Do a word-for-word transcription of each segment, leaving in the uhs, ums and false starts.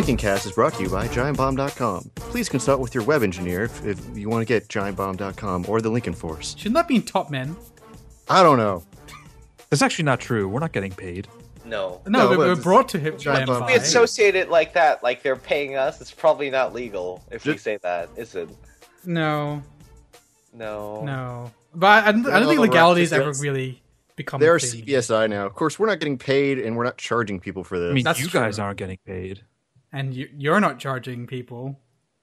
Lincolncast is brought to you by giant bomb dot com. Please consult with your web engineer if, if you want to get giant bomb dot com or the Lincoln Force. Shouldn't that be in Top Men? I don't know. That's actually not true. We're not getting paid. No. No, No, but but we're it's brought to him. Giant them Bomb. by- We associate it like that, like they're paying us. It's probably not legal if we Just- say that, is it? No, No. no. But I, I don't, I don't No, think right, legality's just- ever really become They a are thing. C B S I now. Of course, we're not getting paid, and we're not charging people for this. I mean, That's you true. guys aren't getting paid. And you, you're not charging people.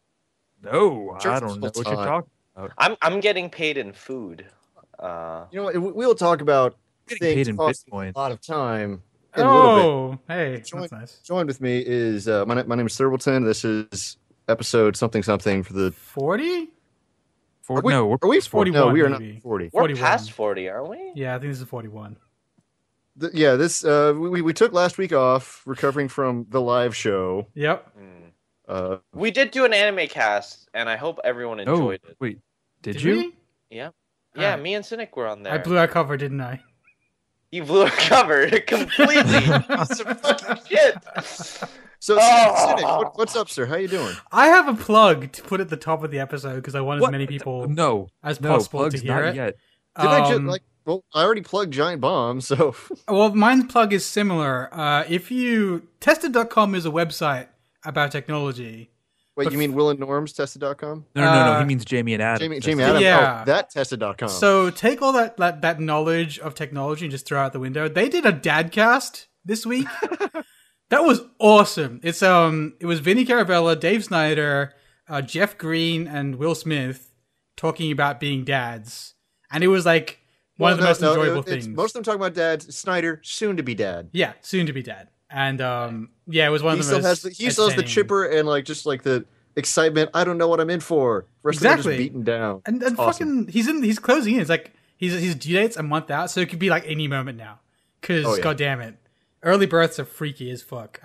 No, Sure, I don't know it's what you're fine. talking about. I'm I'm getting paid in food. Uh, you know what? we- We'll talk about Getting things paid in costing Bitcoin. a lot of time in a little bit. Oh, hey, Join- that's nice. Joined with me is uh, my, na- my name is Thurbleton. This is episode something something for the. forty? For, Are we, no, we're are we it's forty-one, No, we are maybe. not forty. we're forty-one. past forty, aren't we? Yeah, I think this is forty-one. The- yeah, this uh, we we took last week off, recovering from the live show. Yep. Hmm. Uh, We did do an anime cast, and I hope everyone oh, enjoyed it. wait, did, Did you? we? Yeah, Alright. me and Cynic were on there. I blew our cover, didn't I? You blew a cover completely. Piece of fucking shit. so, Oh. Cynic, what, what's up, sir? How you doing? I have a plug to put at the top of the episode because I want What? as many people No, as no, possible plugs to hear not it. yet. Did I just Um, like? Well, I already plugged Giant Bomb, so Well, mine's plug is similar. Uh, if you tested dot com is a website about technology. wait, But you mean Will and Norm's tested dot com? No, no, no, no. Uh, He means Jamie and Adam. Jamie, That's Jamie it. Adam. Yeah. Oh, that tested dot com. So take all that, that that knowledge of technology and just throw it out the window. They did a Dadcast this week. That was awesome. It's um, it was Vinny Carabella, Dave Snyder, uh, Jeff Green, and Will Smith talking about being dads, and it was like one Well, of the no, most no, enjoyable it's- things. Most of them talking about dads. Snyder, soon to be dad. Yeah, soon to be dad, and um, yeah, it was one He of the still most. has the, he still has the entertaining- chipper and like just like the excitement. I don't know what I'm in for. Rest of them Exactly. are just beaten down. And, and It's awesome. fucking, he's in. He's closing in. It's like he's his due date's a month out, so it could be like any moment now. Because Oh, yeah. god damn it, early births are freaky as fuck.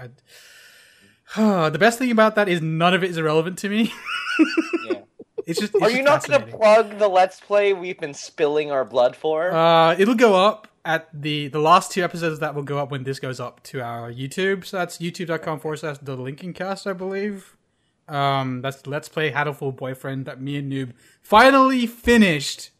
I, the best thing about that is none of it is irrelevant to me. Yeah. It's just. It's Are just you not going to fascinating. plug the Let's Play we've been spilling our blood for? Uh, it'll go up at the the last two episodes that will go up when this goes up to our YouTube. So that's youtube.com forward slash the Lincolncast, I believe. Um, that's Let's Play Hatoful Boyfriend that me and Noob finally finished,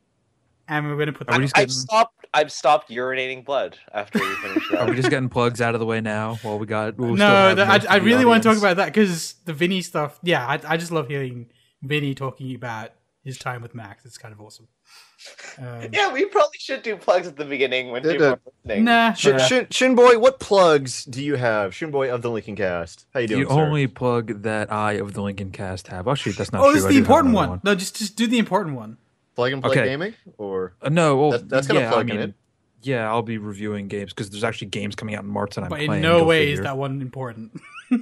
and we're gonna put that. Are up. we just I've getting- stopped. I've stopped urinating blood after we finish Are we that. just getting plugs out of the way now? While we got. We'll still No, have the, most I, I of the really want to talk audience. about that because the Vinny stuff. Yeah, I, I just love hearing Vinny talking about his time with Max. It's kind of awesome. Um, Yeah, we probably should do plugs at the beginning when Did people it. are listening. Nah, Shin, nah. Shin, Shinboy, what plugs do you have? Shinboy of the Lincolncast. How you doing, The sir? only plug that I of the Lincoln Cast have. Oh, shoot, that's not Oh, true. this is I the do have important another one. No, just just do the important one. Plug and play Okay. gaming? Or Uh, no, well, That- that's gonna yeah, plug I in mean, it. Yeah, I'll be reviewing games because there's actually games coming out in March that I'm But playing. in no go way figure. is that one important.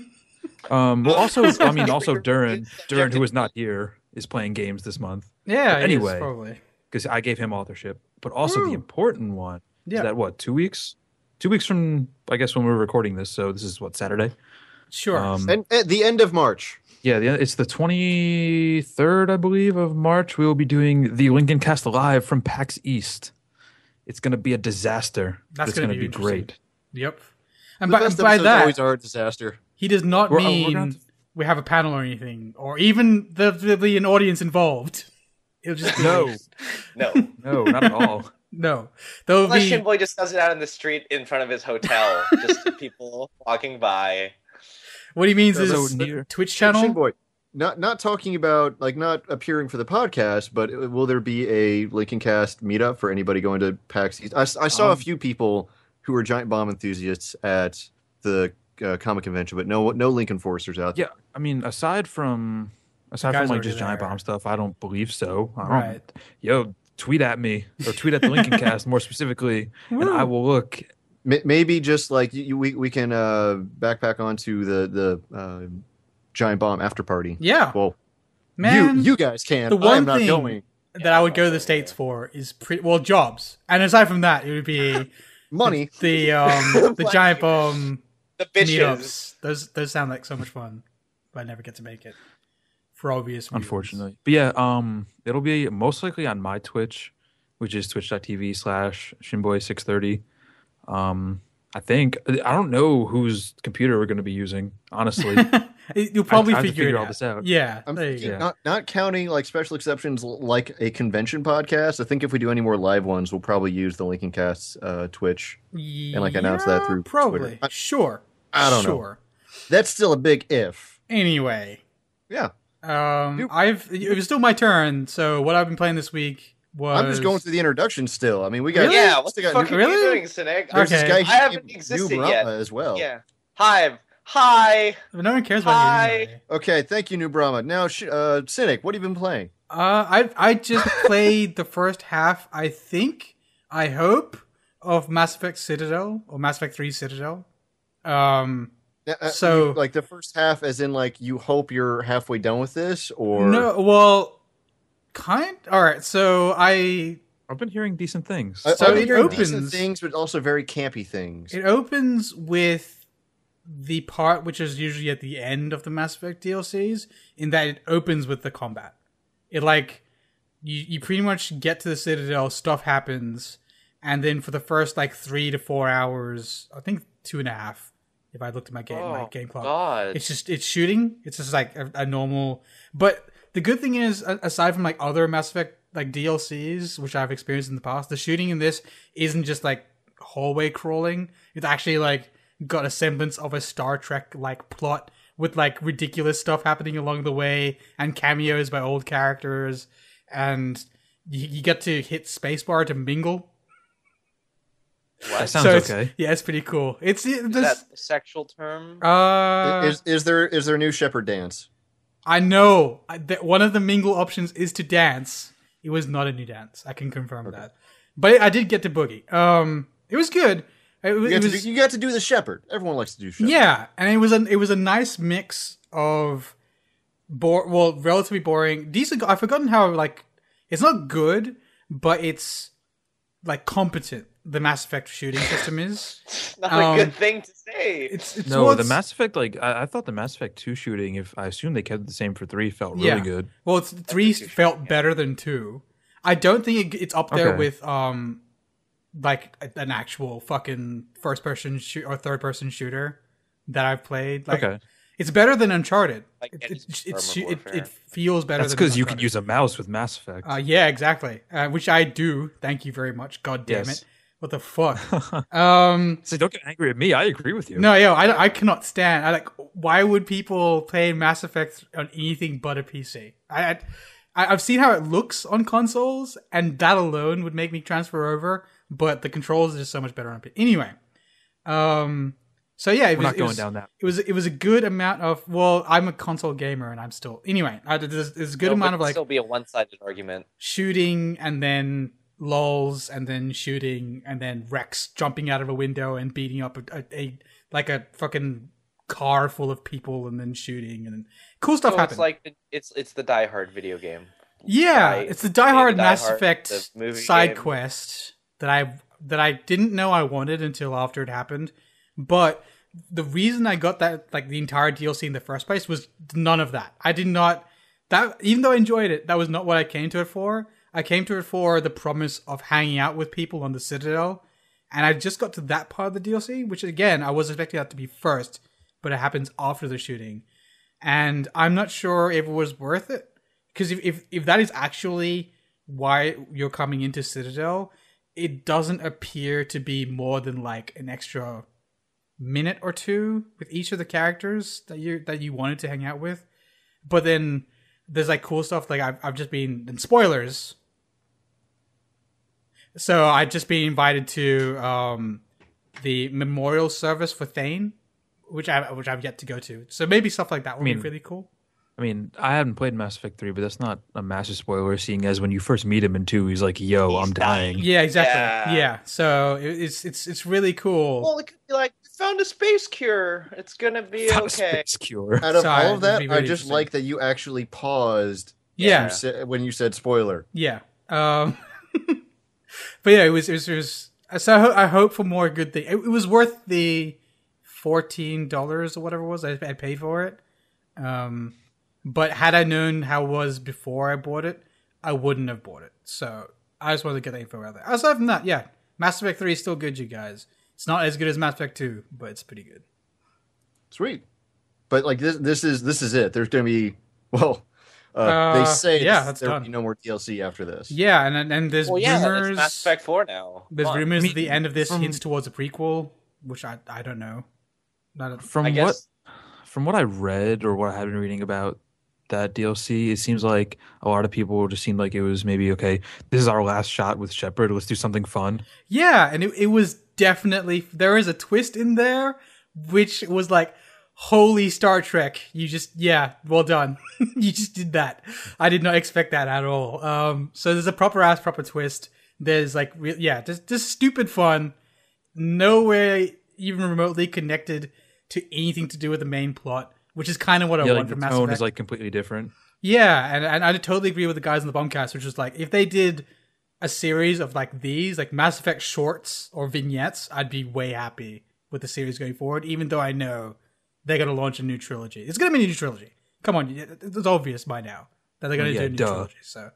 Um, well, also, I mean, also You're- Duran, Duran, to- who is not here, is playing games this month Yeah, But it is, anyway. probably. because I gave him authorship. But also Woo. the important one Yeah. is that what two weeks, two weeks from I guess when we're recording this. So this is what Saturday. Sure. Um, and at the end of March. yeah, the, it's the twenty-third, I believe, of March. We will be doing the Lincoln Cast live from PAX East. It's going to be a disaster. That's it's gonna going to be be interesting. great. Yep. And The by, best and by episodes that, always are a disaster. he does not We're- uh, we're mean gonna have to- we have a panel or anything, or even the, the, the an audience involved. It'll just be, No, No. no, not at all. no. There'll Unless be Shinboy just does it out in the street in front of his hotel, just to people walking by. what he means So is near- Twitch channel. Shinboy, not not talking about like not appearing for the podcast, but will there be a Lincolncast meetup for anybody going to PAX East? I, I saw a Um, few people who were Giant Bomb enthusiasts at the uh, comic convention, but no no Lincoln Forcers out there. Yeah, I mean, aside from aside guys from like already just giant there. bomb stuff, I don't believe so. I don't, Right. Yo, tweet at me or tweet at the Lincoln Cast more specifically, and Woo. I will look. M- Maybe just like you, we we can uh, backpack onto the the uh, Giant Bomb after party. Yeah, Well, man. you you guys can. the I one am not thing going. that I would go to the States for is pretty well jobs, and aside from that, it would be Money. the um the giant bomb The bitches. meetups. Those those sound like so much fun, but I never get to make it for obvious reasons. Unfortunately, but yeah, um, it'll be most likely on my Twitch, which is twitch.tv slash shinboy630. Um, I think I don't know whose computer we're going to be using. Honestly, You'll probably I, I have to figure, figure it all out. this out. Yeah, I'm there you thinking, go. not not counting like special exceptions like a convention podcast. I think if we do any more live ones, we'll probably use the Lincolncast uh, Twitch and like announce that Yeah, through probably. Twitter. I, Sure. I don't know. sure. That's still a big if. Anyway, Yeah, um, You- I've it was still my turn. So what I've been playing this week was I'm just going through the introduction still. I mean, we got Really? Yeah, what still the got fuck new, are Really? you doing, Cynic? Okay. there's this guy I haven't named existed New Brahma yet. as well. Yeah. Hi. Hi. No one cares about Hi. you anyway. Okay, thank you, New Brahma. Now, sh- uh, Cynic, what have you been playing? Uh, I I just played the first half. I think, I hope, of Mass Effect Citadel or Mass Effect three Citadel. Um, Uh, uh, So- you- like the first half, as in like you hope you're halfway done with this, or no, well, kind. All right, so I I've been hearing decent things. I- so I've been it hearing decent opens- things, but also very campy things. it opens with the part which is usually at the end of the Mass Effect D L Cs, in that it opens with the combat. It like you you pretty much get to the Citadel, stuff happens, and then for the first like three to four hours, I think two and a half, if I looked at my game my Oh, game clock, God. it's just it's shooting. It's just like a, a normal. But the good thing is, a- aside from like other Mass Effect like D L Cs, which I've experienced in the past, the shooting in this isn't just like hallway crawling. It's actually like got a semblance of a Star Trek like plot with like ridiculous stuff happening along the way and cameos by old characters, and you, you get to hit spacebar to mingle. that What? sounds So it's- okay. Yeah, it's pretty cool. It's it, Is this, that a sexual term? uh, is is there is there a new Shepherd dance? I know I- that one of the mingle options is to dance. It was not a new dance. I can confirm that. But I did get to boogie. Um, it was good. It, was- You it got, to was do, you got to do the Shepherd. Everyone likes to do Shepherd. yeah, and it was a it was a nice mix of bore well relatively boring, decent. I've forgotten how like it's not good, but it's like competent. The Mass Effect shooting system is. Not um, a good thing to say. It's, it's No, well, the it's- Mass Effect, like I, I thought the Mass Effect two shooting, if I assume they kept it the same for three, felt really Yeah. good. Well, it's, three two felt shooting, yeah. better than two. I don't think it, it's up there Okay. with um, like a- an actual fucking first person shoot or third person shooter that I've played. Like, Okay. it's better than Uncharted. Like It, Gears it, of it's- Armored it, it Warfare. feels better. That's than because you could Uncharted. use a mouse with Mass Effect. Uh, yeah, exactly. Uh, which I do. Thank you very much. God damn Yes. it. What the fuck? um, So don't get angry at me. I agree with you. no, yo, I, I cannot stand. I like. Why would people play Mass Effect on anything but a P C? I, I I've seen how it looks on consoles, and that alone would make me transfer over. But the controls are just so much better on P C. Anyway, um, so yeah, it We're was, not it going was, down that. It was it was a good amount of. Well, I'm a console gamer, and I'm still anyway. I, there's, there's a good No, amount but of like still be a one-sided argument. shooting and then lulls and then shooting and then Rex jumping out of a window and beating up a, a, a like a fucking car full of people and then shooting and then cool stuff So happens. it's like it's it's the Die Hard video game. yeah, Die- it's the Die Hard Die Mass Hard, Effect the movie side game. quest that I that I didn't know I wanted until after it happened. But the reason I got that like the entire D L C in the first place was none of that. I did not that even though I enjoyed it, that was not what I came to it for. I came to it for the promise of hanging out with people on the Citadel, and I just got to that part of the D L C, which again I was expecting that to be first, but it happens after the shooting, and I'm not sure if it was worth it because if, if if that is actually why you're coming into Citadel, it doesn't appear to be more than like an extra minute or two with each of the characters that you that you wanted to hang out with, but then there's like cool stuff like I've I've just been and spoilers. So I've just been invited to um, the memorial service for Thane, which I which I've yet to go to. So maybe stuff like that would I mean, be really cool. I mean, I haven't played Mass Effect three, but that's not a massive spoiler, seeing as when you first meet him in two, he's like, yo, He's I'm dying. Yeah, exactly. Yeah. Yeah. So it, it's it's it's really cool. Well, it could be like, we found a space cure. It's gonna be Found a okay. space cure. Out of Sorry, all of this would that, be I really just interesting. like that you actually paused Yeah. you sa- when you said spoiler. Yeah. Um, but yeah, it was, it was, it was so I, ho- I hope for more good thing. It, it was worth the fourteen dollars or whatever it was I, I paid for it. Um, but had I known how it was before I bought it, I wouldn't have bought it. So I just wanted to get the info out there. Aside from that, yeah, Mass Effect three is still good, you guys. It's not as good as Mass Effect two, but it's pretty good. Sweet. But like this, this is this is it. There's going to be well, uh, Uh, they say yeah, this- that's there will done. be no more D L C after this. Yeah, and and there's Well, yeah, rumors. it's Mass Effect four now. There's Fun. rumors I mean, that the end of this from- hints towards a prequel, which I I don't know. Not a, From I what guess from what I read or what I have been reading about that D L C, it seems like a lot of people just seemed like it was maybe okay. This is our last shot with Shepard. Let's do something fun. yeah, and it it was definitely there is a twist in there, which was like, holy Star Trek! You just yeah, well done. You just did that. I did not expect that at all. Um, so there's a proper ass proper twist. There's like re- yeah, just just stupid fun. No way even remotely connected to anything to do with the main plot, which is kind of what I Yeah, want like the from Mass tone Effect. is like completely different. Yeah, and, and I totally agree with the guys in the Bombcast, which is like, if they did a series of like these, like Mass Effect shorts or vignettes, I'd be way happy with the series going forward, even though I know they're going to launch a new trilogy. It's going to be a new trilogy. Come on, it's obvious by now that they're going to Yeah, do a new duh. trilogy. So,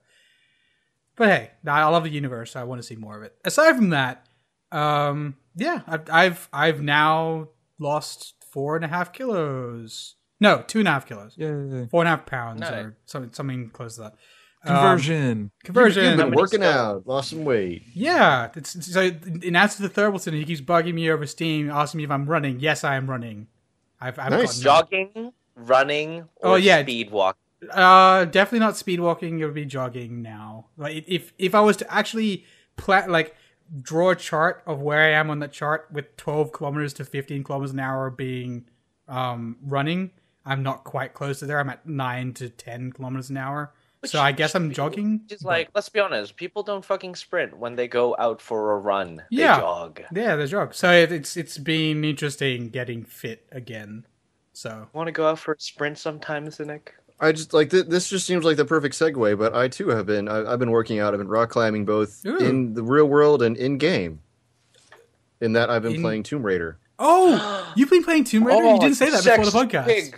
but hey, I love the universe, so I want to see more of it. Aside from that, um, yeah, I've I've I've now lost four and a half kilos. No, two and a half kilos. Yeah. Four and a half pounds Nice. or something, something close to that. Conversion. Conversion. You've been How many working stones? out, lost some weight. Yeah. It's, so in answer to Thurbleton, he keeps bugging me over Steam, asking me if I'm running. Yes, I am running. I've, I've Nice. gotten- Jogging, running, or Oh, yeah. speed walk. Uh, definitely not speed walking. It would be jogging now. Like if if I was to actually pla- like draw a chart of where I am on that chart, with twelve kilometers to fifteen kilometers an hour being um running, I'm not quite close to there. I'm at nine to ten kilometers an hour. So I guess I'm jogging. Just but- like, let's be honest, people don't fucking sprint when they go out for a run. Yeah. They jog. Yeah, the jog. So it, it's it's been interesting getting fit again. So Want to go out for a sprint sometime, Cynic? I just like th- this. Just seems like the perfect segue. But I too have been. I- I've been working out. I've been rock climbing both Ooh. in the real world and in game. In that, I've been In- playing Tomb Raider. oh, you've been playing Tomb Raider? you didn't say that before the sex podcast. pig.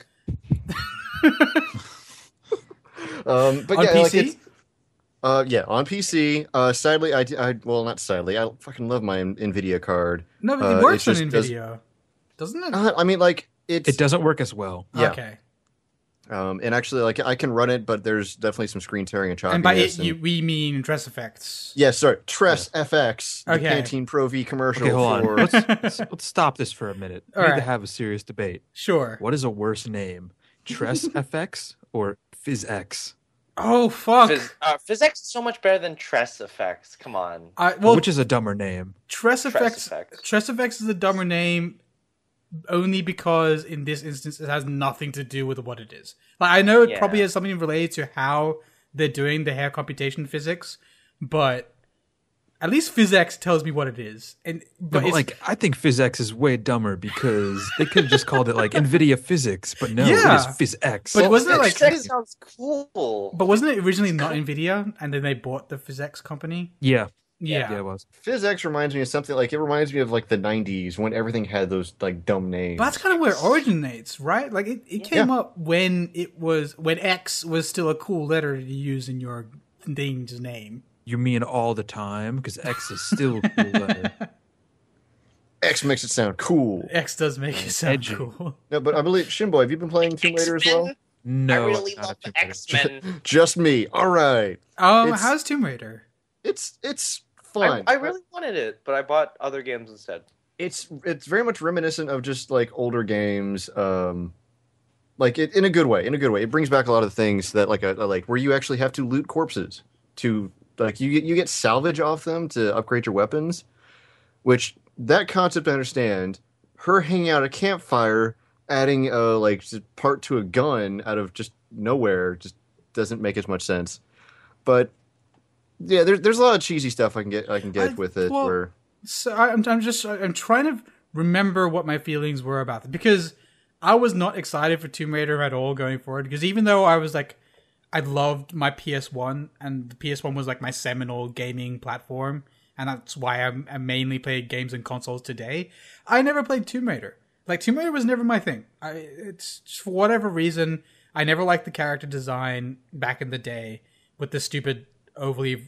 Um, but On yeah, P like C? it's, uh, yeah, on P C. Uh, sadly, I, I well, not sadly. I fucking love my Nvidia card. No, but it Uh, works it on just does- Nvidia, doesn't it? Uh, I mean, like it's It doesn't work as well. yeah. Okay. Um, and actually, like I can run it, but there's definitely some screen tearing and choppiness. And by it, and- you, we mean dress effects. yeah, sorry, Tress F X, the Okay. Pantene Pro V commercial Okay, hold for. on. Let's, let's let's stop this for a minute. We All need right. to have a serious debate. Sure. What is a worse name, Tress F X or PhysX? Oh, fuck. Phys- uh, physics is so much better than Tress effects. Come on. I, well, Which is a dumber name? Tress Effects. Effects. Tress Effects is a dumber name only because in this instance it has nothing to do with what it is. Like I know it Yeah. probably has something related to how they're doing the hair computation physics, but at least PhysX tells me what it is. And But but it's, like, I think PhysX is way dumber because they could have just called it like NVIDIA Physics, but no, Yeah. it is PhysX. But wasn't it like- Physics sounds cool. but wasn't it originally not Nvidia, and then they bought the PhysX company? yeah, Yeah. yeah, it was. PhysX reminds me of something like it reminds me of like the nineties when everything had those like dumb names. But that's kind of where it originates, right? Like it, it came up when it was when X was still a cool letter to use in your thing's name. You mean all the time? Because X is still a cool letter. X makes it sound cool. X does make it sound Edgy. cool. No, but I believe Shinboy, have you been playing Tomb Raider as well? No, I really not a love Tomb the Raider. X Men. Just me. All right. Um, It's- how's Tomb Raider? It's it's I, fun. I really wanted it, but I bought other games instead. it's it's very much reminiscent of just like older games, um, like it, in a good way. In a good way, it brings back a lot of the things that like a, a like where you actually have to loot corpses to like you get you get salvage off them to upgrade your weapons, which that concept I understand. Her hanging out at a campfire, adding a like just part to a gun out of just nowhere, just doesn't make as much sense. But yeah, there's there's a lot of cheesy stuff I can get I can get I- with it. well, where So I- I'm, I'm just I'm trying to remember what my feelings were about it, because I was not excited for Tomb Raider at all going forward. Because even though I was like, I loved my P S one, and the P S one was like my seminal gaming platform, and that's why I'm, I mainly play games and consoles today. I never played Tomb Raider. Like Tomb Raider was never my thing. I it's just for whatever reason I never liked the character design back in the day with the stupid overly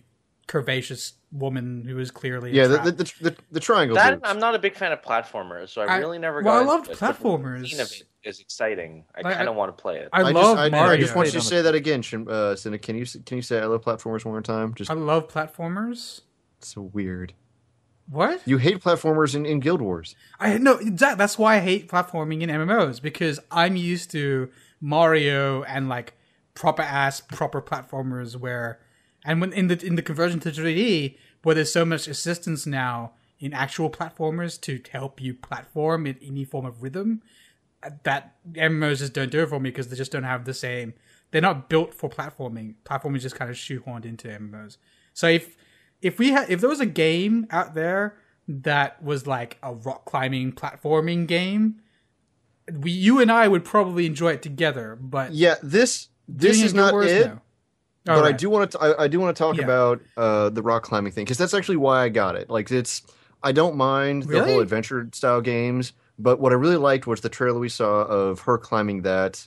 curvaceous woman who is clearly Yeah, a the trap. the, the, the, the triangle. That loops. I'm not a big fan of platformers, so I, I- really never. well, I got loved into it, but the platformers. scene of it is exciting. I Like, kind I- of want to play it. I, I love just, I, Mario. I just want you to Played on say that again, Shin- uh, Cynic. Can you can you say I love platformers one more time? Just I love platformers. so weird. What? You hate platformers in, in Guild Wars. I no, that, that's why I hate platforming in M M Os, because I'm used to Mario and like proper ass proper platformers where, and when in the in the conversion to three D, where there's so much assistance now in actual platformers to help you platform in any form of rhythm, that M M Os just don't do it for me because they just don't have the same. They're not built for platforming. Platforming is just kind of shoehorned into M M Os. So if if we had if there was a game out there that was like a rock climbing platforming game, we you and I would probably enjoy it together. But Yeah, this this doing is in Guild not Wars, it. no. But All I right. do want to. I, I do want to talk Yeah. about uh, the rock climbing thing because that's actually why I got it. Like it's, I don't mind the Really? whole adventure style games, but what I really liked was the trailer we saw of her climbing that,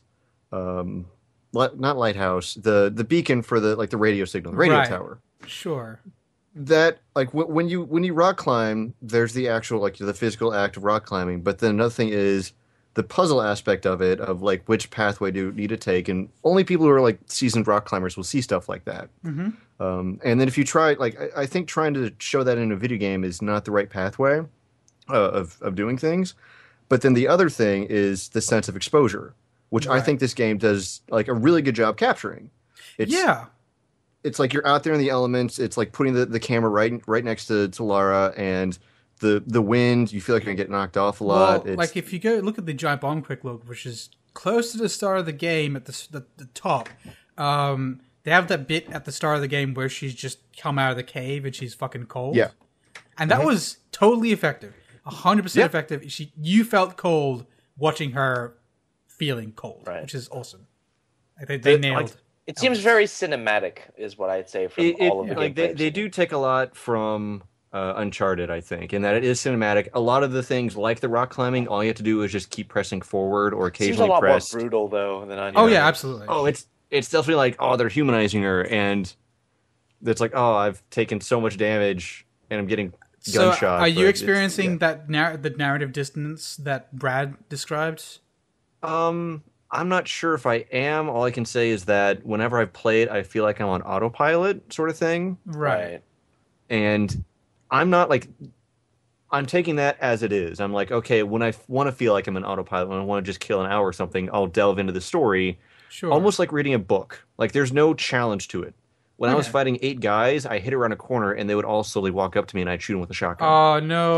um, li- not lighthouse, the the beacon for the like the radio signal, the radio Right. tower. Sure. That like w- when you when you rock climb, there's the actual like the physical act of rock climbing, but then another thing is the puzzle aspect of it, of like which pathway do you need to take, and only people who are like seasoned rock climbers will see stuff like that. Mm-hmm. Um, and then if you try, like I, I think trying to show that in a video game is not the right pathway uh, of of doing things. But then the other thing is the sense of exposure, which I Right. think this game does like a really good job capturing. It's, Yeah. it's like you're out there in the elements. It's like putting the, the camera right right next to, to Lara, and the the wind. You feel like you're gonna get knocked off a lot. Well, It's, like if you go look at the giant bomb quick look, which is close to the start of the game at the s- the, the top, um, they have that bit at the start of the game where she's just come out of the cave and she's fucking cold. Yeah. and that was totally effective, a hundred percent Yeah. effective. She, you felt cold watching her feeling cold, Right. which is awesome. Like, they they It- nailed. like, It seems very cinematic, is what I'd say from it, it- all of the like gameplay they, I've they seen. do take a lot from uh, Uncharted, I think, in that it is cinematic. A lot of the things like the rock climbing, all you have to do is just keep pressing forward or Seems a occasionally lot press. more brutal though than Uncharted. Oh yeah, absolutely. Oh, it's it's definitely like, oh, they're humanizing her, and it's like, oh, I've taken so much damage and I'm getting so, gunshot. are you but it's- experiencing yeah. that nar- the narrative distance that Brad described? Um, I'm not sure if I am. All I can say is that whenever I play it, I feel like I'm on autopilot, sort of thing, Right. and I'm not like. I'm taking that as it is. I'm like, okay, when I want to feel like I'm an autopilot, when I want to just kill an hour or something, I'll delve into the story, Sure. almost like reading a book. Like there's no challenge to it. When I was Okay. fighting eight guys, I hit around a corner and they would all slowly walk up to me and I'd shoot them with a shotgun. Oh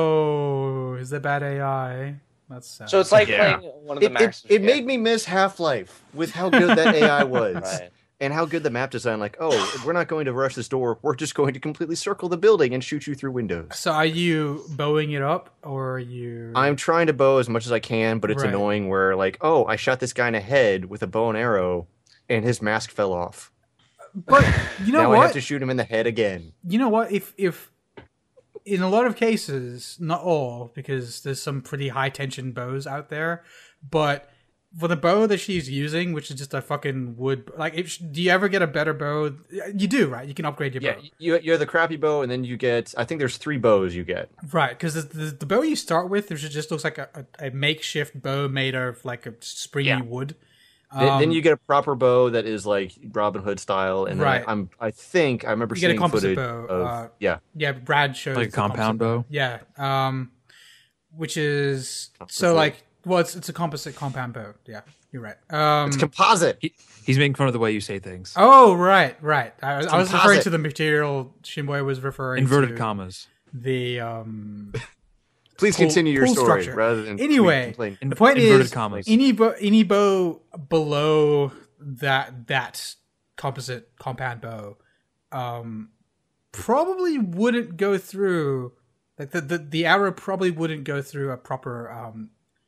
no! Is that bad A I? That's sad. So it's like Yeah. playing one of the it, it, max. it made me miss Half-Life with how good that A I was. Right. And how good the map design, like, oh, we're not going to rush this door. We're just going to completely circle the building and shoot you through windows. So are you bowing it up, or are you? I'm trying to bow as much as I can, but it's Right. annoying where, like, oh, I shot this guy in the head with a bow and arrow, and his mask fell off. But you know now I what? have to shoot him in the head again. You know what? If if in a lot of cases, not all, because there's some pretty high tension bows out there, but for the bow that she's using, which is just a fucking wood, like, if, do you ever get a better bow? You do, right? You can upgrade your Yeah, bow, you you have the crappy bow, and then you get. I think there's three bows you get. right? Because the, the the bow you start with, which just looks like a, a, a makeshift bow made of like a springy Yeah. wood. Then, then Um, you get a proper bow that is like Robin Hood style, and then Right. I, I'm I think I remember You get a seeing composite footage bow, of uh, yeah. Yeah, Brad shows Like a the compound composite bow? Yeah, um, which is so Composite. like, well, it's it's a composite compound bow. Yeah, you're right. Um, It's composite. He, he's making fun of the way you say things. oh, right, right. I, was- I was referring composite. to the material Shinboy was referring Inverted to commas. the um. Please Pull- continue your pull story structure. rather than Anyway, complain. In- The point inverted is, commas. any bow, any bow below that that composite compound bow, um, probably wouldn't go through. Like the, the the arrow probably wouldn't go through a proper um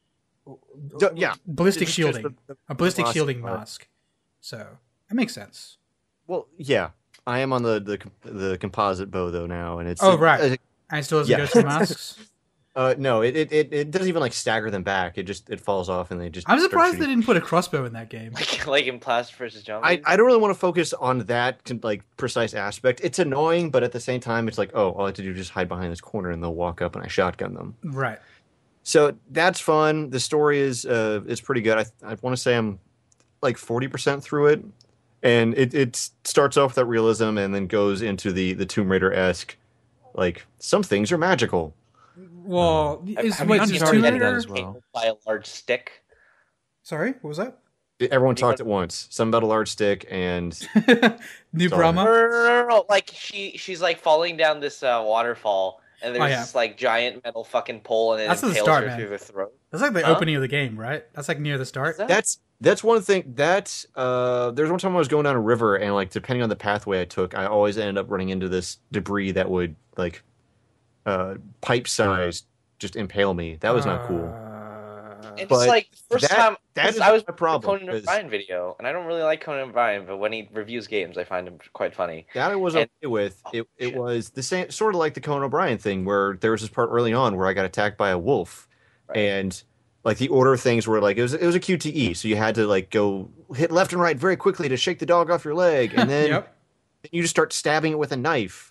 D- yeah, ballistic It's just shielding, the- the a ballistic velocity shielding part. mask. So that makes sense. Well, yeah, I am on the the, the composite bow though now, and it's Oh, right. uh, And it still doesn't Yeah. go through masks. Uh, no, it, it it it doesn't even like stagger them back. It just it falls off and they just. I'm start surprised shooting. they didn't put a crossbow in that game. Like, like in Plants versus. I, Zombies. I don't really want to focus on that con- like precise aspect. It's annoying, but at the same time, it's like, oh, all I have to do is just hide behind this corner and they'll walk up and I shotgun them. Right. So that's fun. The story is uh is pretty good. I I want to say I'm like forty percent through it, and it it starts off with that realism and then goes into the the Tomb Raider esque, like some things are magical. Well, is, have wait, you is done Tomb that Raider? as well? By a large stick. Sorry, what was that? Everyone talked at once. Some about a large stick and New Sorry. Brahma? No, no, no, no, no. Like she, she's like falling down this uh, waterfall, and there's Oh, yeah. this like giant metal fucking pole, and it That's at the impales start, her man. through the throat. That's like the Huh? opening of the game, right? That's like near the start. Is that- that's that's one thing that uh there's one time I was going down a river and like depending on the pathway I took, I always ended up running into this debris that would like uh pipe size just impale me. That was not cool. Uh, It's But like the first that- time that 'cause is I was my problem, with the Conan 'cause- O'Brien video, and I don't really like Conan O'Brien, but when he reviews games, I find him quite funny. That I was And- okay with. Oh, It it shit. was the same sort of like the Conan O'Brien thing where there was this part early on where I got attacked by a wolf Right. and like the order of things were like it was it was a Q T E, so you had to like go hit left and right very quickly to shake the dog off your leg, and then Yep. you just start stabbing it with a knife.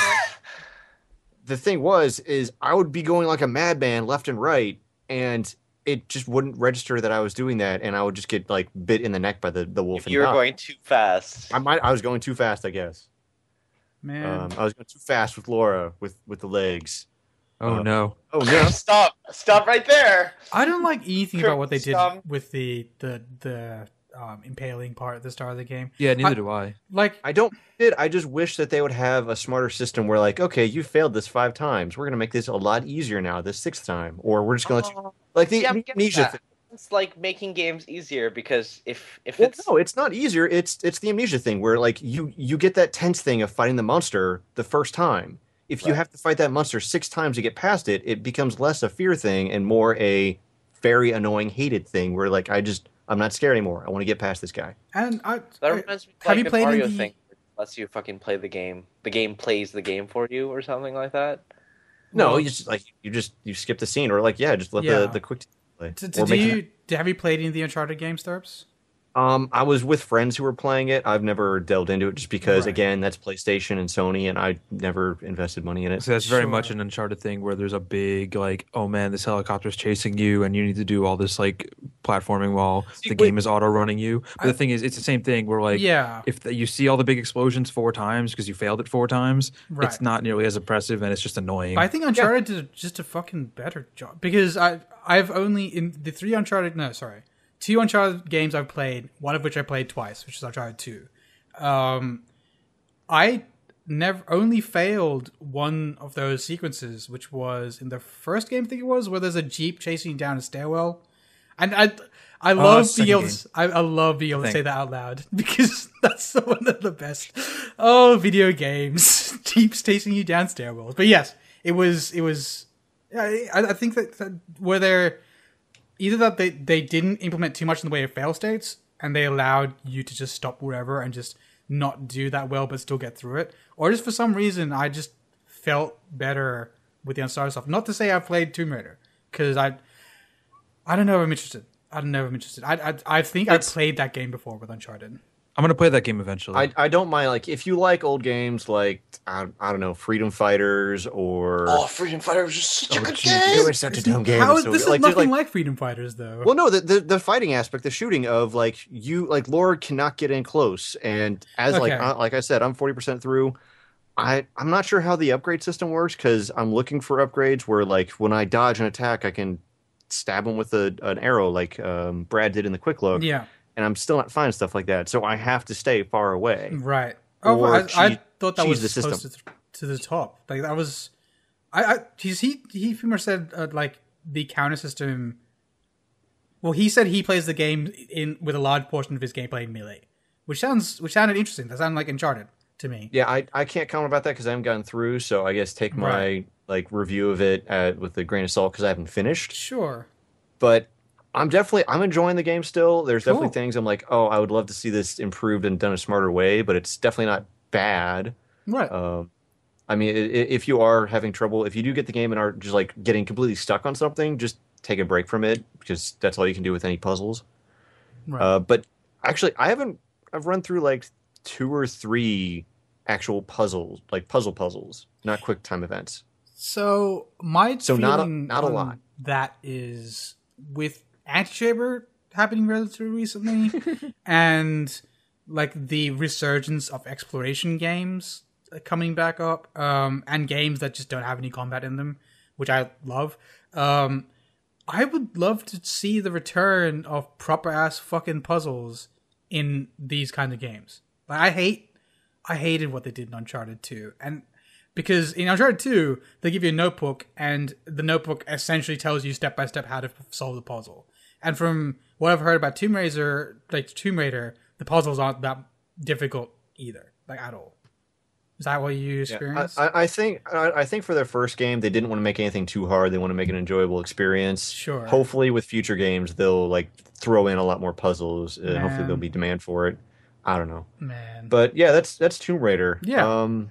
The thing was, is I would be going like a madman left and right, and it just wouldn't register that I was doing that, and I would just get like bit in the neck by the, the wolf. If and you were die. going too fast. I might, I was going too fast, I guess. Man. Um, I was going too fast with Laura with with the legs. Oh Uh, no. Oh no! Stop! Stop right there! I don't like anything Kurt, about what they did stop. with the the the um, impaling part at the start of the game. Yeah, neither I- do I. Like, I don't. It. I just wish that they would have a smarter system where, like, okay, you failed this five times. We're gonna make this a lot easier now, this sixth time, or we're just gonna let you Oh, like the, see, I'm the getting amnesia that. thing. It's like making games easier because if if Well, it's no, it's not easier. It's it's the amnesia thing where like you you get that tense thing of fighting the monster the first time. If you Right. have to fight that monster six times to get past it, it becomes less a fear thing and more a very annoying hated thing where like I just I'm not scared anymore. I want to get past this guy. and I, that I reminds me of have like you the played Mario any- thing that lets you fucking play the game. The game plays the game for you or something like that. No, Well- you just like you just you skip the scene or like yeah, just let Yeah. the the quick play. d- Or did make it- you did- have you played any of the Uncharted games, Thurps? Um, I was with friends who were playing it. I've never delved into it just because, Right. again, that's PlayStation and Sony, and I never invested money in it. So that's very Sure. much an Uncharted thing where there's a big like, oh man, this helicopter's chasing you, and you need to do all this like platforming while See, the wait. game is auto running you. But I- the thing is, it's the same thing where like, Yeah. if the, you see all the big explosions four times because you failed it four times, Right. it's not nearly as impressive, and it's just annoying. But I think Uncharted did just a fucking better job because I I've only in the three Uncharted no sorry two Uncharted games I've played, one of which I played twice, which is Uncharted two. Um, I never only failed one of those sequences, which was in the first game. I think it was where there's a jeep chasing you down a stairwell, and I I love second being able game. to, I, I love being able to think. say that out loud because that's one of the best. Oh, video games, jeeps chasing you down stairwells. But yes, it was it was. I, I think that, that where they're either that they, they didn't implement too much in the way of fail states and they allowed you to just stop wherever and just not do that well but still get through it, or just for some reason I just felt better with the Uncharted stuff. Not to say I've played Tomb Raider because I I don't know if I'm interested. I don't know if I'm interested. I I, I think It's- I've played that game before with Uncharted. I'm gonna play that game eventually. I, I don't mind like if you like old games like I, I don't know Freedom Fighters or Oh, Freedom Fighter was just such a Oh, good geez, game. it was such a dumb game. How It's is so this good. is Like, nothing like- like Freedom Fighters though? well, no, the, the the fighting aspect, the shooting of like you like Laura cannot get in close, and as like Okay. uh, like I said, I'm forty percent through. I I'm not sure how the upgrade system works because I'm looking for upgrades where like when I dodge an attack, I can stab him with a an arrow like um, Brad did in the quick look, Yeah, and I'm still not finding stuff like that. So I have to stay far away. right. Oh, Or I, I cheese- thought that cheese was the close system. to, to the top. Like that was, I, I he's, he he pretty much said uh, like the counter system. Well, he said he plays the game in with a large portion of his gameplay in melee, which sounds which sounded interesting. That sounded like Uncharted to me. Yeah, I, I can't comment about that because I haven't gotten through. So I guess take my Right. like review of it uh with a grain of salt because I haven't finished. Sure. But I'm definitely I'm enjoying the game still. There's Cool. definitely things I'm like, oh, I would love to see this improved and done a smarter way. But it's definitely not bad. Right. Um, I mean, i- i- if you are having trouble, if you do get the game and are just like getting completely stuck on something, just take a break from it because that's all you can do with any puzzles. Right. Uh, but actually, I haven't. I've run through like two or three actual puzzles, like puzzle puzzles, not quick time events. So my So not a- feeling not a on lot. that is with Anti-Shaper happening relatively recently, and like the resurgence of exploration games coming back up, um, and games that just don't have any combat in them, which I love. Um, I would love to see the return of proper ass fucking puzzles in these kind of games. Like I hate, I hated what they did in Uncharted two, and because in Uncharted two they give you a notebook, and the notebook essentially tells you step by step how to solve the puzzle. And from what I've heard about Tomb Raider, like Tomb Raider, the puzzles aren't that difficult either, like at all. Is that what you Yeah, experienced? I, I I think I, I think for their first game, they didn't want to make anything too hard. They want to make an enjoyable experience. Sure. Hopefully, with future games, they'll like throw in a lot more puzzles, and hopefully Man. there'll be demand for it. I don't know, Man. but yeah, that's that's Tomb Raider. Yeah. Um,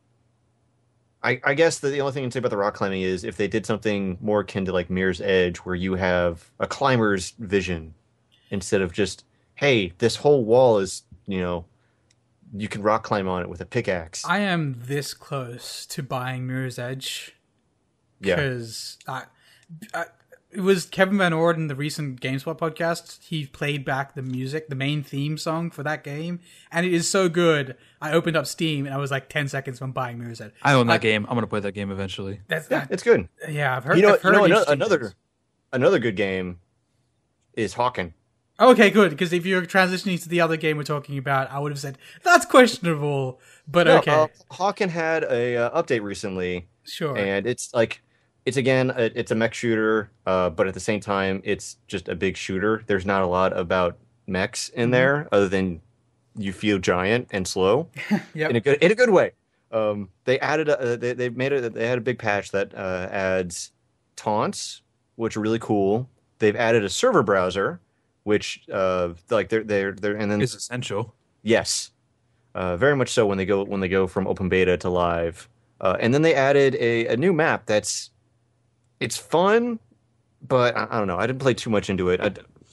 I I guess the, the only thing I can say about the rock climbing is if they did something more akin to like Mirror's Edge, where you have a climber's vision instead of just, hey, this whole wall is, you know, you can rock climb on it with a pickaxe. I am this close to buying Mirror's Edge Yeah. because I, I, it was Kevin Van Orden, the recent GameSpot podcast. He played back the music, the main theme song for that game, and it is so good. I opened up Steam and I was like ten seconds from buying Mirror's Edge. I own that I- game. I'm gonna play that game eventually. That's Yeah, that, it's good. yeah. I've heard. You know, I've you heard know another, interesting another things. another good game is Hawken. Okay, good. Because if you're transitioning to the other game we're talking about, I would have said that's questionable. But No, okay, uh, Hawken had a uh, update recently, sure. and it's like it's again a, it's a mech shooter, uh, but at the same time it's just a big shooter. There's not a lot about mechs in Mhm. there other than you feel giant and slow Yep. in a good in a good way. Um, they added a, they they made it they had a big patch that uh, adds taunts, which are really cool. They've added a server browser, which uh, like they're they're they're and then It's essential. yes, uh, very much so when they go when they go from open beta to live. Uh, and then they added a, a new map that's it's fun, but I, I don't know. I didn't play too much into it. I,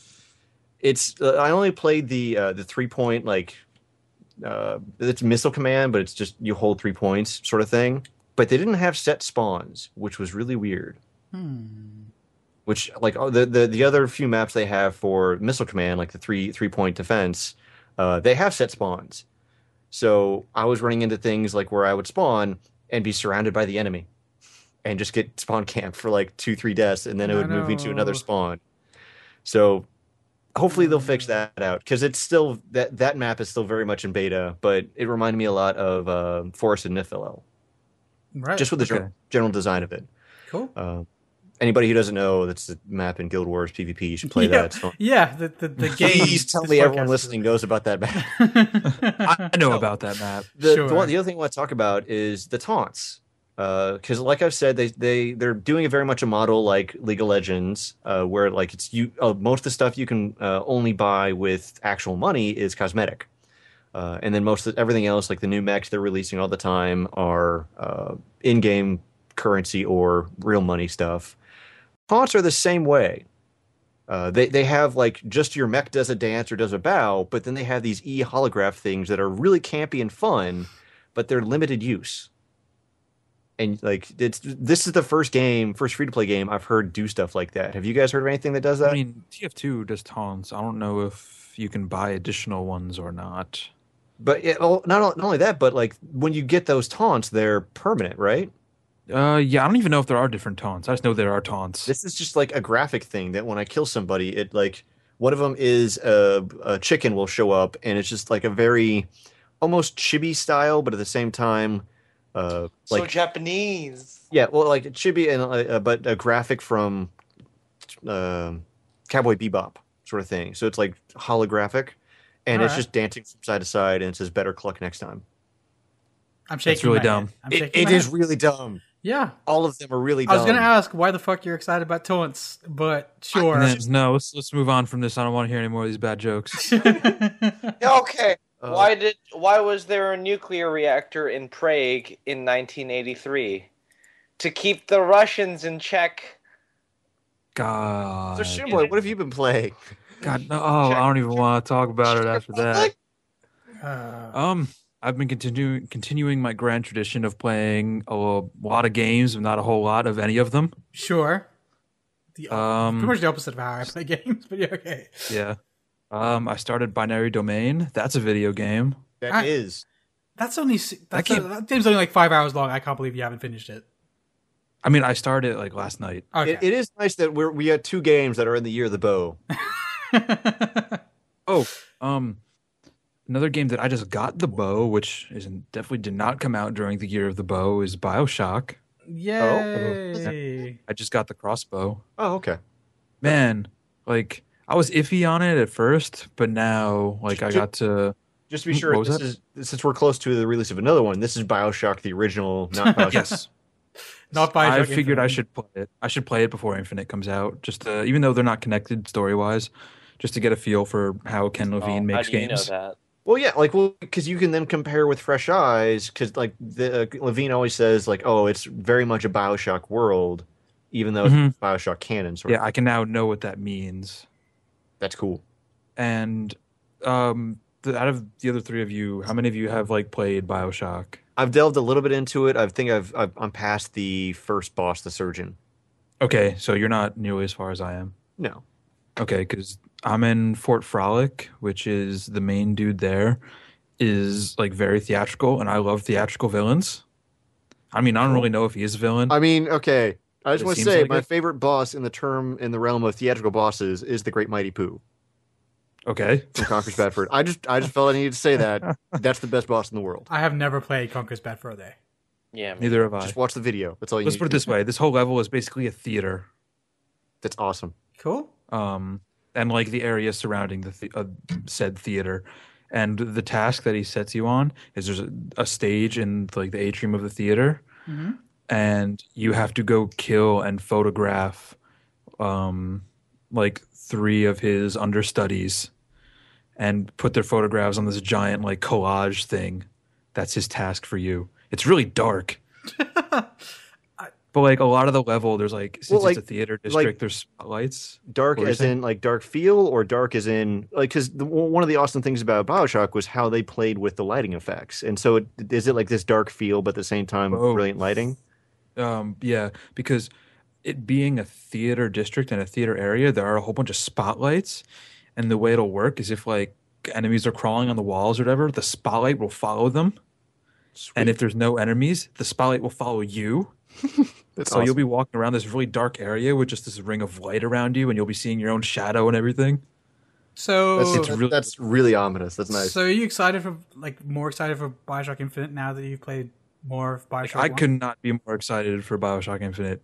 it's uh, I only played the uh, the three point like uh, it's missile command, but it's just you hold three points sort of thing. But they didn't have set spawns, which was really weird. Hmm. Which like oh, the, the the other few maps they have for missile command, like the three three point defense, uh, they have set spawns. So I was running into things like where I would spawn and be surrounded by the enemy, and just get spawn camped for like two three deaths, and then it I would move me to another know. spawn. So hopefully they'll fix that out because it's still that that map is still very much in beta, but it reminded me a lot of uh, Forest and Niflheim, Right. just with the Okay. general, general design of it. Cool. Uh, anybody who doesn't know, that's the map in Guild Wars PvP. You should play yeah, that. It's fun. yeah. The the, the game. Please tell this me everyone podcast listening knows about that map. I, I know No. about that map. The, Sure. the, one, the other thing I want to talk about is the taunts. Because, like I've said, they they they're doing it very much a model like League of Legends, uh, where like it's you uh, most of the stuff you can uh, only buy with actual money is cosmetic, uh, and then most of everything else, like the new mechs they're releasing all the time, are uh, in-game currency or real money stuff. Taunts are the same way. Uh, they they have like just your mech does a dance or does a bow, but then they have these e holograph things that are really campy and fun, but they're limited use. And like it's this is the first game, first free to play game I've heard do stuff like that. Have you guys heard of anything that does that? I mean, T F two does taunts. I don't know if you can buy additional ones or not. But it, oh, not not only that, but like when you get those taunts, they're permanent, right? Uh, yeah, I don't even know if there are different taunts. I just know there are taunts. This is just like a graphic thing that when I kill somebody, it like one of them is a, a chicken will show up, and it's just like a very almost chibi style, but at the same time, uh, So like Japanese. yeah, well, like chibi and uh, but a graphic from uh, Cowboy Bebop sort of thing. So it's like holographic, and it's Alright. just dancing from side to side, and it says "Better Cluck next time." I'm shaking. really my dumb. Head. I'm It, shaking it my is head. really dumb. Yeah. All of them are really I dumb. was gonna ask why the fuck you're excited about taunts, but sure. And then, no, let's let's move on from this. I don't want to hear any more of these bad jokes. Okay. Uh, Why did? Why was there a nuclear reactor in Prague in nineteen eighty-three? To keep the Russians in check. God. So Shinboy, what have you been playing? God, no, oh, I don't even want to talk about it after that. Uh, Um, I've been continuing continuing my grand tradition of playing a lot of games, but not a whole lot of any of them. sure. The, Um, pretty much the opposite of how I play games, but yeah, okay. Yeah. Um, I started Binary Domain. That's a video game. That I- is. That's only that's That a, game- that game's only like five hours long. I can't believe you haven't finished it. I mean, I started it like last night. Okay. It, it is nice that we're we got two games that are in the year of the bow. Oh, um, another game that I just got the bow, which is definitely did not come out during the year of the bow, is Bioshock. Yay! I just got the crossbow. Oh, okay. Man, like I was iffy on it at first, but now like I got to. Just to be Hmm, sure, what was this that? is since we're close to the release of another one. This is Bioshock, the original, not Bioshock. Yes, Not Bioshock I figured I Infinite. should play it. I should play it before Infinite comes out, just to, even though they're not connected story wise, just to get a feel for how Ken Oh, Levine how makes do you games. know that? Well, yeah, like well, because you can then compare with fresh eyes. Because like the, uh, Levine always says, like, oh, it's very much a Bioshock world, even though Mhm. it's Bioshock canon. Sort Yeah, of. I can now know what that means. That's cool. And um, the, out of the other three of you, how many of you have like played Bioshock? I've delved a little bit into it. I think I've, I've I'm past the first boss, the surgeon. Okay, so you're not nearly as far as I am. No. Okay, because I'm in Fort Frolic, which is the main dude there, is like very theatrical, and I love theatrical villains. I mean, I don't really know if he is a villain. I mean, okay. I just It want to seems say like my it. favorite boss in the term in the realm of theatrical bosses is the Great Mighty Pooh Okay. from Conquer's Bad Fur. I just I just felt I needed to say that. That's the best boss in the world. I have never played Conquer's Bad Fur Day. Yeah, man. Neither have I. Just watch the video. That's all you Let's need. put it this way: this whole level is basically a theater. That's awesome. Cool. Um, and like the area surrounding the, the uh, said theater, and the task that he sets you on is there's a, a stage in like the atrium of the theater, Mm-hmm. and you have to go kill and photograph, um, like three of his understudies, and put their photographs on this giant like collage thing. That's his task for you. It's really dark. But like a lot of the level, there's like since Well, like- it's a theater district, like- there's spotlights. Dark What were you as saying? in like dark feel, or dark as in like because one of the awesome things about Bioshock was how they played with the lighting effects. And so, it, is it like this dark feel, but at the same time Both. brilliant lighting? Um, yeah, because it being a theater district and a theater area, there are a whole bunch of spotlights, and the way it'll work is if like enemies are crawling on the walls or whatever, the spotlight will follow them, and if there's no enemies, the spotlight will follow you. That's So awesome. you'll be walking around this really dark area with just this ring of light around you, and you'll be seeing your own shadow and everything. So, That's, It's that's, really- that's really ominous. That's nice. so are you excited for like more excited for Bioshock Infinite now that you've played more of Bioshock? I one? could not be more excited for Bioshock Infinite.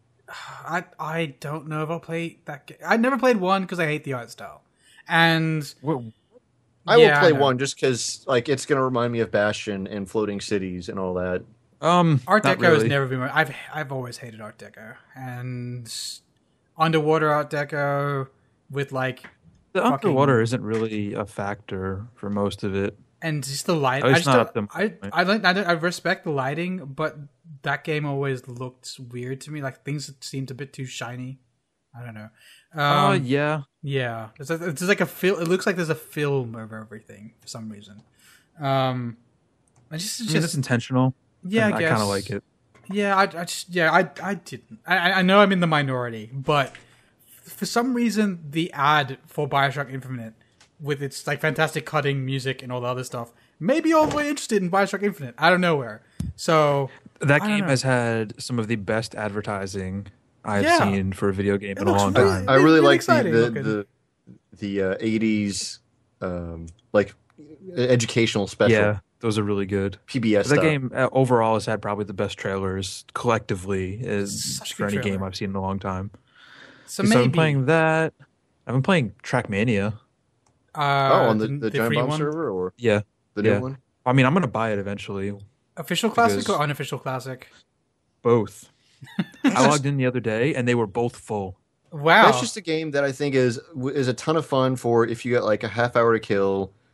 I I don't know if I'll play that. Ga- I never played one because I hate the art style, and What, I yeah, will play know. one just because like it's gonna remind me of Bastion and floating cities and all that. um, Art not Deco has really. never been. My, I've I've always hated Art Deco and underwater Art Deco with like The fucking- underwater isn't really a factor for most of it. and just the light. At least I just not don't- at the I moment. I like I, don't- I respect the lighting, but that game always looked weird to me. Like things seemed a bit too shiny. I don't know. Oh Um, yeah, yeah, it's like, it's like a fil- It looks like there's a film over everything for some reason. Um, I just, I it's mean, that's just intentional. yeah, and I I guess kind of like it. Yeah, I, I just yeah, I I didn't. I I know I'm in the minority, but for some reason the ad for Bioshock Infinite, with its like fantastic cutting music and all the other stuff, made me all the way interested in Bioshock Infinite out of nowhere. So That I don't game know. has had some of the best advertising I've Yeah. seen for a video game It in a looks long really- time. I really really like the exciting the looking. the, the uh, eighties um, like educational special Yeah, those are really good. P B S That stuff. game uh, overall has had probably the best trailers collectively is Such a for good any game trailer. I've seen in a long time. so So maybe I've been playing that. I've been playing Trackmania. uh, oh, on the, the, Giant free Bomb one? server or Yeah, the yeah. new one? I mean, I'm gonna buy it eventually. official classic because- or unofficial classic. Both. I logged in the other day and they were both full. Wow, That's just a game that I think is is a ton of fun for if you got like a half hour to kill.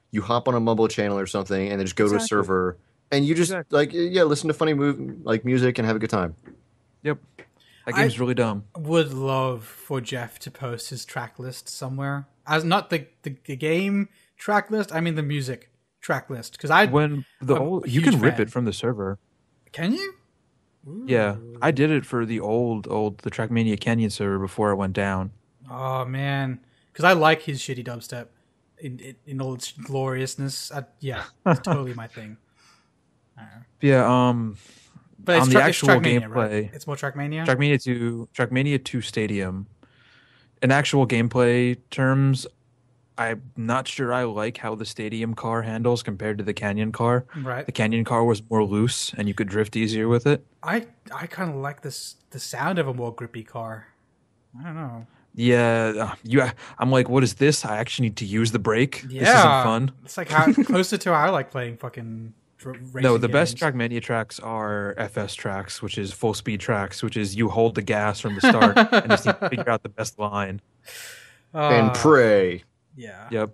you hop on a Mumble channel or something, and then just go Exactly. to a server, and you just Exactly. like yeah, listen to funny move like music and have a good time. Yep. That I- game's really dumb. Would love for Jeff to post his track list somewhere. As not the, the, the game track list, I mean the music track list. Because I When the I'm old, a you huge can rip fan. it from the server. Can you? Yeah, I did it for the old, old the Trackmania Canyon server before it went down. Oh man, because I like his shitty dubstep in in, in all its gloriousness. I, yeah, it's totally my thing. Yeah, um, But it's on the tra- actual it's Trackmania, gameplay, right? It's more Trackmania. Trackmania two, Trackmania two Stadium. In actual gameplay terms, I'm not sure I like how the Stadium car handles compared to the Canyon car. Right. The Canyon car was more loose, and you could drift easier with it. I I kind of like this the sound of a more grippy car. I don't know. Yeah, uh, you. I'm like, what is this? I actually need to use the brake. Yeah, This isn't fun. It's like how closer to how I like playing fucking. dr- Racing No, the best games. Trackmania tracks are F S tracks, which is full speed tracks, which is you hold the gas from the start and just need to figure out the best line. And Ah, pray. Yeah. Yep,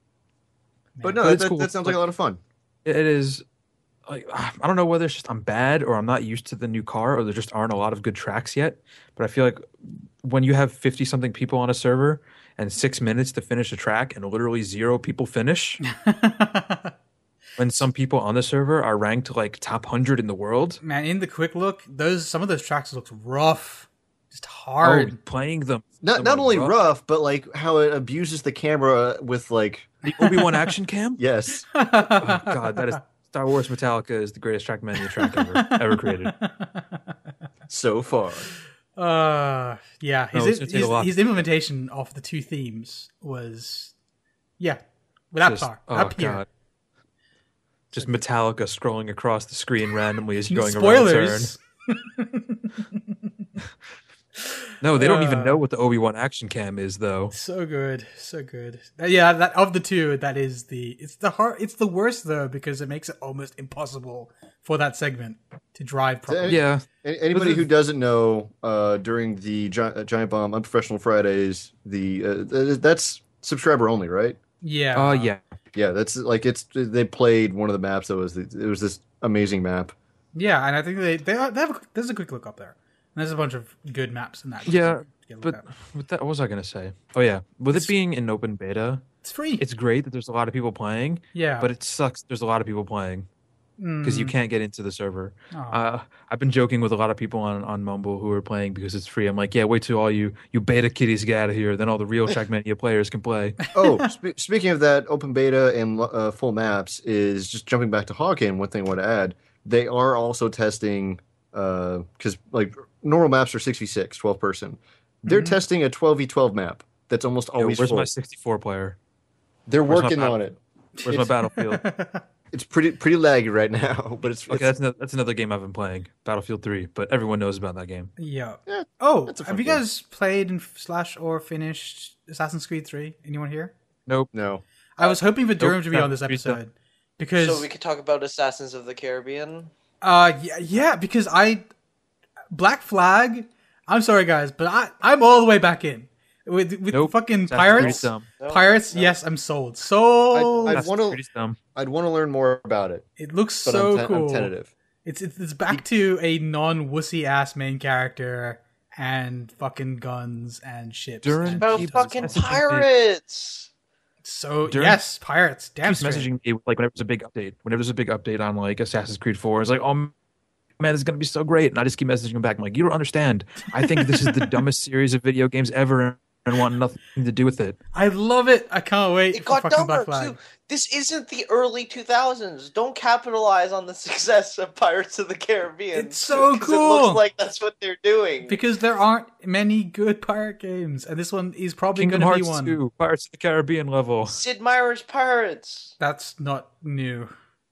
But no, But that, it's that, cool. that sounds like a lot of fun. it it is. Like I don't know whether it's just I'm bad or I'm not used to the new car or there just aren't a lot of good tracks yet. But I feel like when you have fifty something people on a server and six minutes to finish a track and literally zero people finish, when some people on the server are ranked like top one hundred in the world. Man, in the quick look, those some of those tracks look rough, just Oh, hard. playing them. Not them not are only rough. rough, but like how it abuses the camera with like The Obi-Wan action cam? yes. Oh, God, that is Star Wars Metallica is the greatest Trackmania track ever ever created. So far. Uh, yeah, his, No, it's gonna take his, a lot. his implementation of the two themes was, yeah, without Just- par, oh, up here. God. Just Metallica scrolling across the screen randomly as you're going around the turn. Spoilers. No, they don't Uh, even know what the Obi-Wan action cam is, though. So good, so good. Uh, Yeah, that of the two, that is the it's the hard, it's the worst though because it makes it almost impossible for that segment to drive properly. Yeah, A- Anybody the- who doesn't know, uh, during the Gi- uh, Giant Bomb Unprofessional Fridays, the uh, th- that's subscriber only, right? Yeah. uh, yeah. Yeah, that's like it's they played one of the maps that was it was this amazing map. Yeah, and I think they they, are, they have a, there's a quick look up there. And there's a bunch of good maps in that. Yeah, to get a look But at. with that, what was I going to say? Oh, yeah. With It's- it being in open beta, It's free. it's great that there's a lot of people playing, yeah, but it sucks there's a lot of people playing because you Mm. can't get into the server. Aw. Uh, I've been joking with a lot of people on, on Mumble who are playing because it's free. I'm like, yeah, wait till all you, you beta kiddies get out of here. Then all the real Trackmania players can play. Oh, spe- speaking of that, open beta and uh, full maps is just jumping back to Hawken. One thing I want to add: they are also testing because like normal maps are six v six, twelve person. They're Mhm. testing a twelve v twelve map that's almost Yo, always where's full. my sixty-four player? They're where's my working map? on it. Where's my It's- Battlefield? It's pretty pretty laggy right now, but it's, Okay, it's that's another, that's another game I've been playing, Battlefield three. But everyone knows about that game. yeah. Yeah, Oh, that's a have fun you game. guys played and slash or finished Assassin's Creed three? Anyone here? Nope. no. I was hoping for Durham Nope, to be on this Assassin's Creed episode because So we could talk about Assassins of the Caribbean. uh yeah, yeah because I Black Flag. I'm sorry guys, but I I'm all the way back in with with Nope. fucking Assassin's pirates. Creed's dumb. No, Pirates, no. yes, I'm sold. Sold. I- I- Assassin's wanna- Creed's dumb. I'd want to learn more about it, it looks but so I'm, te- cool. I'm tentative. It's, it's it's back to a non wussy ass main character and fucking guns and ships. During- and About Keep- fucking Assassin's Creed. pirates. so During- yes, pirates. Damn Keeps straight. messaging me like whenever there's a big update. Whenever there's a big update on like Assassin's Creed four, it's like, oh man, it's gonna be so great. And I just keep messaging him back. I'm like, you don't understand. I think this is the dumbest series of video games ever, and want nothing to do with it. I love it. I can't wait It for got fucking dumber Black Flag. too. This isn't the early two thousands. Don't capitalize on the success of Pirates of the Caribbean. It's so 'cause It cool. looks like that's what they're doing. Because there aren't many good pirate games, and this one is probably Kingdom going to be Hearts one. two, Pirates of the Caribbean level. Sid Meier's Pirates. That's not new.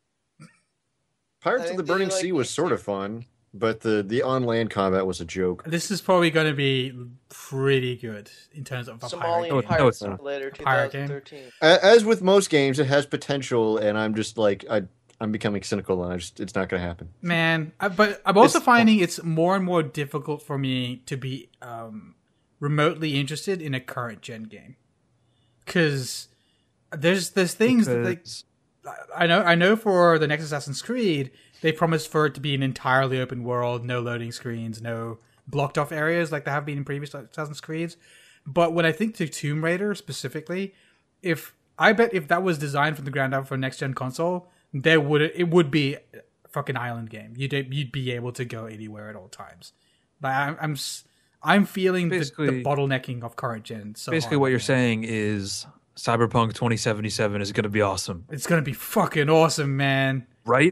Pirates I of think the they Burning like Sea was these sort too. of fun, but the the on land combat was a joke. This is probably going to be pretty good in terms of a pirate Somalian No, game. no, Pirates it's not. later Pirate game? twenty thirteen. A- As with most games, it has potential, and I'm just like I I'm becoming cynical, and I just it's not going to happen. Man, I, but I'm also It's- finding it's more and more difficult for me to be um, remotely interested in a current gen game. Because there's there's things Because- that they, I know I know for the next Assassin's Creed they promised for it to be an entirely open world, no loading screens, no blocked off areas like there have been in previous Assassin's Creeds. But when I think to Tomb Raider specifically, if I bet if that was designed from the ground up for a next gen console, there would it would be a fucking island game. You'd you'd be able to go anywhere at all times. But I'm I'm I'm feeling the, the bottlenecking of current gen. So basically, hard what right you're now. saying is Cyberpunk twenty seventy-seven is going to be awesome, It's gonna be fucking awesome, man. right?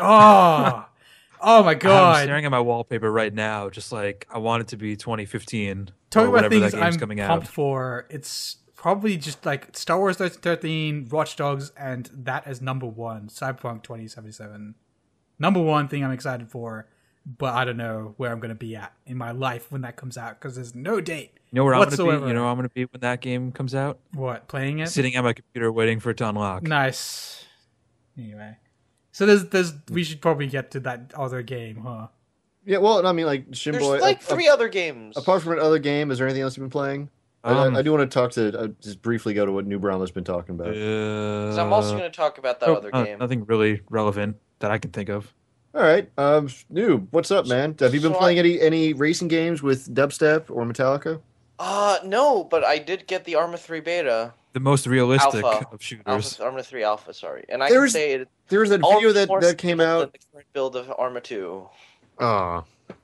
Oh, oh my I'm god! staring at my wallpaper right now, just like I want it to be twenty fifteen Talking or about whenever things that game's I'm coming pumped out. for, it's probably just like Star Wars thirteen, Watch Dogs, and that as number one. Cyberpunk twenty seventy-seven, number one thing I'm excited for, but I don't know where I'm gonna be at in my life when that comes out because there's no date. You know where I'm whatsoever. going to be? You know where I'm going to be when that game comes out? What, playing it? Sitting at my computer waiting for it to unlock. Nice. Anyway, so there's there's we should probably get to that other game, huh? Yeah, well, I mean, like Shinboy. There's like uh, three uh, other games. Apart from another game, is there anything else you've been playing? I- Um, I, I do want to talk to uh, just briefly go to what New Brownlow's been talking about. Uh, 'Cause I'm also going to talk about that oh, other uh, game. Nothing really relevant that I can think of. All right, um, Noob, what's up, man? Have you been So playing I- any any racing games with dubstep or Metallica? Uh, no, but I did get the Arma three beta. The most realistic Alpha. of shooters. Alpha, Arma three Alpha, sorry. And I There's- can say it, There was that all video that, more that came stable out. than the current build of Arma two. Ah,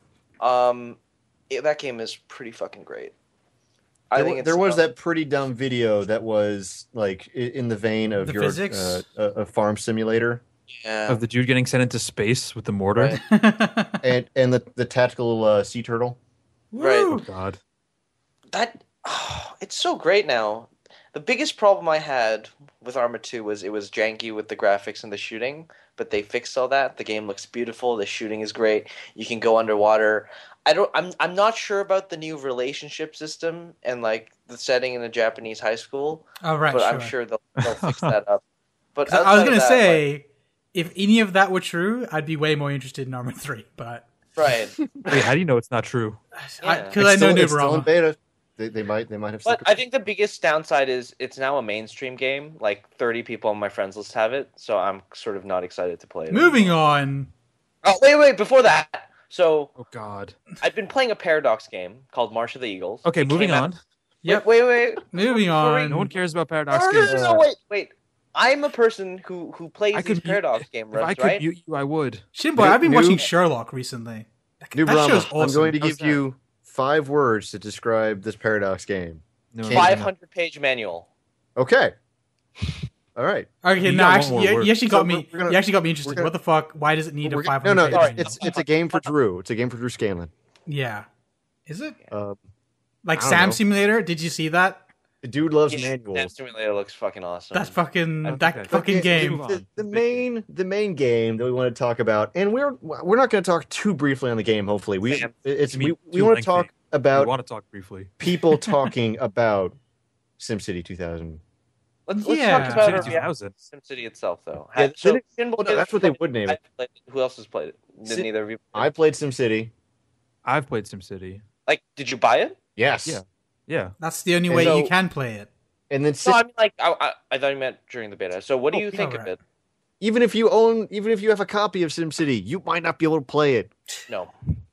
Um, it, that game is pretty fucking great. I there, think wa- it's there was about- that pretty dumb video that was like i- in the vein of The your physics? uh, a, a farm simulator, yeah. Of the dude getting sent into space with the mortar. Right. and and the the tactical uh, sea turtle. Right. Woo! God. That oh, it's so great now. The biggest problem I had with Arma two was it was janky with the graphics and the shooting, but they fixed all that. The game looks beautiful. The shooting is great. You can go underwater. I don't. I'm. I'm not sure about the new relationship system and like the setting in a Japanese high school, Oh right, but sure. I'm sure they'll, they'll fix that up. But 'Cause I was outside gonna of that, say, like- if any of that were true, I'd be way more interested in Arma three. But right. Wait, how do you know it's not true? Yeah. because I It's know still, it's still in Nubarama. beta. They, they might they might have. But stuck I think the biggest downside is it's now a mainstream game. Like thirty people on my friends list have it, so I'm sort of not excited to play it. Moving anymore. on. Oh wait, wait! Before that, so Oh God. I've been playing a Paradox game called March of the Eagles. Okay, It moving came out- on. Yep. Wait, wait, wait. Moving on. No one cares about Paradox No, no, games. no, no, wait, wait. I'm a person who who plays I these could mute- Paradox game If I runs, could right? mute you, I would. Shinboy, I've been New- watching Sherlock recently. That, New that show's Brahma, awesome. I'm going to How's give that? you five words to describe this Paradox game. No, Five- five hundred page manual. Okay. All right. Okay, You no, got one actually, more you, word. you actually So got we're- me. we're gonna- you actually got me interested. gonna- What the fuck? Why does it need a We're five gonna- hundred? no, no, page it's, manual? it's it's a game for Drew. It's a game for Drew Scanlon. Yeah. Is it Uh, like I don't Sam know. Simulator? Did you see that? the dude loves Yeah, manuals. That simulator looks fucking awesome. That's fucking Okay. that But fucking the, game. The, the main the main game that we want to talk about, and we're we're not going to talk too briefly on the game. Hopefully, we Damn. it's You mean we, we too want lengthy. to talk I about want to talk briefly. people talking about SimCity two thousand. Let's, let's Yeah. talk about SimCity our two reaction thousand. to SimCity itself, though. Yeah, so, then it- Shinboy well, no, that's what they played would name it. I played Who else has played it? Did Sim- neither of you? I played SimCity. I've played SimCity. Like, did you buy it? Yes. Yeah. Yeah. That's the only And way so- you can play it. And then No, Sim- I mean, like, I, I, I thought you meant during the beta. So, what do Oh, you think of alright. it? even if you own, even if you have a copy of SimCity, you might not be able to play it. No,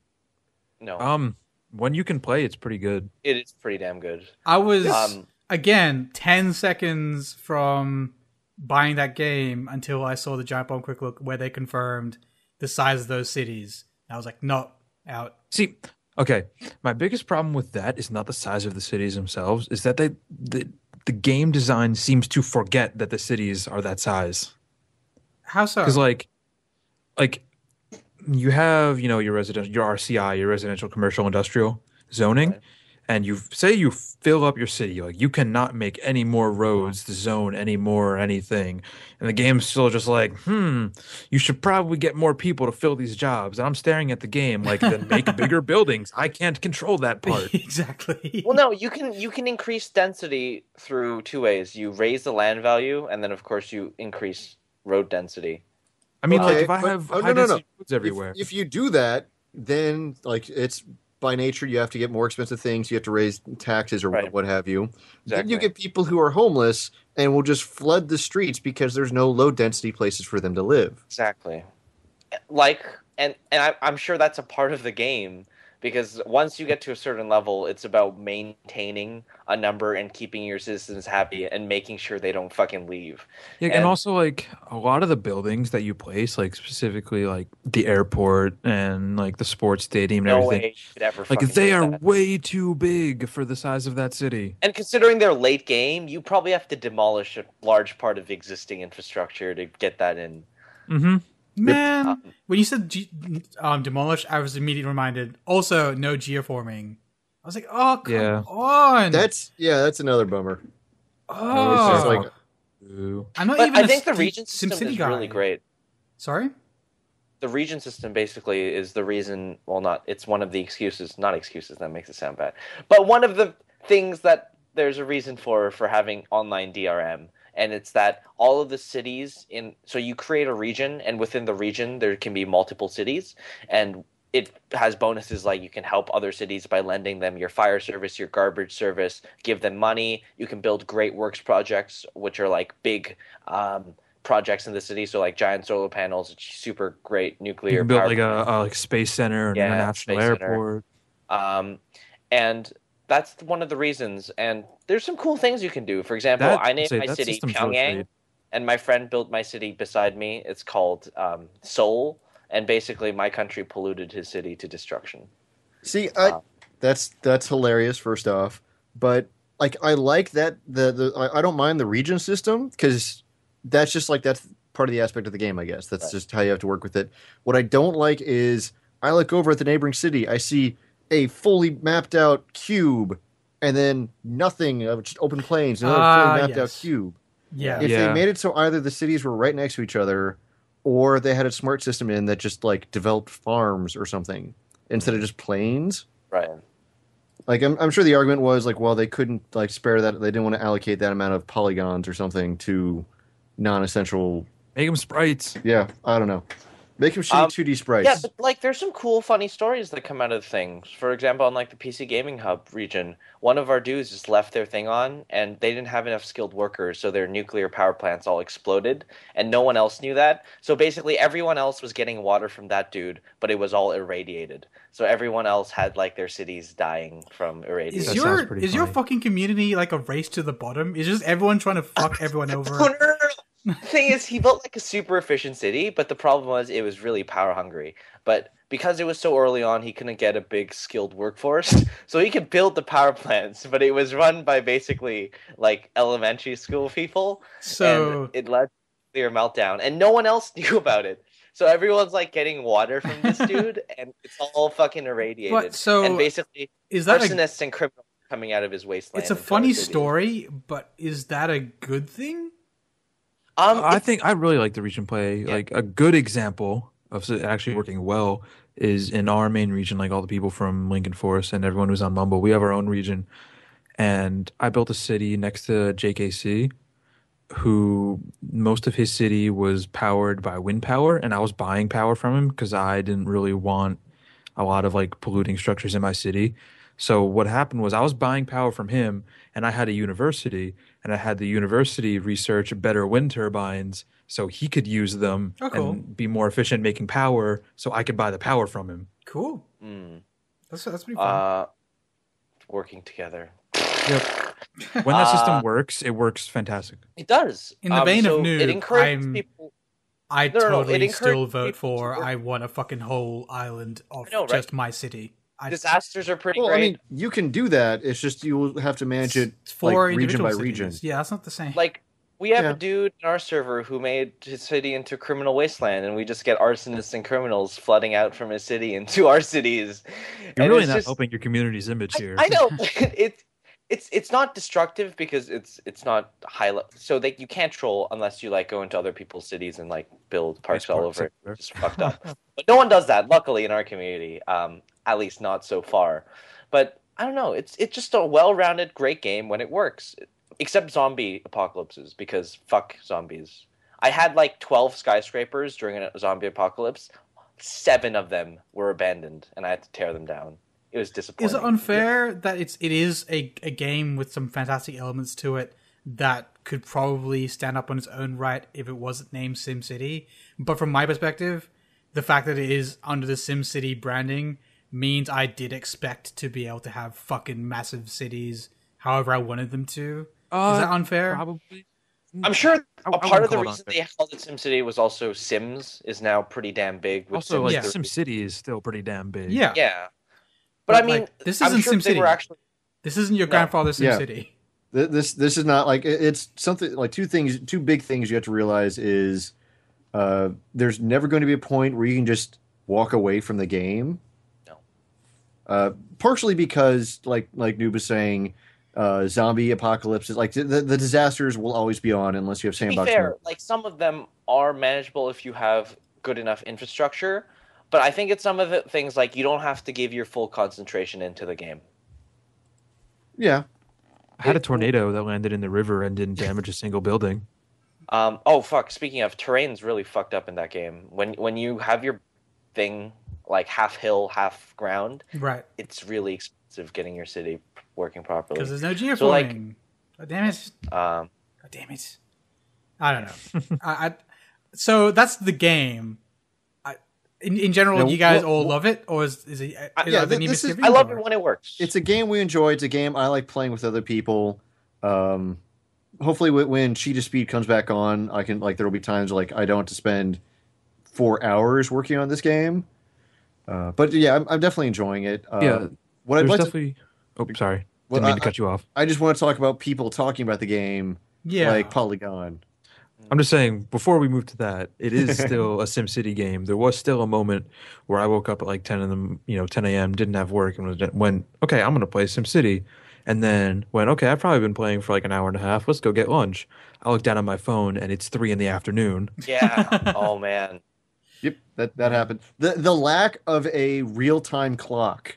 no, Um, when you can play, it's pretty good. it is pretty damn good. I was Um, again ten seconds from buying that game until I saw the Giant Bomb Quick Look where they confirmed the size of those cities. I was like, no, out. See, okay, my biggest problem with that is not the size of the cities themselves, is that they the, the game design seems to forget that the cities are that size. How so? Because like, like you have you know your residential, your R C I, your residential, commercial, industrial zoning, Right. and you say you fill up your city, like you cannot make any more roads to zone any more anything, and the game's still just like, hmm, you should probably get more people to fill these jobs. And I'm staring at the game like, then make bigger buildings. I can't control that part. exactly. well, no, you can you can increase density through two ways. You raise the land value, and then of course you increase road density. I mean, like Okay, if I but- have oh, high no, no, no. density roads everywhere, If, if you do that, then like it's by nature you have to get more expensive things, you have to raise taxes or Right. what have you. Then Exactly. you get people who are homeless and will just flood the streets because there's no low density places for them to live. Exactly. Like, and and I, I'm sure that's a part of the game because once you get to a certain level, it's about maintaining a number and keeping your citizens happy and making sure they don't fucking leave. Yeah, and, And- also like a lot of the buildings that you place, like specifically like the airport and like the sports stadium and No everything, way you could ever like fucking they do are that. way too big for the size of that city. And considering they're late game, you probably have to demolish a large part of existing infrastructure to get that in. Mm-hmm. Man, Um, when you said G- um, demolish, I was immediately reminded. Also, no geoforming. I was like, oh, come Yeah. on. That's yeah, that's another bummer. oh. It's just like Ooh. I'm not But even I a think the Sim- region system SimCity is guy. really great. Sorry? The region system basically is the reason, well, not, it's one of the excuses, not excuses, that makes it sound bad, but one of the things that there's a reason for for having online D R M. And it's that all of the cities in, so you create a region, and within the region there can be multiple cities, and it has bonuses like you can help other cities by lending them your fire service, your garbage service, give them money. You can build great works projects, which are like big um, projects in the city, so like giant solar panels, super great You nuclear can build power like a, a like space center, an Yeah, international space center. airport. um, and that's one of the reasons. And there's some cool things you can do. For example, That- I named say, my that city system's really Pyongyang, great. and my friend built my city beside me. It's called um, Seoul, and basically my country polluted his city to destruction. see, I Wow. that's that's hilarious. First off, but like I like that the the I, I don't mind the region system because that's just like that's part of the aspect of the game. I guess that's Right. just how you have to work with it. What I don't like is I look over at the neighboring city, I see a fully mapped out cube, and then nothing of just open plains, another Ah, fully mapped out yes. cube. Yeah. If Yeah. they made it so either the cities were right next to each other, or they had a smart system in that just like developed farms or something instead of just plains. Right. Like I'm, I'm sure the argument was like, well, they couldn't like spare that. They didn't want to allocate that amount of polygons or something to non-essential. Make them sprites. Yeah, I don't know. Make them shitty Um, two D sprites. Yeah, but like there's some cool, funny stories that come out of things. For example, on like the P C Gaming Hub region, one of our dudes just left their thing on, and they didn't have enough skilled workers, so their nuclear power plants all exploded, and no one else knew that. So basically, everyone else was getting water from that dude, but it was all irradiated. So everyone else had like their cities dying from Is irradiation. That your sounds pretty is your funny. fucking community like a race to the bottom? Is just everyone trying to fuck everyone over? No, no, no, no. The thing is, he built like a super efficient city, but the problem was it was really power hungry. But because it was so early on, he couldn't get a big skilled workforce, so he could build the power plants. But it was run by basically like elementary school people, So and it led to a clear meltdown, and no one else knew about it. So everyone's like getting water from this dude, and it's all fucking irradiated. But, so, and basically, is that a, arsonists and criminals coming out of his wasteland. it's a into our funny city. story, but is that a good thing? Um, I it's- think I really like the region play. Yeah. Like a good example of it actually working well is in our main region. Like all the people from Lincoln Forest and everyone who's on Mumble, we have our own region. And I built a city next to J K C, who most of his city was powered by wind power, and I was buying power from him because I didn't really want a lot of like polluting structures in my city. So what happened was I was buying power from him, and I had a university, and I had the university research better wind turbines so he could use them Oh, cool. and be more efficient making power, so I could buy the power from him. Cool. mm, That's that's pretty fun. uh, working together. Yep. When that Uh, system works, it works fantastic. It does. In the Um, vein of so Noob, it encourages I'm- people. I no, no, no, it totally encourages still vote people to for. work- I want a fucking whole island of I know, right? just my city. I, Disasters are pretty well, I great. mean, you can do that. It's just you will have to manage it it's for like region individual by cities. region. Yeah, that's not the same. like we have Yeah. a dude in our server who made his city into criminal wasteland, and we just get arsonists and criminals flooding out from his city into our cities. You're And really it's not just- helping your community's image here. I, I know it's it's it's not destructive because it's it's not high. Le- so they you can't troll unless you like go into other people's cities and like build parks all parks over it. everywhere. Just fucked up. But no one does that. Luckily, in our community, um, at least not so far. But I don't know. It's it's just a well-rounded, great game when it works. Except zombie apocalypses, because fuck zombies. I had like twelve skyscrapers during a zombie apocalypse. Seven of them were abandoned, and I had to tear them down. it was disappointing. Is it unfair yeah. that it's it is a, a game with some fantastic elements to it that could probably stand up on its own right if it wasn't named SimCity? But from my perspective, the fact that it is under the SimCity branding means I did expect to be able to have fucking massive cities however I wanted them to. Uh, is that unfair? Probably. I'm sure I, a part of the reason they called it SimCity was also Sims is now pretty damn big. With also, Sims like yeah. SimCity is still pretty damn big. Yeah, yeah. But, but I mean, like, this I'm isn't sure SimCity. They were actually... This isn't your no. grandfather's SimCity. Yeah. This this is not like it's something like two things. Two big things you have to realize is uh, there's never going to be a point where you can just walk away from the game. No. Uh, partially because, like like Noob was saying. Uh, zombie apocalypses, like the, the disasters will always be on unless you have sandbox. To be fair, mode. like some of them are manageable if you have good enough infrastructure, but I think it's some of the things like you don't have to give your full concentration into the game. Yeah, I had a tornado that landed in the river and didn't damage a single building. Um, oh fuck! Speaking of, terrain's really fucked up in that game. When when you have your thing like half hill, half ground, right? It's really expensive getting your city working properly because there's no geoforming. So, like, God damn it! Um, God damn it! I don't know. I, I so that's the game. I, in in general, no, you guys well, all well, love it, or is is it? Is yeah, there this is, I love it when it works. It's a game we enjoy. It's a game I like playing with other people. Um, hopefully, when Cheetah Speed comes back on, I can like there will be times like I don't have to spend four hours working on this game. Uh, but yeah, I'm, I'm definitely enjoying it. Uh, yeah, what I'd there's like definitely. To... Oh, sorry. Well, Didn't mean to I, cut you off. I just want to talk about people talking about the game, yeah. like Polygon. I'm just saying, before we move to that, it is still a SimCity game. There was still a moment where I woke up at like ten in the you know ten a.m. didn't have work and was went okay, I'm gonna play SimCity, and then went okay, I've probably been playing for like an hour and a half. Let's go get lunch. I look down at my phone and it's three in the afternoon. Yeah. Oh man. Yep, that that happened. the The lack of a real time clock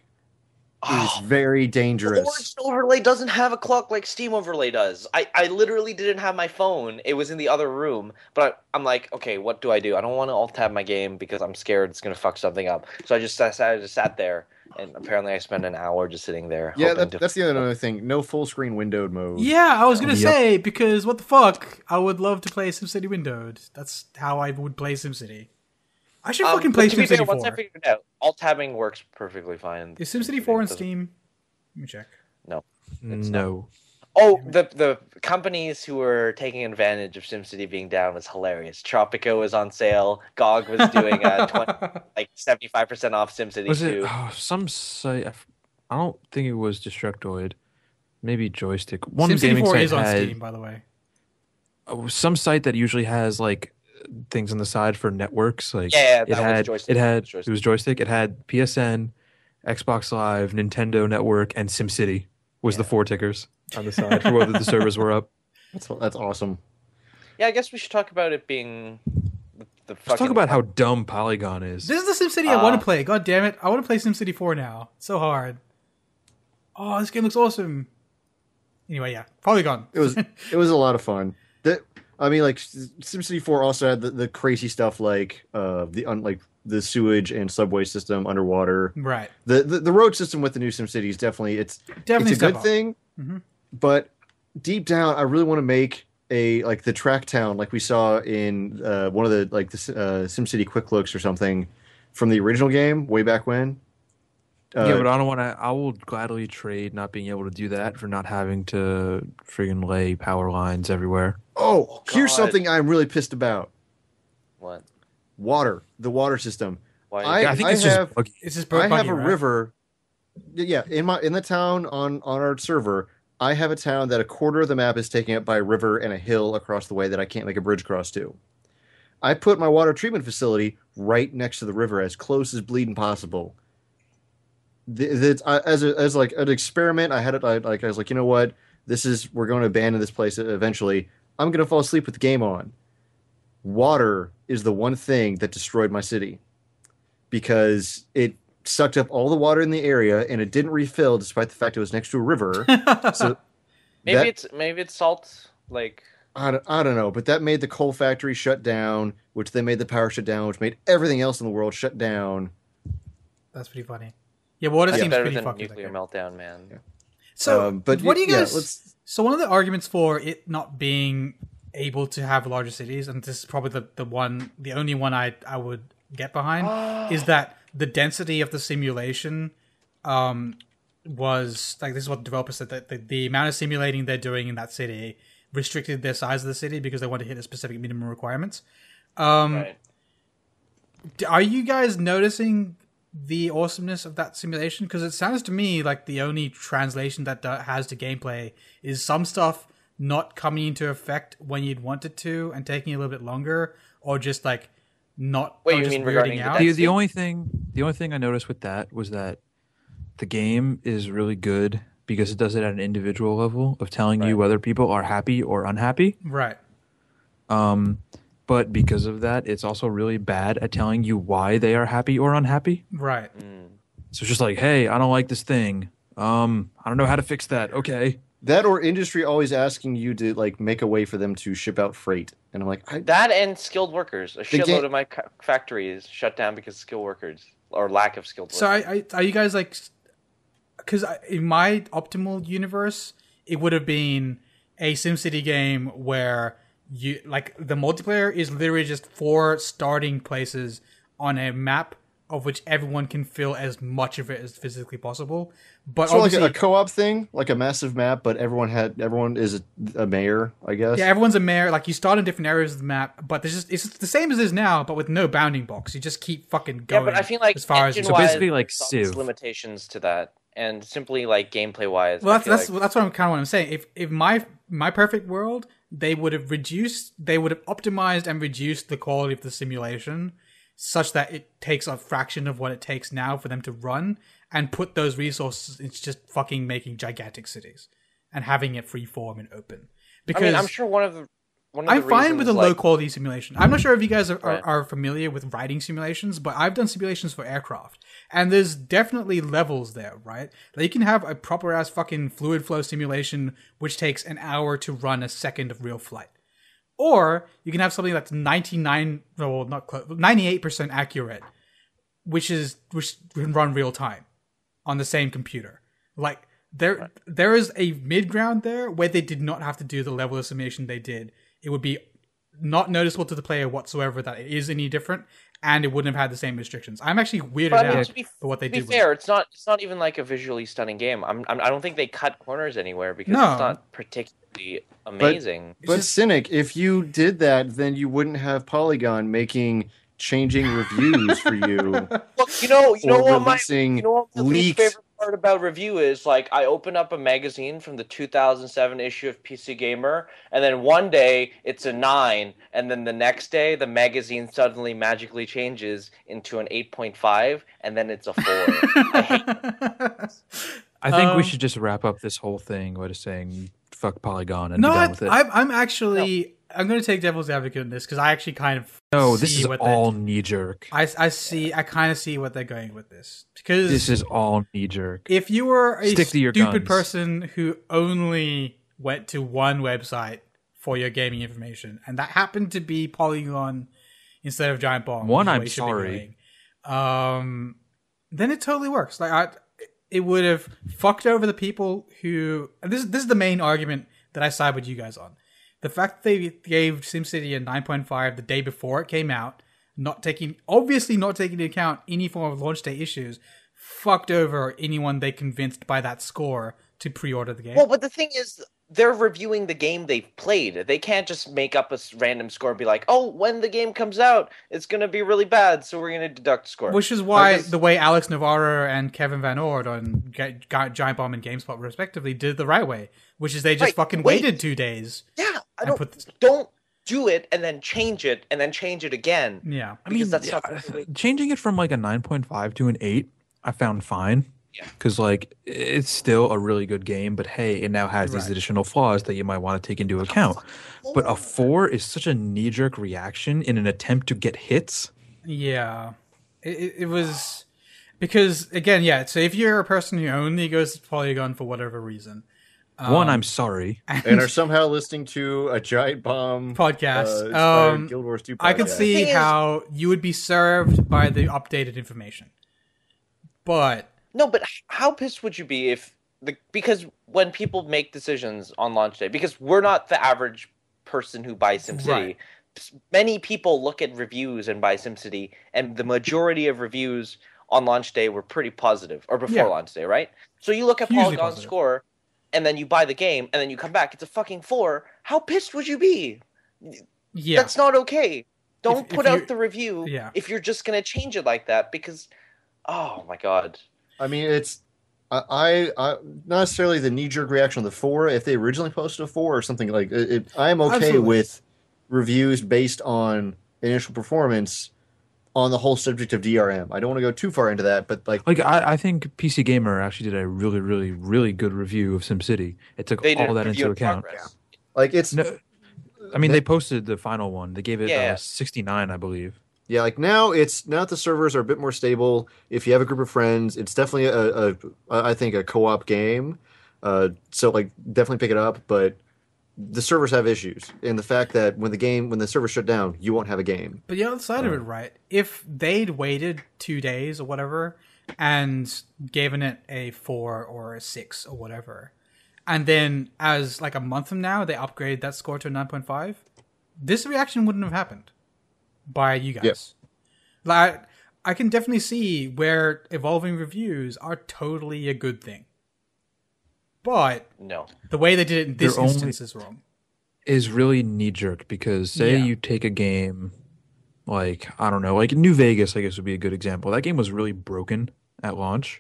is very dangerous. Origin Overlay doesn't have a clock like Steam Overlay does. I, I literally didn't have my phone. It was in the other room. But I, I'm like, okay, what do I do? I don't want to alt-tab my game because I'm scared it's going to fuck something up. So I just sat, I just sat there, and apparently I spent an hour just sitting there. Yeah, that, to... that's the other thing. No full screen windowed mode. Yeah, I was going to Yep. say, because what the fuck? I would love to play SimCity windowed. That's how I would play SimCity. I should um, fucking play to be fair, SimCity once I four. figured it out, alt-tabbing works perfectly fine. Is SimCity four on Steam? Let me check. No. No. Oh, the the companies who were taking advantage of SimCity being down was hilarious. Tropico was on sale. G O G was doing a twenty, like seventy-five percent off SimCity Was it two. oh, some site? I f- I don't think it was Destructoid. Maybe Joystick. One SimCity gaming four site is on had Steam, by the way. oh, some site that usually has like things on the side for networks. Like Yeah, it that was had Joystick. it had Joystick. it was Joystick. It had P S N, Xbox Live, Nintendo Network, and SimCity was Yeah. the four tickers on the side for whether the servers were up. That's that's awesome. Yeah, I guess we should talk about it being the, the fucking... Let's talk about how dumb Polygon is. This is the SimCity I Uh, want to play. God damn it. I want to play SimCity four now. It's so hard. Oh, this game looks awesome. Anyway, yeah. Polygon. It was it was a lot of fun. That I mean, like SimCity four also had the, the crazy stuff like uh the un, like the sewage and subway system underwater. Right. The, the the road system with the new SimCity is definitely it's Definitely it's a step good up. thing, Mhm. but deep down, I really want to make a like the track town like we saw in uh, one of the like the uh, SimCity quick looks or something from the original game way back when. Uh, yeah, but I don't want to. I will gladly trade not being able to do that for not having to friggin' lay power lines everywhere. oh, here's God. something I'm really pissed about: What? water, the water system. Why? I- Yeah, I think it's have- just buggy. It's just I buggy, have a right? river. Yeah, in my in the town on on our server, I have a town that a quarter of the map is taken up by a river and a hill across the way that I can't make a bridge across to. I put my water treatment facility right next to the river, as close as bleeding possible. The, the, I, as a, as like an experiment, I had it I, like I was like, you know what, this is we're going to abandon this place eventually. I'm going to fall asleep with the game on. Water is the one thing that destroyed my city because it sucked up all the water in the area and it didn't refill despite the fact it was next to a river. So maybe that- it's maybe it's salt. Like I don't, I don't know, but that made the coal factory shut down, which then made the power shut down, which made everything else in the world shut down. That's pretty funny. Yeah, water That's seems better pretty than fucking nuclear okay. meltdown, man. Yeah. So, Um, but what do you yeah, guys? let's- So, one of the arguments for it not being able to have larger cities, and this is probably the, the one, the only one I I would get behind, is that the density of the simulation, um, was like this is what the developer said that the, the amount of simulating they're doing in that city restricted their size of the city because they wanted to hit a specific minimum requirements. Um, Right. Are you guys noticing the awesomeness of that simulation? Because it sounds to me like the only translation that uh, has to gameplay is some stuff not coming into effect when you'd want it to and taking a little bit longer, or just like not. Wait, or you just mean regarding weirding the out. The, density? the only thing the only thing I noticed with that was that the game is really good because it does it at an individual level of telling you Right. whether people are happy or unhappy. Right. Um, but because of that, it's also really bad at telling you why they are happy or unhappy. Right. So it's just like, hey, I don't like this thing. Um, I don't know how to fix that. Okay. that or industry always asking you to like make a way for them to ship out freight, and I'm like, I, That and skilled workers. A shitload ga- of my ca- factories shut down because of skilled workers or lack of skilled So, workers. I, I, are you guys like? Because in my optimal universe, it would have been a SimCity game where you like the multiplayer is literally just four starting places on a map of which everyone can fill as much of it as physically possible. But so like obviously, a, a co-op thing, like a massive map, but everyone had everyone is a, a mayor, I guess. yeah, everyone's a mayor. Like you start in different areas of the map, but there's just it's the same as it is now, but with no bounding box. You just keep fucking yeah, going. but I feel like as far as engine So wise, basically like there's obvious Civ. limitations to that, and simply like gameplay wise. Well, that's that's that's what I'm kind of what I'm saying. If if my my perfect world, they would have reduced, they would have optimized and reduced the quality of the simulation, such that it takes a fraction of what it takes now for them to run, and put those resources into just fucking making gigantic cities and having it free form and open. Because I mean, I'm sure one of the one of I'm the fine with a reasons, low like, quality simulation. I'm not sure if you guys are, Right. are, are familiar with writing simulations, but I've done simulations for aircraft. And there's definitely levels there, right? Like you can have a proper ass fucking fluid flow simulation which takes an hour to run a second of real flight. Or you can have something that's ninety-nine, well, not close, ninety-eight percent accurate, which is which can run real time on the same computer. Like there, right. there is a mid ground there where they did not have to do the level of simulation they did. It would be not noticeable to the player whatsoever that it is any different, and it wouldn't have had the same restrictions. I'm actually weirded But I mean, out to be, for what they to be did. fair, with it. it's not it's not even like a visually stunning game. I'm, I'm I don't think they cut corners anywhere because No. it's not particularly amazing. But just- Cynic, if you did that, then you wouldn't have Polygon making changing reviews for you. Look, you know, you know or what my releasing you know what my least leaked- favorite part about review is? Like, I open up a magazine from the two thousand seven issue of P C Gamer, and then one day it's a nine, and then the next day the magazine suddenly magically changes into an eight point five, and then it's a four. I hate I think Um, we should just wrap up this whole thing by just saying fuck Polygon and No, be done I, with it. I'm, I'm actually I'm going to take devil's advocate in this because I actually kind of no, this see is what all they- knee jerk. I, I see I kind of see what they're going with this because This is all knee jerk. if you were a Stick to your stupid guns. person who only went to one website for your gaming information, and that happened to be Polygon instead of Giant Bomb, One, which is I'm what you should be sorry. doing, um, then it totally works. Like I, it would have fucked over the people who. And this this is the main argument that I side with you guys on. The fact that they gave SimCity a nine point five the day before it came out, not taking obviously not taking into account any form of launch day issues, fucked over anyone they convinced by that score to pre-order the game. Well, but the thing is, they're reviewing the game they've played. They can't just make up a s- random score and be like, "Oh, when the game comes out, it's gonna be really bad, so we're gonna deduct score." Which is why I guess- the way Alex Navarro and Kevin Van Ord on Gi- Gi- Giant Bomb and GameSpot respectively did the right way, which is they just Right, fucking wait. waited two days. yeah, I and don't put- don't do it and then change it and then change it again. Yeah. I mean, because that's yeah, not- changing it from like a nine point five to an eight, I found fine. Yeah. Because like it's still a really good game, but hey, it now has these Right. additional flaws that you might want to take into account. But a four is such a knee jerk reaction in an attempt to get hits. Yeah, it, it, it was because again, yeah. So if you're a person who only goes to Polygon for whatever reason, One, um, I'm sorry. and are somehow listening to a Giant Bomb podcast, uh, inspired um, Guild Wars two podcast. I could see Thing is- how you would be served by the updated information, but No, but how pissed would you be if the because when people make decisions on launch day, because we're not the average person who buys SimCity. Right. Many people look at reviews and buy SimCity, and the majority of reviews on launch day were pretty positive, or before Yeah. launch day, right? So you look at Hugely Polygon positive. score, and then you buy the game, and then you come back, it's a fucking four. How pissed would you be? Yeah. That's not okay. Don't If- put if out you- the review Yeah. if you're just going to change it like that, because, oh my god. I mean, it's I, I, I not necessarily the knee jerk reaction on the four. If they originally posted a four or something like it, it I am okay Absolutely. with reviews based on initial performance on the whole subject of D R M. I don't want to go too far into that, but like, Like I, I think P C Gamer actually did a really, really, really good review of SimCity. It took They did all a that review into in account. progress. like it's No, I mean, they posted the final one. They gave it Yeah. uh, sixty-nine, I believe. yeah, like now it's now that the servers are a bit more stable. If you have a group of friends, it's definitely a, a I think a co-op game. Uh, so like definitely pick it up, but the servers have issues, and the fact that when the game when the servers shut down, you won't have a game. But the other side of it, right? If they'd waited two days or whatever and given it a four or a six or whatever, and then as like a month from now they upgrade that score to a nine point five, this reaction wouldn't have happened by you guys. Yep. Like, I can definitely see where evolving reviews are totally a good thing. But No. the way they did it in this They're only- instance is wrong. Is really knee jerk because say Yeah. you take a game like I don't know, like New Vegas, I guess would be a good example. That game was really broken at launch.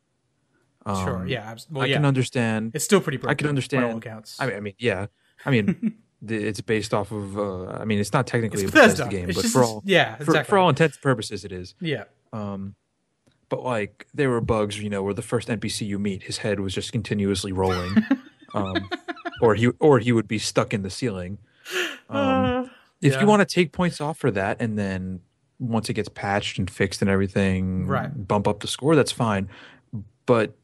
Um, Sure, yeah. abs- Well, I yeah. can understand. It's still pretty broken. I can understand. by all accounts. I mean, I mean, yeah. I mean, th- it's based off of. Uh, I mean, it's not technically It's a Bethesda Bethesda. game, It's but just- for all yeah, for, exactly. for all intents and purposes, it is. Yeah. Um, but like there were bugs, you know, where the first N P C you meet, his head was just continuously rolling, um, or he or he would be stuck in the ceiling. Um, if yeah. you want to take points off for that, and then once it gets patched and fixed and everything, Right. bump up the score, that's fine. But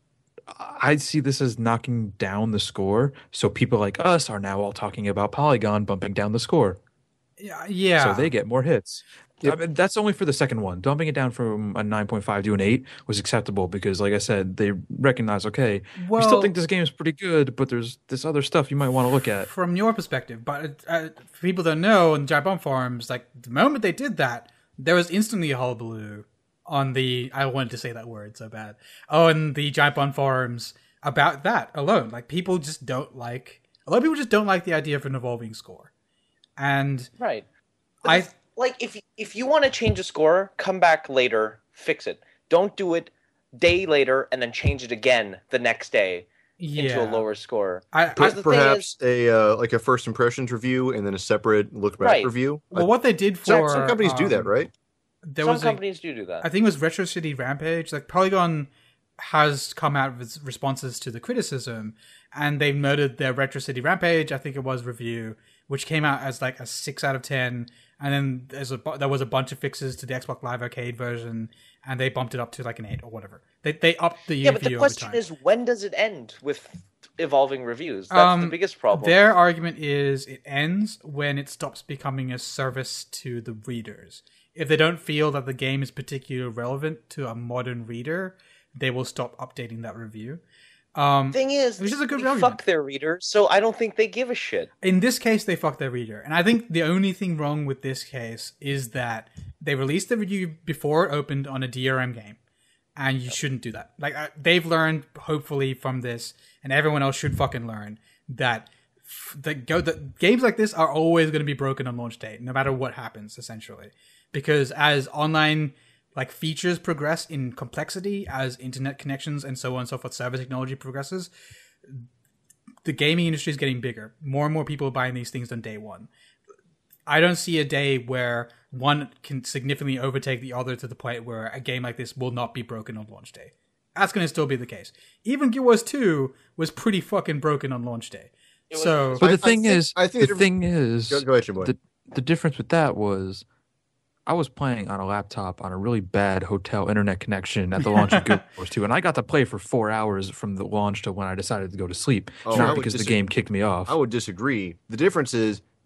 I see this as knocking down the score, so people like us are now all talking about Polygon bumping down the score, Yeah. Yeah. so they get more hits. Yep. I mean, that's only for the second one. Dumping it down from a nine point five to an eight was acceptable because, like I said, they recognize, okay, we still Well- think this game is pretty good, but there's this other stuff you might want to look at. From your perspective, but uh, for people that know in Giant Bomb forums, like the moment they did that, there was instantly a hullabaloo on the. I wanted to say that word so bad. On the Giant Bomb forums about that alone. Like people just don't like. A lot of people just don't like the idea of an evolving score, and Right. I. Like, if if you want to change a score, come back later, fix it. Don't do it day later and then change it again the next day Yeah. into a lower score. I, I, Because the thing Perhaps a uh, like a first impressions review and then a separate look back Right. review. well, what they did some, for some companies do that, um, right? There Some was a, companies do do that. I think it was Retro City Rampage. Like Polygon has come out with responses to the criticism, and they noted their Retro City Rampage. I think it was review, which came out as like a six out of ten, and then there's a bu- there was a bunch of fixes to the Xbox Live Arcade version, and they bumped it up to like an eight or whatever. They they upped the yeah, but the review question over time. is, when does it end with evolving reviews? That's the Um, biggest problem. Their argument is it ends when it stops becoming a service to the readers. If they don't feel that the game is particularly relevant to a modern reader, they will stop updating that review. Um, Thing is, Which is a good they argument. fuck their readers, so I don't think they give a shit. in this case, they fucked their reader. And I think the only thing wrong with this case is that they released the review before it opened on a D R M game. And you shouldn't do that. Like, uh, they've learned, hopefully, from this, and everyone else should fucking learn, that f- the, go, the games like this are always going to be broken on launch day, no matter what happens, essentially. Because as online like features progress in complexity, as internet connections and so on and so forth, server technology progresses, the gaming industry is getting bigger. More and more people are buying these things on day one. I don't see a day where one can significantly overtake the other to the point where a game like this will not be broken on launch day. That's going to still be the case. Even Gear Wars two was pretty fucking broken on launch day. was- So, But I- the I thing think- is, I think the the- thing is, Go, go ahead, Shinboy. the the difference with that was, I was playing on a laptop on a really bad hotel internet connection at the launch of Guild Wars two, and I got to play for four hours from the launch to when I decided to go to sleep. Oh, I not would because the dis- game kicked me off. I would disagree. The difference is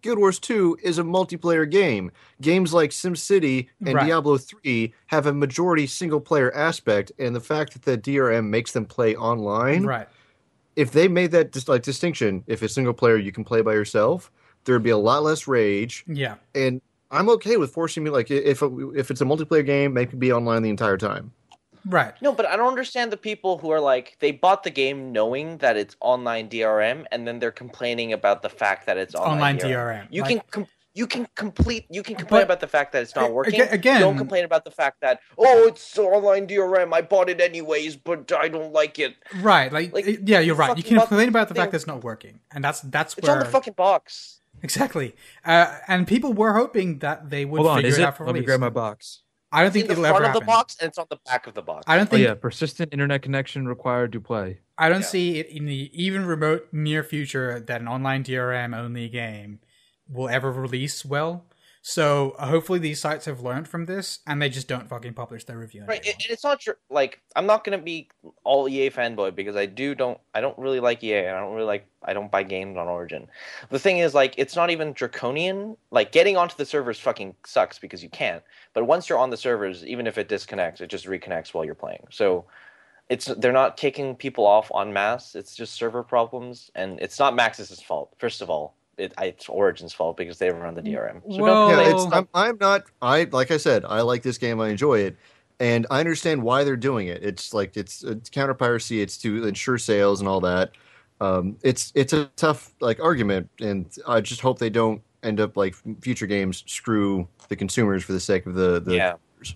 Guild Wars two is a multiplayer game. Games like SimCity and Right. Diablo three have a majority single-player aspect, and the fact that the D R M makes them play online, Right. if they made that dis- like distinction, if it's single player you can play by yourself, there would be a lot less rage. Yeah. And I'm okay with forcing me, like, if if it's a multiplayer game, make me be online the entire time. Right. No, but I don't understand the people who are like, they bought the game knowing that it's online D R M, and then they're complaining about the fact that it's online, Online D R M. D R M, You like- can com- you can complete you can complain But- about the fact that it's not A- working. aga- again- Don't complain about the fact that, oh, it's online D R M. I bought it anyways, but I don't like it. Right. Like, Like, yeah, you're right. You fucking can bought complain the about the fact thing. that it's not working, and that's that's It's where on the fucking box. exactly. Uh, and people were hoping that they would Hold on, figure is it it? out for Let me release. grab my box. I don't It's in think the it'll front ever of the happen. box, and it's on the back of the box. I don't Oh think. yeah, persistent internet connection required to play. I don't Yeah. see it in the even remote near future that an online D R M only game will ever release well. So uh, hopefully these sites have learned from this and they just don't fucking publish their review. Right, anymore. and it's not true. Like, I'm not gonna be all E A fanboy because I do don't I don't really like E A. I don't really like I don't buy games on Origin. The thing is, like, it's not even draconian. Like, getting onto the servers fucking sucks because you can't. But once you're on the servers, even if it disconnects, it just reconnects while you're playing. So it's they're not kicking people off en masse. It's just server problems, and it's not Maxis's fault. First of all, it, it's Origin's fault because they run the D R M. So Well- don't Yeah, blame- it's I'm, I'm not I like I said, I like this game, I enjoy it, and I understand why they're doing it. It's like it's, it's counter piracy, it's to ensure sales and all that. Um, it's it's a tough like argument, and I just hope they don't end up like future games screw the consumers for the sake of the the. yeah.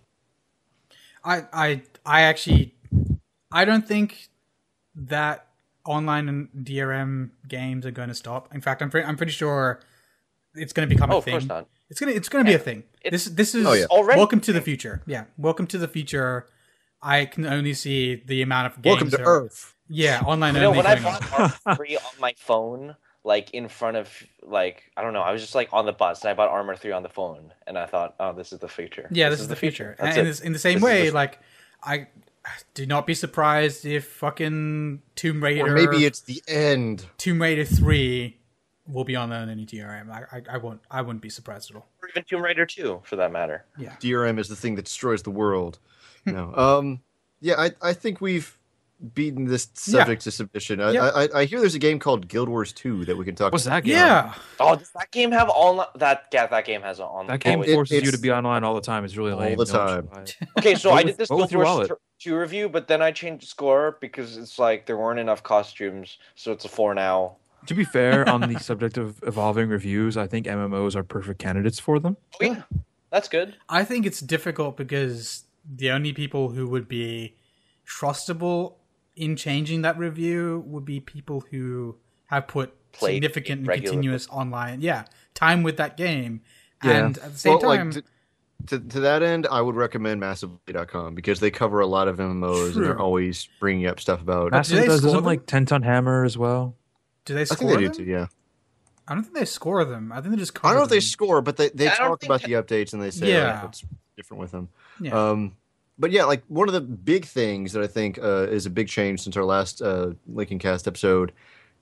I, I, I actually, I don't think that online and D R M games are going to stop. In fact, I'm pre- I'm pretty sure it's going to become Oh, a of thing. course not. It's gonna it's gonna be a thing. It's- This this is Oh, yeah. Already welcome a to the thing. future. Yeah, welcome to the future. I can only see the amount of games. Welcome to that are- Earth. Yeah, online You know, only. when I coming on. bought Armor three on my phone, like in front of, like, I don't know, I was just like on the bus and I bought Armor three on the phone and I thought, oh, this is the future. Yeah, this, is the future. That's And it. in, this, in the same This is way, the- like I do not be surprised if fucking Tomb Raider Or maybe it's the end. Tomb Raider three will be on any D R M. I, I I won't I wouldn't be surprised at all. Or even Tomb Raider two, for that matter. Yeah. D R M is the thing that destroys the world. No. Um. Yeah, I I think we've beaten this subject to submission. I, Yeah. I I hear there's a game called Guild Wars two that we can talk What's about. that game? Yeah. Oh, does that game have all that? Yeah, that game has on. That game It- forces you it's- to be online all the time. It's really all lame. the No one should time. buy it. Okay, so Go I with- did this go Guild with your Wars wallet. th- two review, but then I changed the score because it's like there weren't enough costumes, so it's a four now. To be fair, on the subject of evolving reviews, I think M M Os are perfect candidates for them. Oh, yeah, that's good. I think it's difficult because the only people who would be trustable in changing that review would be people who have put Played significant and regularly. continuous online, yeah, time with that game. Yeah. And at the same Well, time, like, to, to to that end, I would recommend massively dot com because they cover a lot of M M Os and they're True. always bringing up stuff about. But do Massive they does score doesn't them? like ten ton hammer as well. do they I score think they do them? too. Yeah. I don't think they score them. I think they just cover I don't know if they them. score, but they, they I don't talk think about that- the updates and they say Yeah. like, what's different with them. Yeah. Um, but yeah, like one of the big things that I think uh, is a big change since our last uh, Lincolncast episode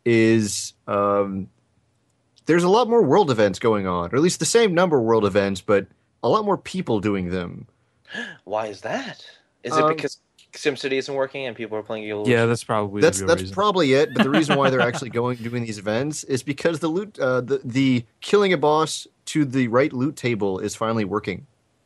is um, there's a lot more world events going on, or at least the same number of world events, but a lot more people doing them. Why is that? Is it Um, because SimCity isn't working and people are playing Guild Wars? Yeah, that's probably That's the real that's reason. probably it. But the reason why they're actually going doing these events is because the loot, uh, the the killing a boss to the right loot table is finally working.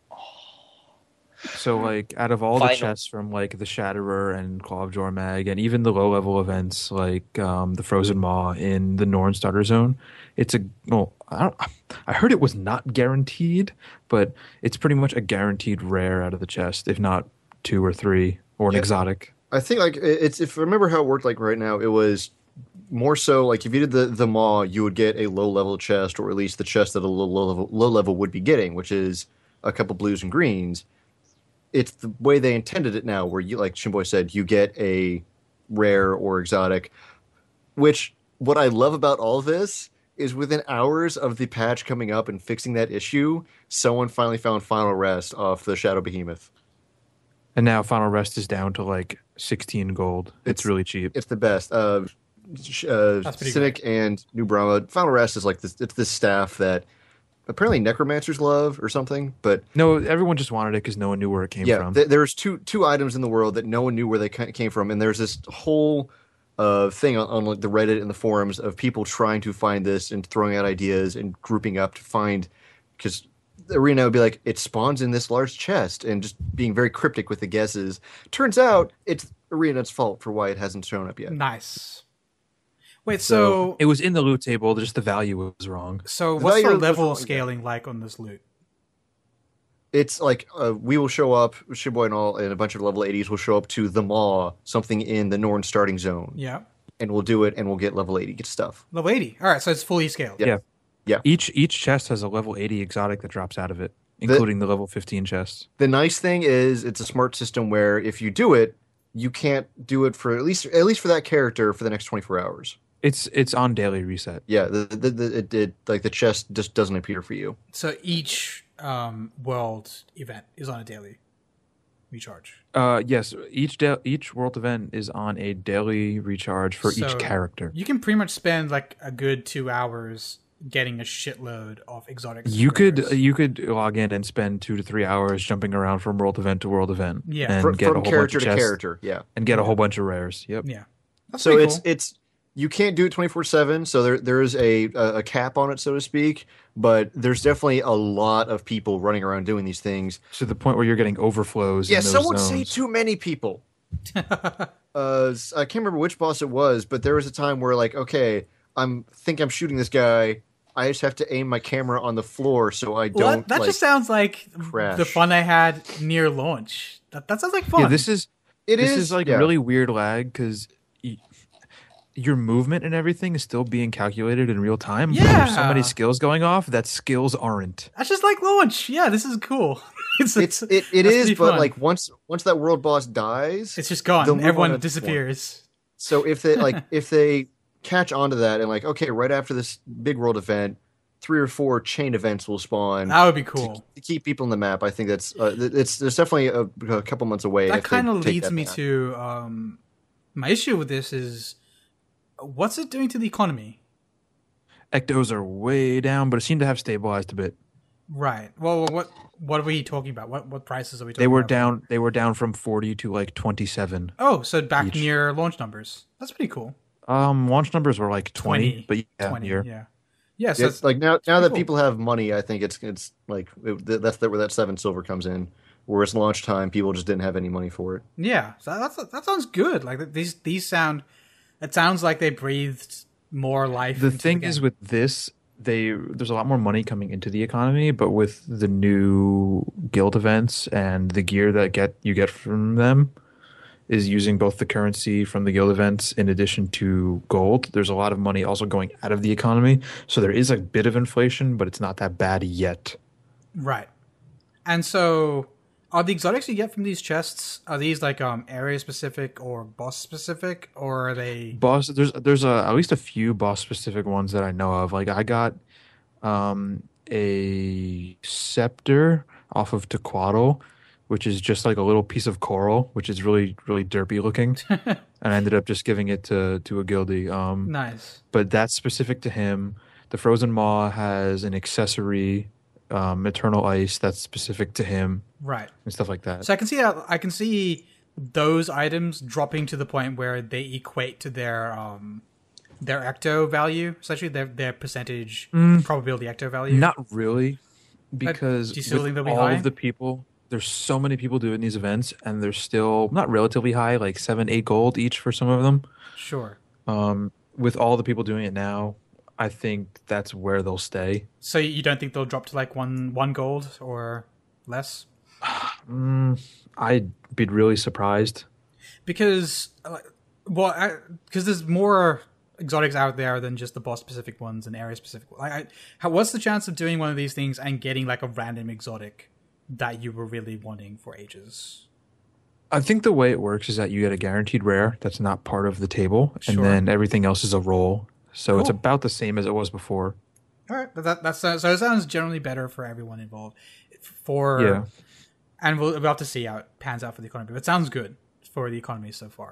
So, like, out of all Final. the chests from like the Shatterer and Claw of Jormag, and even the low level events like um, the Frozen Maw in the Norn Starter Zone, it's a well. I, don't, I heard it was not guaranteed, but it's pretty much a guaranteed rare out of the chest, if not two or three, or an Yeah. exotic. I think like it's if I remember how it worked like right now, it was more so like if you did the the maw, you would get a low level chest, or at least the chest that a low, low level low level would be getting, which is a couple blues and greens. It's the way they intended it now, where you like Shinboy said, you get a rare or exotic. Which what I love about all of this is within hours of the patch coming up and fixing that issue, someone finally found Final Rest off the Shadow Behemoth. And now Final Rest is down to like sixteen gold. It's, It's- really cheap. It's the best. Uh, uh, That's pretty Cynic and New Brahma. Final Rest is like this. It's this staff that apparently necromancers love or something. But No, everyone just wanted it because no one knew where it came yeah, from. th- there's two two items in the world that no one knew where they ca- came from, and there's this whole uh, thing on, on like the Reddit and the forums of people trying to find this and throwing out ideas and grouping up to find, because the arena would be like, it spawns in this large chest, and just being very cryptic with the guesses. Turns out it's Arena's fault for why it hasn't shown up yet. Nice. Wait, So- so It was in the loot table, just the value was wrong. so The what's the value was level wrong, yeah. scaling like on this loot? It's like uh, we will show up, Shinboy and all, and a bunch of level eighties will show up to the Maw, something in the Norn starting zone, Yeah, and we'll do it, and we'll get level eighty get stuff. level eighty. All right, so it's fully scaled. Yeah. Yeah. Yeah. Each each chest has a level eighty exotic that drops out of it, including the, level fifteen chest. The nice thing is it's a smart system where if you do it, you can't do it for at least at least for that character for the next twenty-four hours. It's it's on daily reset. Yeah, the, the, the it, it like the chest just doesn't appear for you. So each um, world event is on a daily recharge. Uh, yes, each da- each world event is on a daily recharge for So each character. You can pretty much spend like a good two hours getting a shitload of exotics. You could rares. you could log in and spend two to three hours jumping around from world event to world event. Yeah. and From, get a from whole character bunch to of chests character, yeah. and get a whole bunch of rares. Yep. Yeah. That's So pretty it's cool. it's you can't do it twenty-four seven, so there there is a, a a cap on it, so to speak, but there's definitely a lot of people running around doing these things. To the point where you're getting overflows. Yeah, in those some would say zones. too many people. uh, I can't remember which boss it was, but there was a time where like, okay, I'm think I'm shooting this guy. I just have to aim my camera on the floor so I Well, don't. that like, just sounds like crash. the fun I had near launch. That, that sounds like fun. Yeah, this is it this is, is like yeah. really weird lag because y- your movement and everything is still being calculated in real time. but there's so Yeah. many skills going off that skills aren't. That's just like launch. Yeah, this is cool. it's It's it, it that's is, pretty but fun. like once once that world boss dies, it's just gone. they'll move on Everyone to disappears. so if they like if they catch onto that and like, okay, right after this big world event, three or four chain events will spawn. That would be cool. To keep people in the map, I think that's uh, it's there's definitely a, a couple months away. That if they kind of take leads that me back. to um, my issue with this is what's it doing to the economy? Ectos are way down, but it seemed to have stabilized a bit. Right. Well, what what are we talking about? What what prices are we talking They were about? down. They were down from forty to like twenty-seven. Oh, so back each. near launch numbers. That's pretty cool. Um, launch numbers were like twenty, twenty. but yeah, twenty. near. Yeah. Yeah. So Yeah, it's, like now, now that cool. people have money, I think it's it's like it, that's the, where that seven silver comes in. Whereas launch time, people just didn't have any money for it. yeah. So that's that sounds good. Like these these sound. It sounds like they breathed more life. The into thing game. is with this, they there's a lot more money coming into the economy, but with the new guild events and the gear that get you get from them is using both the currency from the guild events in addition to gold. There's a lot of money also going out of the economy, so there is a bit of inflation, but it's not that bad yet. Right. And so are the exotics you get from these chests, are these like um area specific or boss specific, or are they Boss, there's there's a, at least a few boss specific ones that I know of. Like I got um, a scepter off of Tequatl, which is just like a little piece of coral, which is really really derpy looking, and I ended up just giving it to to a guildie. Um, nice? but that's specific to him. The Frozen Maw has an accessory, um, Eternal Ice, that's specific to him Right. and stuff like that. So I can see how, I can see those items dropping to the point where they equate to their um their ecto value, essentially their their percentage probability ecto value. Not really, because do you still with think they'll be all high? of the people, there's so many people doing these events, and they're still not relatively high, like seven, eight gold each for some of them. Sure. Um, with all the people doing it now, I think that's where they'll stay. So you don't think they'll drop to like one one gold or less? Mm, I'd be really surprised. Because like, well, because there's more exotics out there than just the boss specific ones and area specific. Like, I, how, what's the chance of doing one of these things and getting like a random exotic that you were really wanting for ages? I think the way it works is that you get a guaranteed rare that's not part of the table, and Sure. then everything else is a roll. So it's Cool. about the same as it was before. All right, but that that's so it sounds generally better for everyone involved. For Yeah. and we'll, we'll have to see how it pans out for the economy. But it sounds good for the economy so far.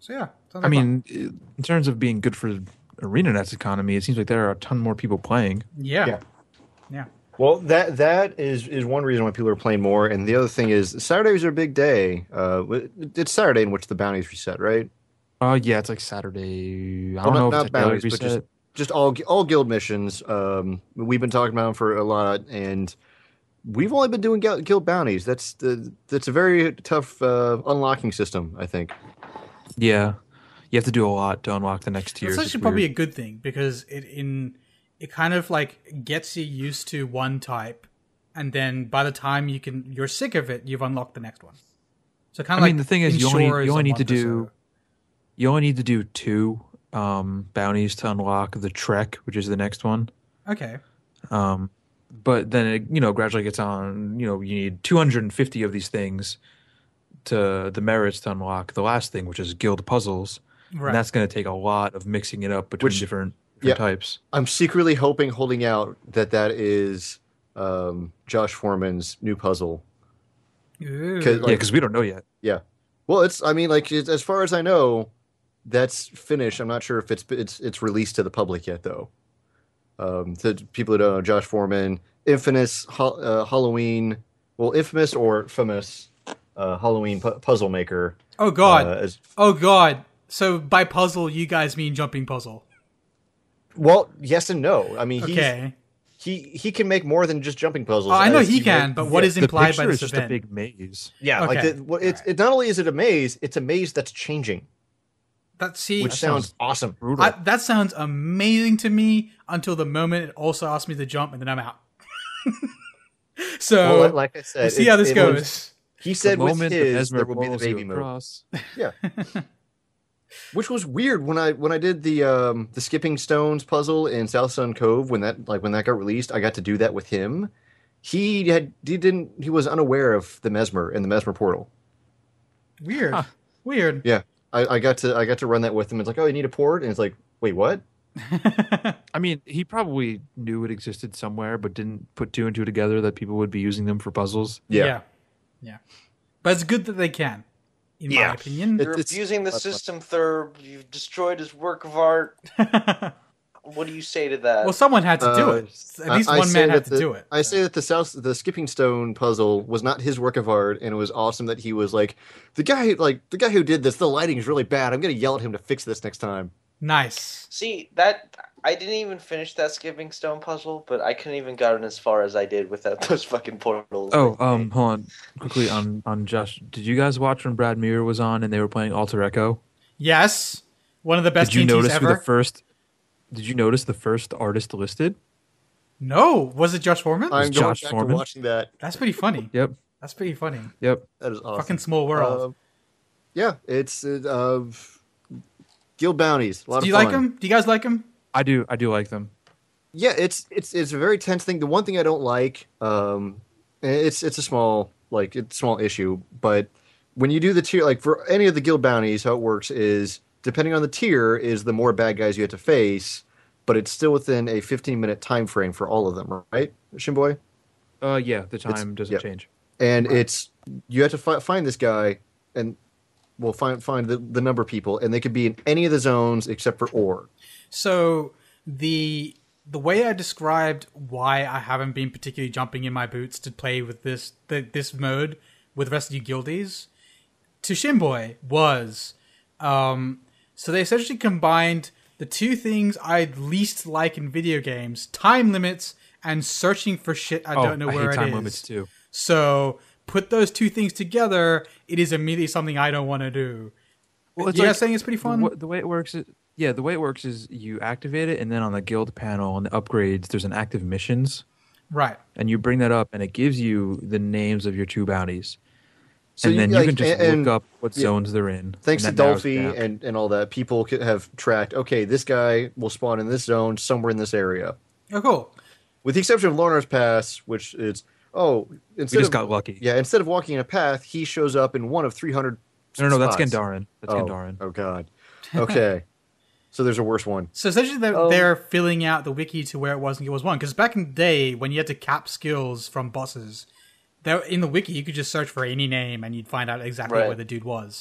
So yeah, sounds I like mean, in terms of being good for ArenaNet's economy, it seems like there are a ton more people playing. fun. yeah, Yeah. yeah. Well, that that is is one reason why people are playing more, and the other thing is Saturdays are a big day. Uh, it's Saturday in which the bounties reset, right? Uh, yeah, it's like Saturday. I Well, don't know not, if it's not a daily bounties, but just reset. just all all guild missions. Um, we've been talking about them for a lot, and we've only been doing guild guild bounties. That's the that's a very tough uh, unlocking system, I think. Yeah, you have to do a lot to unlock the next tiers. That's It's actually probably weird. a good thing because it in it kind of like gets you used to one type, and then by the time you can you're sick of it, you've unlocked the next one. So kind I of like mean, the thing is, you only ensures you a only need to month or do so. you only need to do two um, bounties to unlock the Trek, which is the next one. Okay. Um, but then it, you know, gradually gets on. You know, you need two hundred fifty of these things to the merits to unlock the last thing, which is guild puzzles. Right. And that's going to take a lot of mixing it up between Which- different, different yeah. types. I'm secretly hoping, holding out, that that is um, Josh Foreman's new puzzle. Ooh. 'Cause, Yeah, like- because we don't know yet. Yeah. Well, it's. I mean, like it's, as far as I know, that's finished. I'm not sure if it's it's it's released to the public yet, though. Um, to people who don't know, Josh Foreman, infamous ho- uh, Halloween, well, infamous or famous uh, Halloween pu- puzzle maker. Oh god. Uh, as, Oh god. So by puzzle, you guys mean jumping puzzle? well, yes and no. I mean, Okay. he's, he he can make more than just jumping puzzles. Oh, I know as he you can, make- but what yeah. is The implied picture by is this just event? a big maze. Yeah, like Okay. the, well, it's it, not only is it a maze, it's a maze that's changing, That see, which sounds awesome. Brutal. I, that sounds amazing to me until the moment it also asks me to jump, and then I'm out. so Well, like I said, we'll see it- how this it goes. was- He said the with moment his the mesmer there will be the pulls you baby mode. across. Yeah, which was weird when I when I did the um, the skipping stones puzzle in South Sun Cove when that like when that got released. I got to do that with him. He had he didn't he was unaware of the mesmer and the mesmer portal. Weird, Huh. weird. Yeah, I, I got to I got to run that with him. It's like, oh, you need a port, and it's like, wait, what? I mean, he probably knew it existed somewhere, but didn't put two and two together that people would be using them for puzzles. Yeah. yeah, yeah. But it's good that they can, in Yeah. my opinion. It- You're it's- abusing the that's fine. system, Thurb. You've destroyed his work of art. What do you say to that? well, someone had to do Uh, it. At least I- I one say man had that to the- do it. I say that the South the skipping stone puzzle was not his work of art, and it was awesome that he was like the guy who like the guy who did this. The lighting is really bad. I'm gonna yell at him to fix this next time. Nice. See, that I didn't even finish that skipping stone puzzle, but I couldn't even gotten as far as I did without those fucking portals. Oh, um, hold on, quickly on on Josh. Did you guys watch when Brad Muir was on and they were playing Alter Echo? Yes, one of the best Did you T N Ts notice who ever. the first? Did you notice the first artist listed? No, was it Josh Foreman? I'm going Josh back Foreman? to watching that. That's pretty funny. Yep, That's pretty funny. yep. That is awesome. Fucking small world. Uh, yeah, it's uh, uh, guild bounties. A lot Do of you fun. like him? Do you guys like him? I do. I do like them. Yeah, it's it's it's a very tense thing. The one thing I don't like, um, it's it's a small like it's a small issue, but when you do the tier, like for any of the guild bounties, how it works is depending on the tier, is the more bad guys you have to face, but it's still within a fifteen minute time frame for all of them, right, Shinboy? Uh, yeah. The time doesn't yeah. change. And it's you have to fi- find this guy, and we'll find find the, the number of people, and they could be in any of the zones except for ore. So the the way I described why I haven't been particularly jumping in my boots to play with this the, this mode with the rest of you guildies to Shinboy was um, so they essentially combined the two things I least like in video games: time limits and searching for shit I oh, don't know I where hate it time is. limits too. So put those two things together, it is immediately something I don't want to do. Well, you it's guys like saying it's pretty fun? The, wa- the way it works is yeah. The way it works is you activate it, and then on the guild panel on the upgrades, there's an active missions, Right. and you bring that up, and it gives you the names of your two bounties. So and you- then like, you can just and- and- look up what yeah. zones they're in. Thanks to and that narrows it Dolphy down. and, and all that, people could have tracked, okay, this guy will spawn in this zone somewhere in this area. Oh, cool. With the exception of Lornar's Pass, which is, oh, we instead just of, got lucky. yeah, instead of walking in a path, he shows up in one of three hundred No, no, no, that's spots. Gandharan. That's oh, Gandharan. Oh, God. Okay. So there's a worse one. So essentially, they're, Um, they're filling out the wiki to where it was and it was one. Because back in the day, when you had to cap skills from bosses, there in the wiki you could just search for any name and you'd find out exactly Right. where the dude was.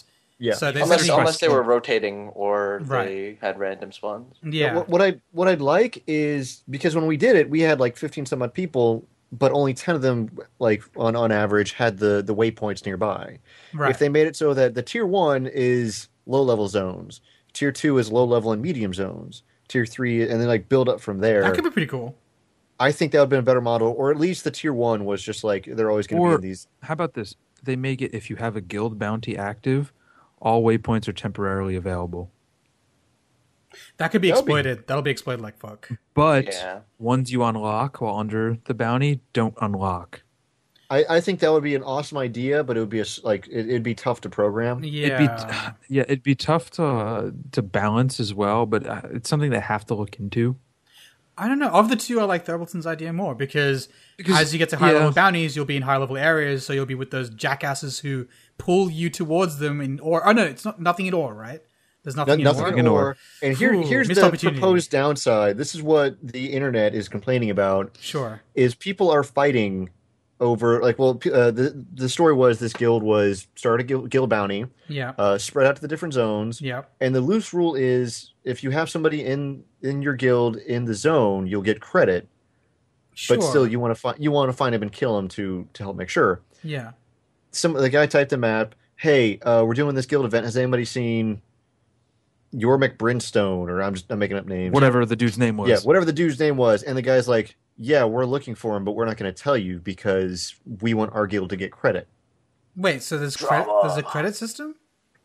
Yeah. So they Unless, certainly- unless they were rotating or Right. they had random spawns. yeah. What, what I what I'd like is because when we did it, we had like fifteen some odd people, but only ten of them, like on on average, had the the waypoints nearby. Right. If they made it so that the tier one is low level zones, tier two is low level and medium zones, tier three, and then like build up from there. That could be pretty cool. I think that would have been a better model, or at least the tier one was just like they're always going to be Or in these. how about this? They make it if you have a guild bounty active, all waypoints are temporarily available. That could be That'll be- exploited. That'll be exploited like fuck. But Yeah. ones you unlock while under the bounty don't unlock. I, I think that would be an awesome idea, but it would be a s like it, it'd be tough to program. Yeah. It'd be, yeah, it'd be tough to uh, to balance as well, but uh, it's something they have to look into. I don't know. Of the two, I like Thurbleton's idea more because, Because- as you get to high level yeah. bounties, you'll be in high level areas, so you'll be with those jackasses who pull you towards them in or. Oh no, it's not nothing at all, right? There's No- nothing, in nothing or. in or. or. And here, Ooh, here's missed the opportunity. proposed downside. This is what the internet is complaining about. Sure. Is people are fighting over like well p- uh, the the story was this guild was started a guild, guild bounty, Yeah. uh, spread out to the different zones, yeah. and the loose rule is if you have somebody in in your guild in the zone, you'll get credit, Sure. but still you want to find you want to find him and kill him to to help make sure. Yeah. Some the guy typed a map. Hey, uh, we're doing this guild event. Has anybody seen your McBrinstone? Or I'm just I'm making up names. Whatever the dude's name was. Yeah, whatever the dude's name was. And the guy's like, yeah, we're looking for him, but we're not going to tell you because we want our guild to get credit. Wait. So there's credit, Drama. there's a credit system.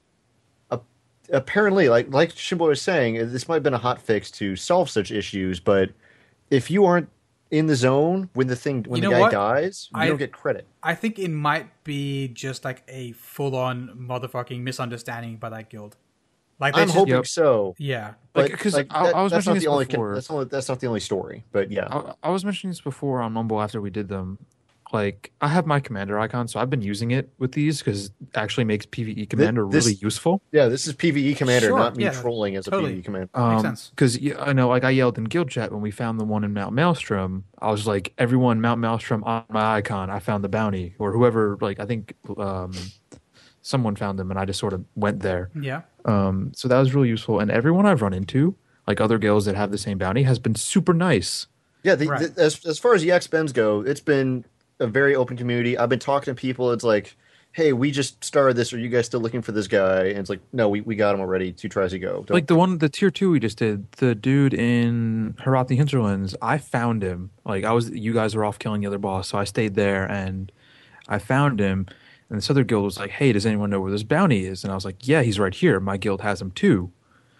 Apparently, like like Shinboy was saying, this might have been a hot fix to solve such issues, but if you aren't in the zone when the thing when You the know guy what? dies, you I- don't get credit. I think it might be just like a full on motherfucking misunderstanding by that guild. Like they I'm just, hoping Yep. so. yeah. But Like, 'cause like, I- that- I was that's not mentioning the this only con- before. that's only that's not the only story. But yeah, I, I was mentioning this before on Mumble after we did them. Like, I have my commander icon, so I've been using it with these because it actually makes PvE commander this- really useful. yeah, this is PvE commander, Sure, not me yeah, trolling as totally. a PvE commander. Makes sense. Because yeah, I know, like, I yelled in guild chat when we found the one in Mount Maelstrom. I was like, everyone, Mount Maelstrom on my icon. I found the bounty, or whoever. Like, I think um, someone found them, and I just sort of went there. Yeah. Um, so that was really useful. And everyone I've run into, like other guilds that have the same bounty, has been super nice. Yeah, the, Right. the, as as far as E X Bens go, it's been a very open community. I've been talking to people. It's like, hey, we just started this. Are you guys still looking for this guy? And it's like, no, we, we got him already. Two tries ago. Don't- Like the one, the tier two we just did, the dude in Herathi Hinterlands, I found him. Like I was, you guys were off killing the other boss, so I stayed there and I found him. And this other guild was like, hey, does anyone know where this bounty is? And I was like, yeah, he's right here. My guild has him too.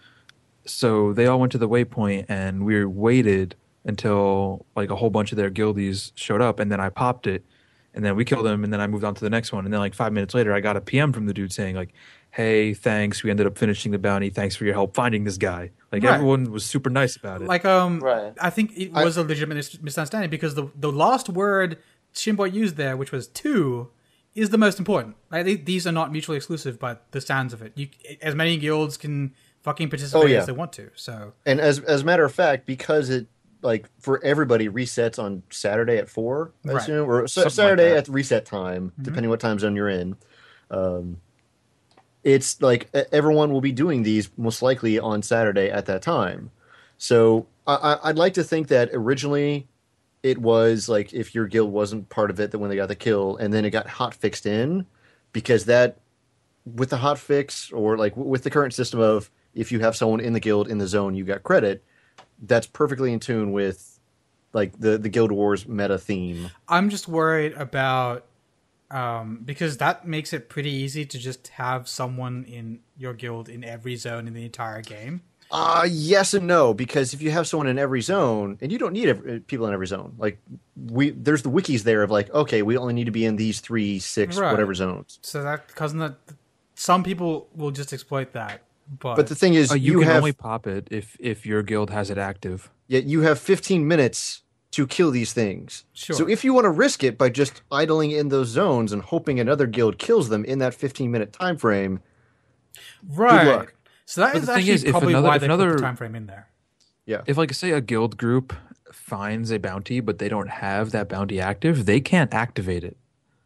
So they all went to the waypoint and we waited until like a whole bunch of their guildies showed up, and then I popped it. And then we killed him, and then I moved on to the next one. And then, like, five minutes later, I got a P M from the dude saying, like, hey, thanks. We ended up finishing the bounty. Thanks for your help finding this guy. Like, Right. everyone was super nice about it. Like um, Right. I think it I- was a legitimate mis- misunderstanding because the the last word Shinboy used there, which was two, is the most important. Like they, these are not mutually exclusive, but the sounds of it, you as many guilds can fucking participate Oh, yeah. as they want to. So and as as a matter of fact, because it like for everybody resets on Saturday at four, I Right. assume, or sa- Something like Saturday that. at reset time, depending what time zone you're in. Um, it's like e- everyone will be doing these most likely on Saturday at that time. So I, I- I'd like to think that originally it was like if your guild wasn't part of it, that when they got the kill, and then it got hot fixed in, because that with the hot fix or like w- with the current system of if you have someone in the guild in the zone, you got credit. That's perfectly in tune with like the the Guild Wars meta theme. I'm just worried about um, because that makes it pretty easy to just have someone in your guild in every zone in the entire game. Uh yes and no, because if you have someone in every zone, and you don't need every, people in every zone, like we there's the wikis there of like, okay, we only need to be in these three, six, Right. whatever zones. So that because that some people will just exploit that. But, But the thing is, Uh, you, you, can have only pop it if, if your guild has it active. yet you have fifteen minutes to kill these things. Sure. So if you want to risk it by just idling in those zones and hoping another guild kills them in that fifteen minute time frame, right. good luck. So that But is the thing actually is, if probably another- why if they put another- the time frame in there. yeah. If, like, say a guild group finds a bounty, but they don't have that bounty active, they can't activate it.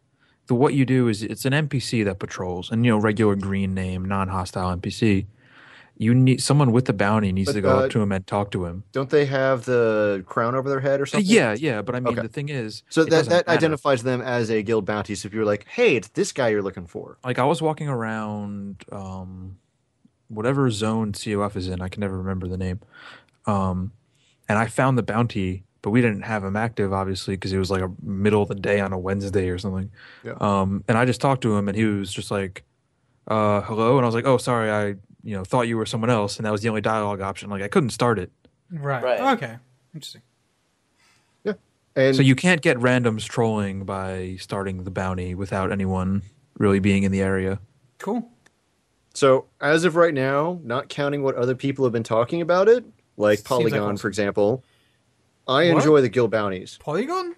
the what you do is it's an N P C that patrols, and you know, regular green name, non-hostile N P C. You need someone with the bounty needs But, to go uh, up to him and talk to him. Don't they have the crown over their head or something? Yeah, yeah, but I mean, Okay. the thing is, So it that doesn't that matter. identifies them as a guild bounty. So if you're like, hey, it's this guy you're looking for. Like I was walking around, um, whatever zone C O F is in, I can never remember the name, um, and I found the bounty, but we didn't have him active, obviously, because it was like a middle of the day on a Wednesday or something. Yeah. Um, and I just talked to him, and he was just like, uh, "Hello," and I was like, "Oh, sorry, I you know thought you were someone else," and that was the only dialogue option. Like I couldn't start it, Right. Right. Okay. Interesting. And so you can't get randoms trolling by starting the bounty without anyone really being in the area. Cool. so as of right now, not counting what other people have been talking about it, like Seems like Polygon, awesome. for example, I What? enjoy the guild bounties. Polygon?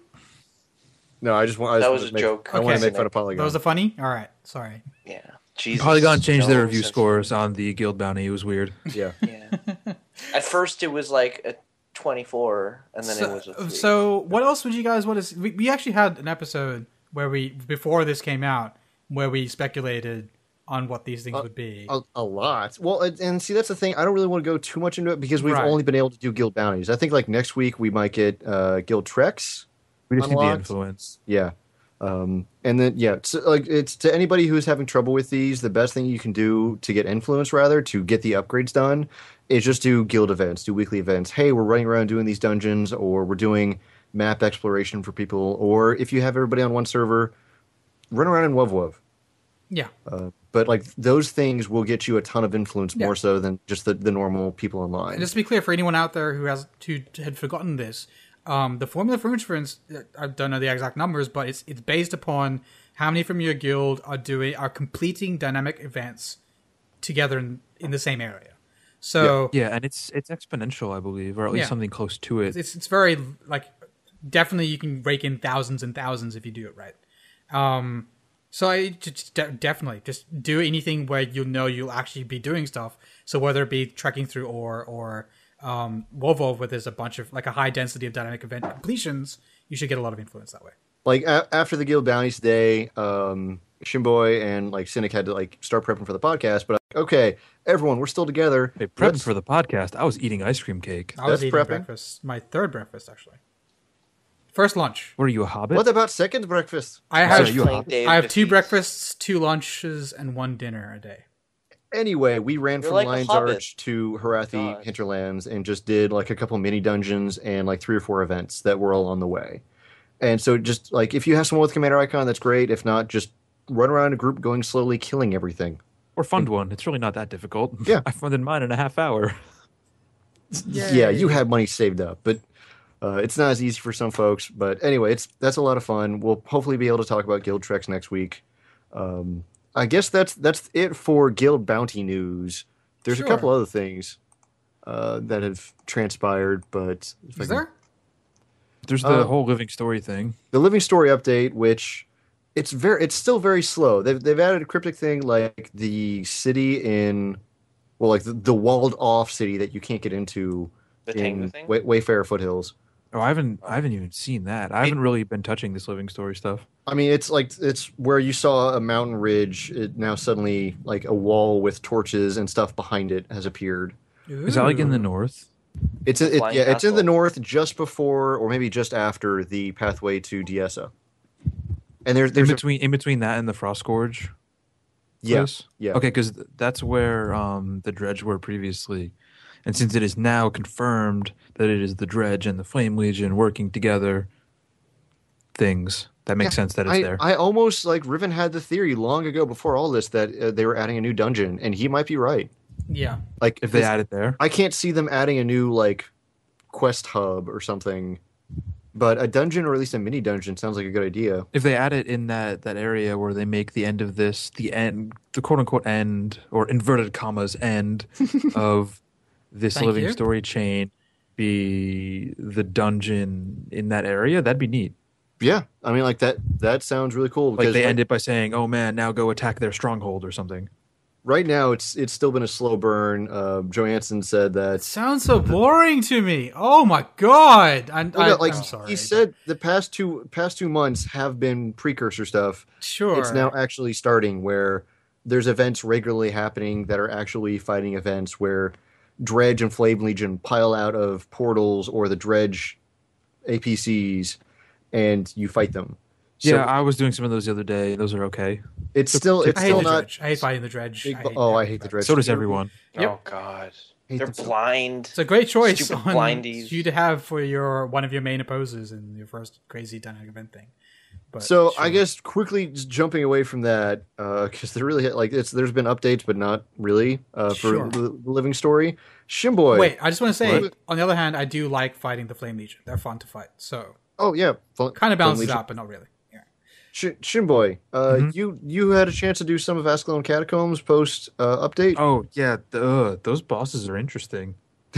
No, I just want. I That just was wanted to a make, joke. I want Okay. to make fun of Polygon. That was a funny? All right. Sorry. Yeah. Jesus. Polygon changed their no review sense. scores on the guild bounty. It was weird. yeah. Yeah. At first, it was like a twenty-four, and then it So, was a three. so what else would you guys want to see? We, we actually had an episode where we, before this came out, where we speculated on what these things Uh, would be. A, a lot. Well, and, and see, that's the thing. I don't really want to go too much into it because we've Right. only been able to do guild bounties. I think like next week we might get uh, guild treks. We just need the Unlocked. influence. Yeah. Um, and then yeah, so, like it's to anybody who's having trouble with these, the best thing you can do to get influence, rather to get the upgrades done, is just do guild events, do weekly events. Hey, we're running around doing these dungeons, or we're doing map exploration for people, or if you have everybody on one server, run around and wov wov. yeah. Uh, but like those things will get you a ton of influence Yeah. more so than just the, the normal people online. And just to be clear, for anyone out there who has who had forgotten this, um, the formula for influence, I don't know the exact numbers, but it's it's based upon how many from your guild are doing are completing dynamic events together in, in the same area. So Yeah, and it's it's exponential, I believe, or at least Yeah. something close to it. it's it's very like definitely you can rake in thousands and thousands if you do it right. Um, so I just de- definitely just do anything where you know you'll actually be doing stuff. So whether it be trekking through ore or um, WoW, where there's a bunch of like a high density of dynamic event completions, you should get a lot of influence that way. Like a- after the guild bounties today, um, Shinboy and like Cynic had to like start prepping for the podcast. But like, okay, everyone, we're still together. Hey, prepping Let's- for the podcast, I was eating ice cream cake. I was That's eating prepping. breakfast, my third breakfast actually. First lunch. What are you, a hobbit? What about second breakfast? I So have you Playing hobbit? Dave I have two defeats. breakfasts, two lunches, and one dinner a day. Anyway, we ran You're from like a Lion's hobbit. Arch to Harathi God. Hinterlands and just did like a couple mini dungeons and like three or four events that were all on the way. And so just like if you have someone with commander icon, that's great. If not, just run around in a group going slowly, killing everything. Or fund one. It's really not that difficult. Yeah. I funded mine in a half hour. Yeah, you have money saved up, but uh, it's not as easy for some folks. But anyway, it's that's a lot of fun. We'll hopefully be able to talk about guild treks next week. Um, I guess that's that's it for guild bounty news. There's Sure. a couple other things uh, that have transpired, but if I Is can- there? There's the Uh, whole living story thing. the living story update, which it's very it's still very slow. They've they've added a cryptic thing like the city in well, like the, the walled off city that you can't get into The Tengu in thing? Way, Wayfarer Foothills. Oh, I haven't I haven't even seen that. I haven't really been touching this living story stuff. I mean, it's like it's where you saw a mountain ridge. It now suddenly like a wall with torches and stuff behind it has appeared. Is that like in the north? It's it, Flying yeah, it's in the castle. north, just before or maybe just after the pathway to Diesa. And there's In there's a, between in between that and the Frost Gorge? yeah place? yeah Okay, because that's where um, the dredge were previously. And since it is now confirmed that it is the dredge and the Flame Legion working together, things that makes Yeah, sense that it's I, there. I almost like Riven had the theory long ago before all this that uh, they were adding a new dungeon, and he might be right. Yeah. Like if they this- add it there, I can't see them adding a new like quest hub or something, but a dungeon or at least a mini dungeon sounds like a good idea. if they add it in that, that area where they make the end of this, the end, the quote unquote end, or inverted commas end of this Thank living you. story chain be the dungeon in that area, that'd be neat. Yeah, I mean, like that. That sounds really cool. Like Because they like, end it by saying, "Oh man, now go attack their stronghold" or something. right now it's it's still been a slow burn. Uh, Johansson said that It sounds so boring to me. Oh my god! I, well, no, I, like I'm sorry. he said, the past two past two months have been precursor stuff. Sure. It's now actually starting where there's events regularly happening that are actually fighting events where Dredge and Flame Legion pile out of portals or the Dredge A P Cs, and you fight them. So yeah, I was doing some of those the other day. Those are okay. it's still it's I hate still the not. dredge. I hate fighting the dredge. Big, I hate oh, I everything hate the about it. Dredge. So does too. everyone. Yep. Oh god, Hate they're them so- blind. It's a great choice Stupid on blindies. you to have for your one of your main opposers in your first crazy dynamic event thing. But So sure. I guess quickly just jumping away from that, because there really like it's there's been updates, but not really uh, for Sure. the, the Living Story. Shinboy. Wait, I just want to say, What? on the other hand, I do like fighting the Flame Legion. They're fun to fight, so Oh yeah, Fl- kind of balances Legion. out, but not really. Yeah. Sh- Shinboy, uh, Mhm. you you had a chance to do some of Ascalon Catacombs post uh, update. Oh yeah, the, uh, those bosses are interesting.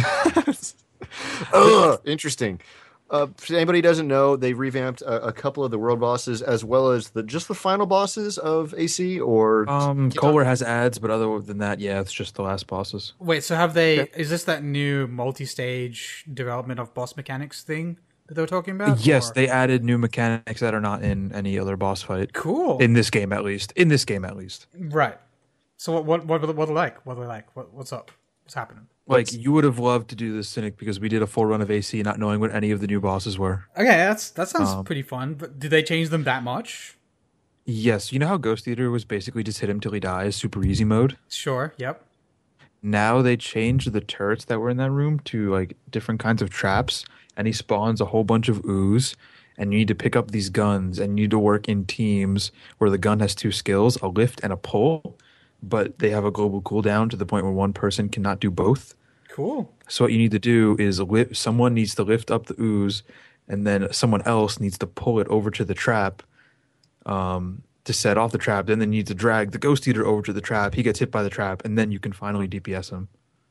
Ugh, interesting. Uh, if anybody doesn't know, they revamped a, a couple of the world bosses as well as the just the final bosses of A C. Or Um, Kohler has ads, but other than that, yeah, it's just the last bosses. Wait, so have they? Is this that new multi-stage development of boss mechanics thing that they were talking about? Yes, or- they added new mechanics that are not in any other boss fight. Cool. In this game, at least. In this game, at least. Right. So what? What? What? What are they like? What are they like? What, what's up? What's happening? Like, you would have loved to do this, Cynic, because we did a full run of A C not knowing what any of the new bosses were. Okay, that's that sounds Um, pretty fun. But did they change them that much? Yes, you know how Ghost Eater was basically just hit him till he dies, super easy mode? Sure. Yep. Now they changed the turrets that were in that room to, like, different kinds of traps, and he spawns a whole bunch of ooze, and you need to pick up these guns, and you need to work in teams where the gun has two skills, a lift and a pull, but they have a global cooldown to the point where one person cannot do both. Cool. So what you need to do is lift, someone needs to lift up the ooze, and then someone else needs to pull it over to the trap um, to set off the trap. Then they need to drag the Ghost Eater over to the trap. He gets hit by the trap, and then you can finally D P S him.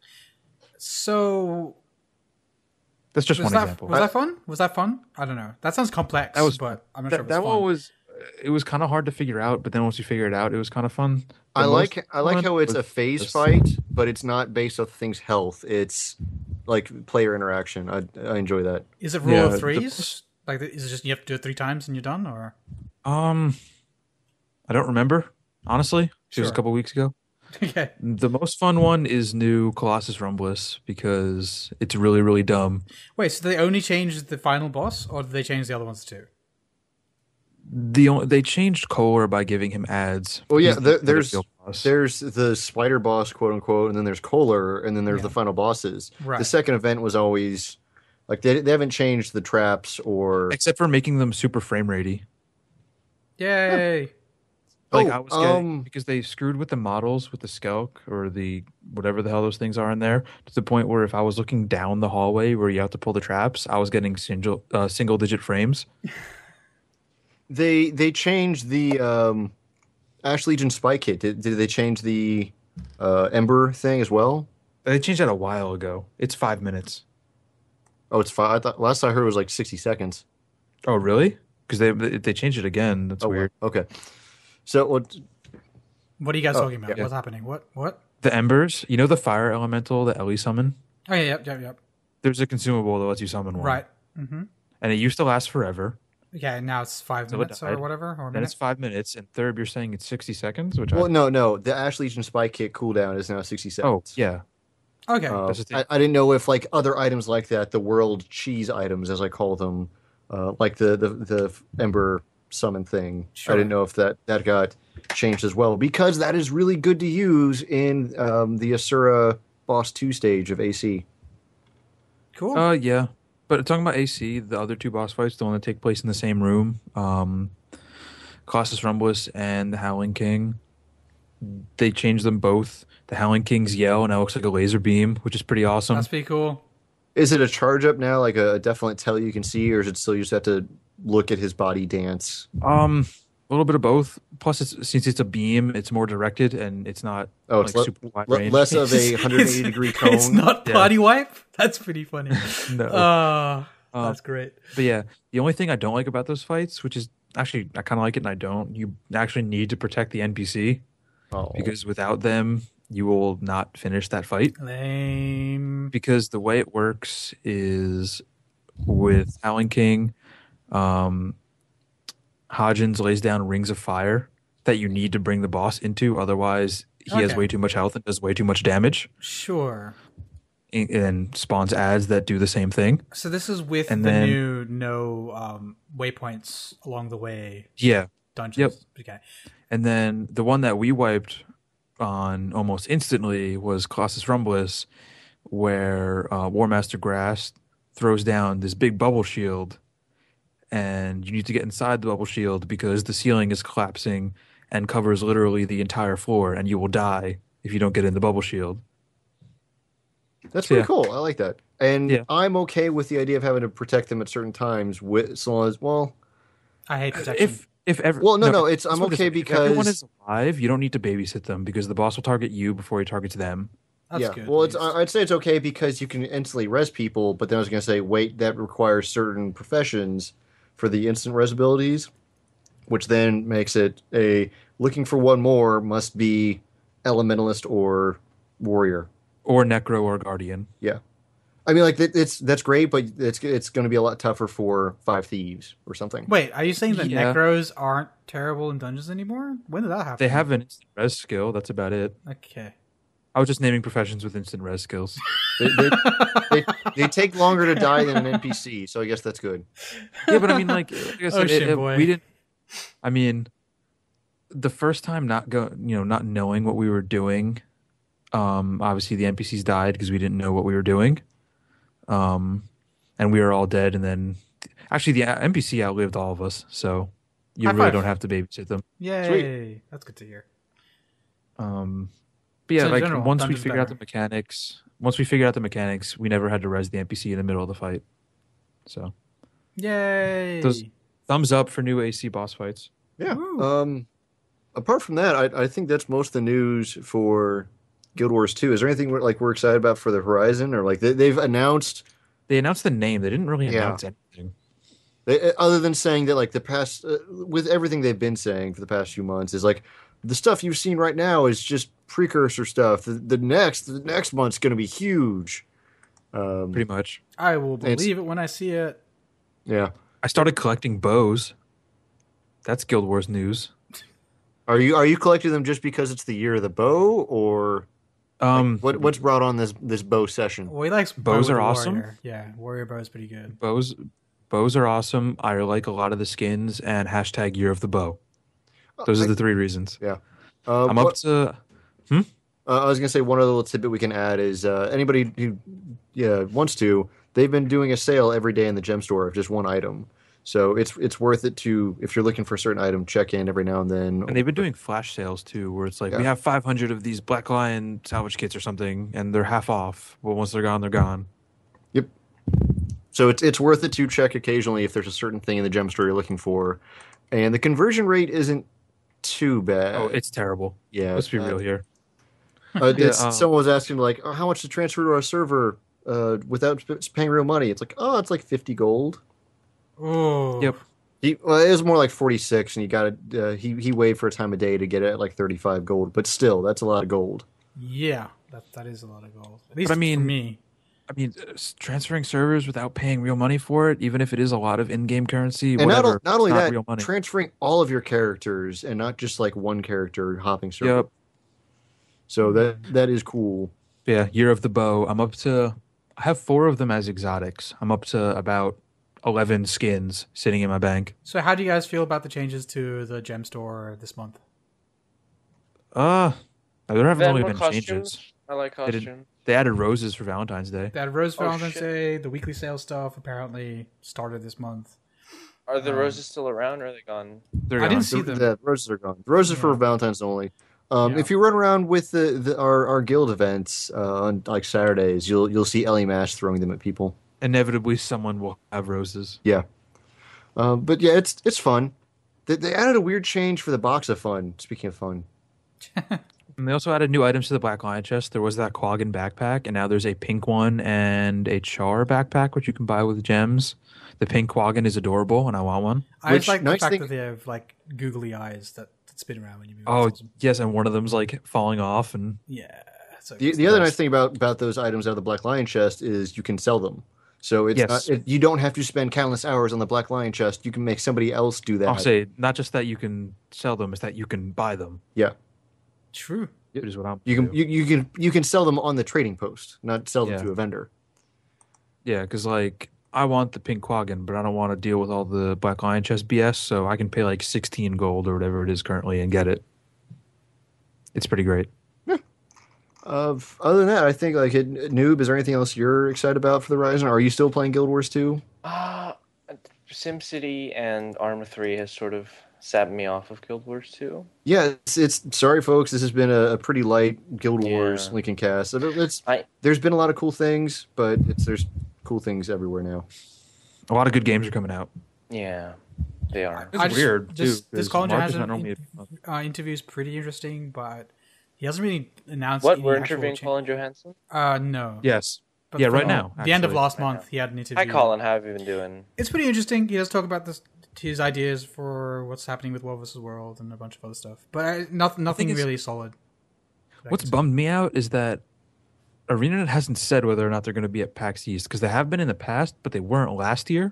So That's just was one that example. was that fun? Was that fun? I don't know. That sounds complex. That was- but I'm not that sure. It was that fun. one was it was kind of hard to figure out, but then once you figure it out, it was kind of fun. The I most like I like fun how it's was a phase this- fight, but it's not based off things health. It's like player interaction. I I enjoy that. Is it rule Yeah, of the- threes? Like, is it just you have to do it three times and you're done, or? Um, I don't remember honestly. It was Sure. a couple weeks ago. Okay. The most fun one is new Colossus Rumblus because it's really really dumb. Wait, so they only changed the final boss, or did they change the other ones too? The only, they changed Kohler by giving him ads. Well, yeah, He's the there, there's field boss. there's the spider boss, quote unquote, and then there's Kohler, and then there's Yeah. the final bosses. Right. The second event was always like they they haven't changed the traps or except for making them super frame ratey. Yay! Like Oh, I was getting um, because they screwed with the models with the Skelk or the whatever the hell those things are in there to the point where if I was looking down the hallway where you have to pull the traps, I was getting single uh, single digit frames. they they changed the um, Ash Legion spy kit. Did, did they change the uh, Ember thing as well? They changed that a while ago. It's five minutes. Oh, it's five. I thought last I heard it was like sixty seconds. Oh really? Because they they changed it again. That's Oh, weird. okay. So what? What are you guys Oh, talking about? yeah. What's happening? What? What? The embers, you know the fire elemental that Ellie summoned? Oh yeah, yep, yep, yep. There's a consumable that lets you summon one. Right. Mm-hmm. And it used to last forever. Yeah, and now it's five Till it minutes or died. whatever, or a Then minute. it's five minutes. And third, you're saying it's sixty seconds, which Well, I no, no. The Ash Legion spy kit cooldown is now sixty oh seconds. yeah. Okay. Uh, That's the thing. I, I didn't know if like other items like that, the world cheese items, as I call them, uh, like the, the the Ember summon thing. Sure. I didn't know if that that got changed as well because that is really good to use in um, the Asura boss two stage of A C. cool. Uh, yeah. But talking about A C, the other two boss fights, the one that take place in the same room, um, Colossus Rumblus and the Howling King, they changed them both. The Howling King's yell now looks like a laser beam, which is pretty awesome. That's pretty cool. Is it a charge up now, like a, a definite tell you can see, or is it still you just have to look at his body dance? Um, a little bit of both. Plus, it's, since it's a beam, it's more directed and it's not Oh, it's like le- super wide le- range. less of a one hundred eighty It's- degree cone. It's not Yeah. party wipe. That's pretty funny. No. Uh, Um, that's great. But yeah, the only thing I don't like about those fights, which is actually I kind of like it and I don't, you actually need to protect the N P C. Oh. because without them, you will not finish that fight. Lame. Because the way it works is with Alan King, um, Hodgins lays down rings of fire that you need to bring the boss into. Otherwise, he has Okay. way too much health and does way too much damage, Sure. and, and spawns ads that do the same thing. So this is with And the then- new no um, waypoints along the way Yeah. dungeons. Okay. And then the one that we wiped on almost instantly was Colossus Rumbulus, where uh, Warmaster Grass throws down this big bubble shield, and you need to get inside the bubble shield because the ceiling is collapsing and covers literally the entire floor, and you will die if you don't get in the bubble shield. That's pretty Yeah. cool. I like that. And Yeah. I'm okay with the idea of having to protect them at certain times, with, so long as, well, I hate protection. If if every, Well, no, no, it's- I'm let's put it okay this way. If everyone because- is alive, you don't need to babysit them because the boss will target you before he targets them. That's yeah. good. Well, at it's, least. I- I'd say it's okay because you can instantly res people, but then I was going to say, wait, that requires certain professions for the instant res abilities, which then makes it a looking for one more must be elementalist or warrior. Or Necro or Guardian. Yeah. I mean, like, that- it's that's great, but it's it's going to be a lot tougher for Five Thieves or something. Wait, are you saying that Yeah. Necros aren't terrible in dungeons anymore? When did that happen? They have an instant res skill. That's about it. Okay. I was just naming professions with instant res skills. They, they, they, they take longer to die than an N P C, so I guess that's good. Yeah, but I mean, like, like I said, Oh, it- it- Shinboy. we didn't. I mean, the first time not go, you know, not knowing what we were doing. Um, obviously the N P Cs died because we didn't know what we were doing. Um, and we were all dead. And then, actually, the N P C outlived all of us, so you High really five. don't have to babysit them. Yay. That's good to hear. Um, but yeah, So in like general, once we dungeon's figured out the better. mechanics, once we figured out the mechanics, we never had to res the N P C in the middle of the fight. So Yay. Those- thumbs up for new A C boss fights. Yeah. Woo. Um, apart from that, I, I think that's most of the news for Guild Wars two. Is there anything we're, like we're excited about for the horizon, or like they, they've announced They announced the name. They didn't really Yeah. announce anything. they, other than saying that like the past uh, with everything they've been saying for the past few months is like the stuff you've seen right now is just precursor stuff. The, the next the next month's going to be huge. Um, Pretty much. I will It's- believe it when I see it. yeah. I started collecting bows. That's Guild Wars news. Are you are you collecting them just because it's the year of the bow, or Um, what what's brought on this this bow session? Well, he likes Bows bow are with awesome. Warrior. Yeah, warrior bow is pretty good. bows, bows are awesome. I like a lot of the skins and hashtag Year of the Bow. Those I- are the three reasons. Yeah. Uh, I'm what- up to. Uh, I was gonna say one other little tidbit we can add is uh, anybody who yeah wants to. They've been doing a sale every day in the gem store of just one item, so it's it's worth it to if you're looking for a certain item, check in every now and then. And they've been doing flash sales too, where it's like we Yeah. have five hundred of these Black Lion salvage kits or something, and they're half off. But once they're gone, they're gone. Yep. So it's it's worth it to check occasionally if there's a certain thing in the gem store you're looking for, and the conversion rate isn't too bad. Oh, it's terrible. yeah. Let's be uh, real here. Uh, Yeah, it's- um, someone was asking like, oh, how much to transfer to our server uh, without sp- paying real money? It's like, oh, it's like fifty gold. Oh. Yep. He, well, it was more like forty-six, and he got it. Uh, he he waited for a time of day to get it at like thirty-five gold, but still, that's a lot of gold. Yeah, that that is a lot of gold. At least But I mean- for me. I mean, uh, s- transferring servers without paying real money for it, even if it is a lot of in-game currency, And not, whatever. o- not only it's that, real money. transferring all of your characters and not just like one character hopping server. Yep. So that that is cool. Yeah, Year of the Bow. I'm up to. I have four of them as exotics. I'm up to about eleven skins sitting in my bank. So, how do you guys feel about the changes to the gem store this month? Uh, there haven't Then really more been costumes. changes. I like They didn't- costume. They added roses for Valentine's Day. That Rose Oh, Valentine's shit. Day, the weekly sales stuff apparently started this month. Are the Um, roses still around, or are they gone? They're I gone. didn't see The, them. the roses are gone. The roses for Yeah. Valentine's only. Um, Yeah. If you run around with the, the our, our guild events uh, on like Saturdays, you'll you'll see Ellie Mash throwing them at people. Inevitably, someone will have roses. Yeah, uh, but yeah, it's it's fun. They, they added a weird change for the box of fun. Speaking of fun, And they also added new items to the Black Lion chest. There was that Quaggan backpack, and now there's a pink one and a Char backpack, which you can buy with gems. The pink Quaggan is adorable, and I want one. I Which, just like nice the fact thing- that they have like googly eyes that spin around when you move. Oh, It's awesome. yes, and one of them's like falling off, and Yeah. So The, it's the other best. nice thing about, about those items out of the Black Lion chest is you can sell them. So it's Yes. not, it, you don't have to spend countless hours on the Black Lion chest. You can make somebody else do that. I'll say not just that you can sell them, it's that you can buy them. Yeah, True. Which is what I'm. you can do. you, you can you can sell them on the trading post, not sell them Yeah. to a vendor. Yeah, because like I want the pink quaggan, but I don't want to deal with all the Black Lion chest B S, so I can pay like sixteen gold or whatever it is currently and get it. It's pretty great. Uh, other than that, I think like it, Noob. Is there anything else you're excited about for the Horizon? Are you still playing Guild Wars two? Uh, SimCity and Arma three has sort of sat me off of Guild Wars two. Yeah, it's, it's sorry, folks. This has been a, a pretty light Guild Wars Yeah. Lincoln cast. It- It's I- there's been a lot of cool things, but it's there's cool things everywhere now. A lot of good games are coming out. Yeah, they are. It's I just- weird this- too. this 'cause Colin Mark Johansson isn't normally a- uh, interview is pretty interesting, but he hasn't really announced What, any we're actual interviewing cha- Colin Johansson? Uh, no. Yes. But Yeah, for right now, The end of actually. last Right month, now. he had an interview. Hi, Colin. How have you been doing? It's pretty interesting. He does talk about this, his ideas for what's happening with World versus. World and a bunch of other stuff, but I, not, nothing it's- really solid. that I What's can say. bummed me out is that ArenaNet hasn't said whether or not they're going to be at PAX East because they have been in the past, but they weren't last year.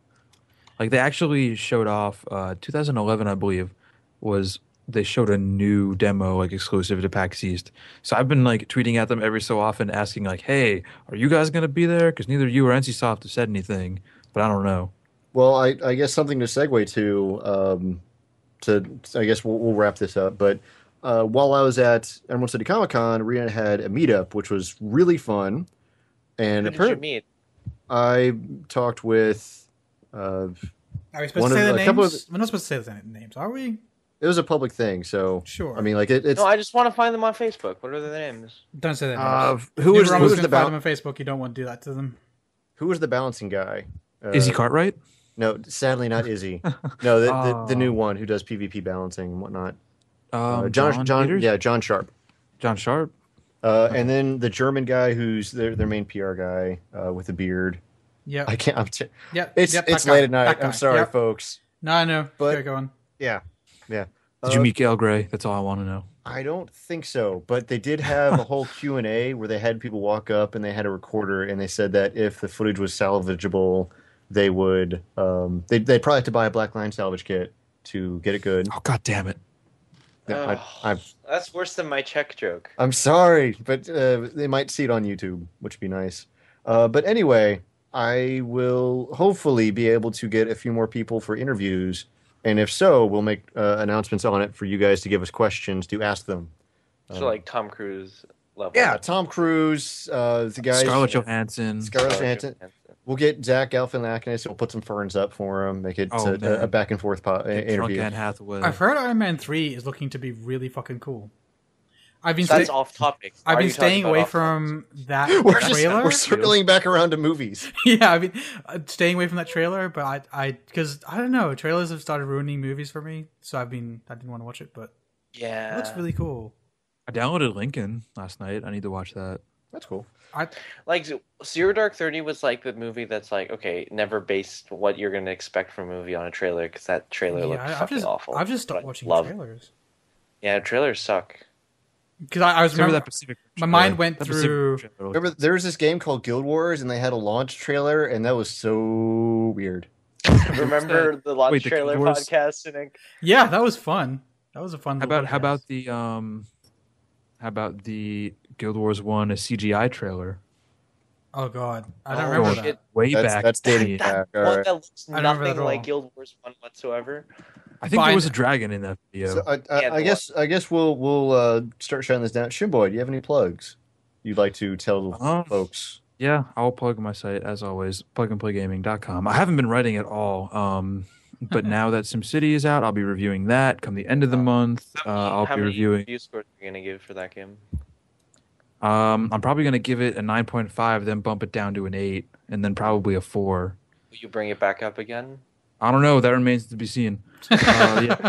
Like they actually showed off uh, twenty eleven, I believe, was they showed a new demo like exclusive to PAX East. So I've been like tweeting at them every so often, asking like, "Hey, are you guys going to be there?" Because neither you or NCSoft have said anything, but I don't know. Well, I, I guess something to segue to. Um, to I guess we'll, we'll wrap this up. But uh, while I was at Emerald City Comic Con, Arena had a meetup, which was really fun. And Who did you apparently, meet? I talked with. Uh, Are we supposed one to say of- the a couple names? of We're not supposed to say the names, are we? it was a public thing, so Sure. I mean, like it, it's No, I just want to find them on Facebook. What are their names? Don't say their names. uh, If who you was were who almost was the gonna find ba- them on Facebook. You don't want to do that to them. who was the balancing guy? Uh, Izzy Cartwright? No, sadly not Izzy. No, the, the the Oh. new one who does PvP balancing and whatnot. Um, Uh, John, John, Peters? yeah, John Sharp. John Sharp. Uh, and then the German guy who's their their main P R guy uh, with the beard. Yeah. I can't. I'm t- Yeah. it's yep, it's that late guy, at night. that guy. I'm sorry, Yep. folks. No, I know. But- Okay, go on. Yeah, yeah. Did Uh, you meet Gail Gray? That's all I want to know. I don't think so, but they did have a whole Q and A where they had people walk up and they had a recorder and they said that if the footage was salvageable, they would um, they they'd probably have to buy a Black Line salvage kit to get it good. Oh God damn it! Yeah, Ugh, I, I'm that's worse than my check joke. I'm sorry, but uh, they might see it on YouTube, which would be nice. Uh, but anyway, I will hopefully be able to get a few more people for interviews, and if so, we'll make uh, announcements on it for you guys to give us questions to ask them. So like Tom Cruise level. Yeah, Tom Cruise, uh, the guys, Scarlett Johansson. Scarlett Scarlett Johansson. Johansson. We'll get Zach Galifianakis. We'll put some ferns up for him. Make it Oh, a, man. a back and forth po- Drunk interview. Anne Hathaway. I've heard Iron Man three is looking to be really fucking cool. I've been That's sta- off topic. I've Why are been you talking staying about away off from that We're just trailer. we're circling back around to movies. yeah, I've been uh, staying away from that trailer, but I, I, because I don't know, trailers have started ruining movies for me, so I've been, I didn't want to watch it, but Yeah. it looks really cool. I downloaded Lincoln last night. I need to watch that. That's cool. I, Like Zero Dark Thirty was like the movie that's like okay, never based what you're gonna expect from a movie on a trailer because that trailer yeah, looked I- I've fucking just, awful. I've just But stopped I watching love- trailers Yeah, trailers suck. because I, I was Remember remember, that Pacific? my mind went That Pacific through- trailer. Remember, there was this game called Guild Wars, and they had a launch trailer, and that was so weird. Remember the launch Wait, the trailer Guild Wars- podcast? And yeah, that was fun. That was a fun. How little about how podcast. about the um, how about the Guild Wars One a C G I trailer? Oh god, I don't Oh, remember shit. that. Way That's back. that's dating that back. All one right. that looks I don't remember nothing that at like all. Guild Wars One whatsoever. I think Fine. there was a dragon in that video. So I, I, Yeah, I the guess I guess we'll we'll uh, start shutting this down. Shinboy, do you have any plugs you'd like to tell Um, folks? Yeah, I'll plug my site as always, plug and play gaming dot com. I haven't been writing at all, um, but now that SimCity is out, I'll be reviewing that. Come the end of the month, uh, I'll How be many reviewing. review scores are you gonna give for that game? Um, I'm probably going to give it a nine point five, then bump it down to an eight, and then probably a four. Will you bring it back up again? I don't know. That remains to be seen. Uh,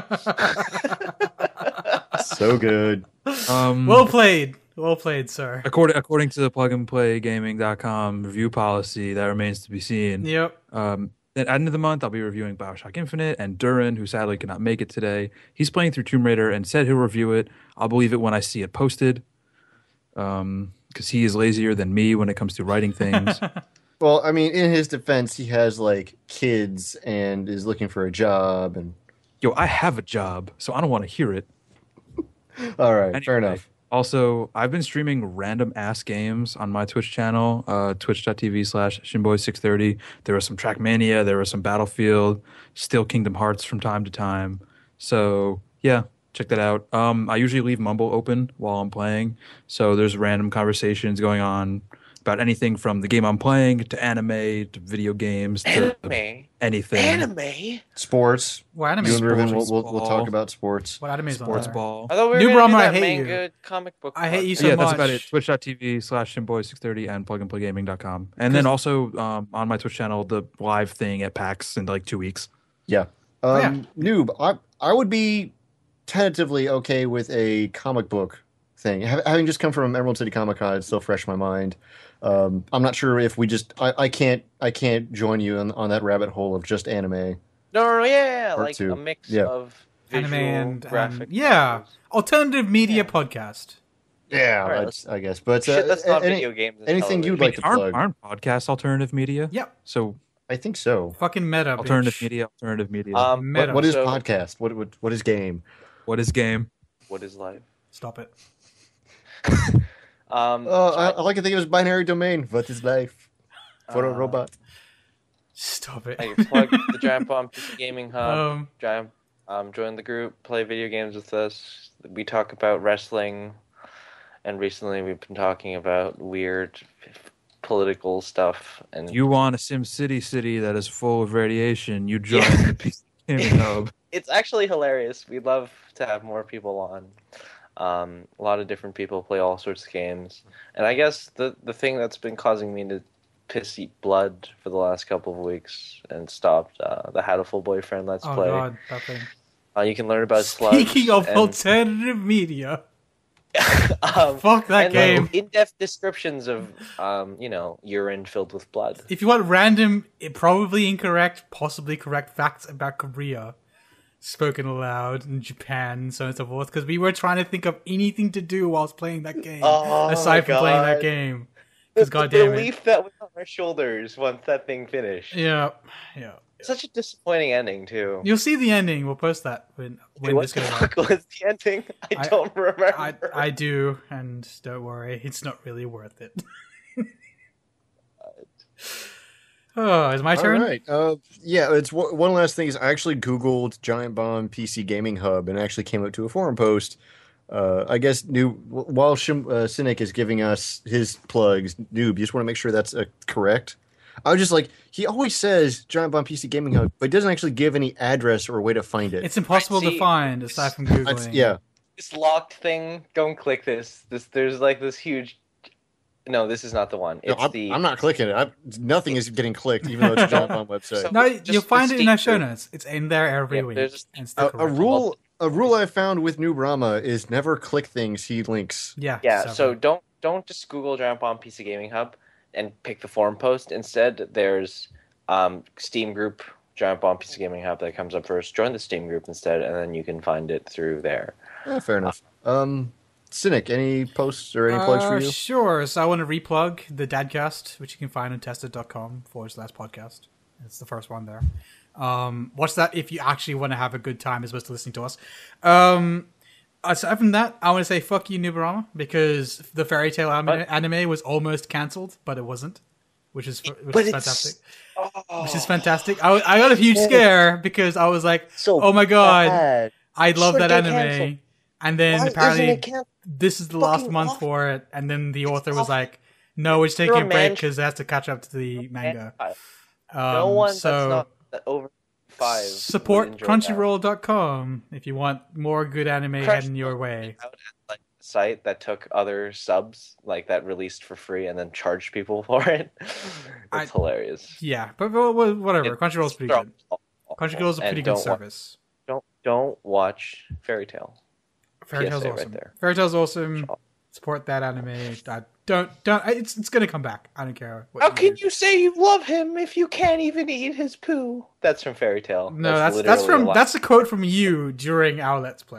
yeah. So good. um, well played, well played, sir. according according to the plug and play gaming dot com review policy, that remains to be seen. Yep. Um, Then at the end of the month, I'll be reviewing Bioshock Infinite, and Duran, who sadly cannot make it today, he's playing through Tomb Raider and said he'll review it. I'll believe it when I see it posted, um, because he is lazier than me when it comes to writing things. Well, I mean, in his defense, he has like kids and is looking for a job. And Yo, I have a job, so I don't want to hear it. all right, Anyway, fair enough. Also, I've been streaming random ass games on my Twitch channel, uh, twitch.tv slash Shinboy630. There was some Trackmania, there was some Battlefield, still Kingdom Hearts from time to time. So, yeah, check that out. Um, I usually leave Mumble open while I'm playing, so there's random conversations going on about anything from the game I'm playing to anime to video games to Anime? anything. Anime? Sports. What anime? You and Riven, Sports we'll, we'll, we'll talk ball. about sports. What anime is on Sports there? ball. I thought we were New going to Brahma, do I that hate manga you. comic book. I hate you podcast. so yeah, that's about much. it. Twitch.tv slash Shinboy six thirty and plug and play gaming dot com. And then also um, on my Twitch channel, the live thing at PAX in like two weeks. Yeah. Um, Oh, yeah. Noob, I, I would be tentatively okay with a comic book thing. Ha- Having just come from Emerald City Comic Con, it's still fresh in my mind. Um, I'm not sure if we just I, I can't I can't join you on, on that rabbit hole of just anime. No, no, no, yeah, yeah, Part like two. a mix Yeah. of Anime visual, and graphic. um, yeah, novels. alternative media Yeah. podcast. Yeah, All right, that's- I guess. But uh, Shit, that's not any- video games. and anything you'd television. like to aren't, plug? aren't podcasts alternative media? Yep, So I think so. fucking meta. alternative bitch. media, alternative media. Um, Meta. What, what is So- podcast? What, what what is game? what is game? What is life? Stop it. Um, Oh, so I, I- I like to think of it as binary domain. What is life for a Uh, robot? Stop it. I plug the Giant Bomb P C Gaming Hub. um, Giant, um, join the group, play video games with us. We talk about wrestling, and recently we've been talking about weird political stuff. And You want a Sim City city that is full of radiation? You join the P C Gaming Hub. it's actually hilarious. We'd love to have more people on. Um, a lot of different people play all sorts of games, and I guess the the thing that's been causing me to piss eat blood for the last couple of weeks and stopped uh, the Hatful Boyfriend Let's oh Play. god, that thing. Uh, you can learn about slugs. Speaking of and, alternative media, um, fuck that and, game. like, in-depth descriptions of um, you know, urine filled with blood. If you want random, probably incorrect, possibly correct facts about Korea, spoken aloud in Japan, and so on and so forth, because we were trying to think of anything to do whilst playing that game, Oh, aside my from playing that God. game. The, Because the goddamn it. relief that was on our shoulders once that thing finished. Yeah, yeah. Such a disappointing ending too. You'll see the ending. We'll post that when Wait, when what this the goes out. fuck was the ending? I, I- don't remember. I, I do, and don't worry, it's not really worth it. Oh, is my turn? All right. Uh, yeah, it's one one last thing is I actually Googled Giant Bomb P C Gaming Hub and actually came up to a forum post. Uh, I guess new while Shim, uh, Cynic is giving us his plugs, Noob, you just want to make sure that's uh, correct. I was just like, he always says Giant Bomb P C Gaming Hub, but he doesn't actually give any address or way to find it. It's impossible See, to find aside from It's- googling. yeah. This locked thing. Don't click this. This there's like this huge. No, this is not the one. No, It's I'm, the. I'm not clicking it. I, nothing is getting clicked, even though it's a Giant Bomb website. So- No, Just you'll find the it in our Steam show group. notes. It's in there every Yeah, week. there's and it's a, the a correct rule, a rule I found with New Brahma is never click things he links. Yeah. Yeah. several. So don't don't just Google Giant Bomb P C Gaming Hub and pick the forum post. Instead, there's um, Steam group Giant Bomb P C Gaming Hub that comes up first. Join the Steam group instead, and then you can find it through there. Eh, fair enough. Um, Cynic, any posts or any plugs for Uh, you? Sure. So I want to replug the Dadcast, which you can find on tested.com forward slash podcast. It's the first one there. Um, watch that if you actually want to have a good time as opposed to listening to us. Um, aside from that, I want to say fuck you, Nubarama, because the Fairy Tale anime, What? anime was almost cancelled, but it wasn't, which is which But is it's- fantastic. Oh, Which is fantastic. I, I got a huge scare because I was like, so oh my god, bad. I love Should that get anime. canceled. And then Why apparently isn't it can- this is the last fucking month awful? for it, and then the It's author was awful. like, "No, we're just taking You're a a break man- because it has to catch up to the manga." Um, no one so that's not over five. would support enjoy crunchyroll dot com if you want more good anime Crunch- heading your way. that. Out at, like, a site that took other subs like that released for free and then charged people for it. It's I- hilarious. Yeah, but well, well, whatever. It- Crunchyroll's pretty they're good. awful. Crunchyroll's a And pretty good don't wa- service. Don't don't watch Fairy Tale. Fairy Tale's P S A right awesome. there. Fairy Tale's awesome. Support that anime. Uh, don't don't. It's it's gonna come back. I don't care. What How you can do. you say you love him if you can't even eat his poo? That's from Fairy Tail. No, that's that's, literally a from lie. that's a quote from you during our Let's Play.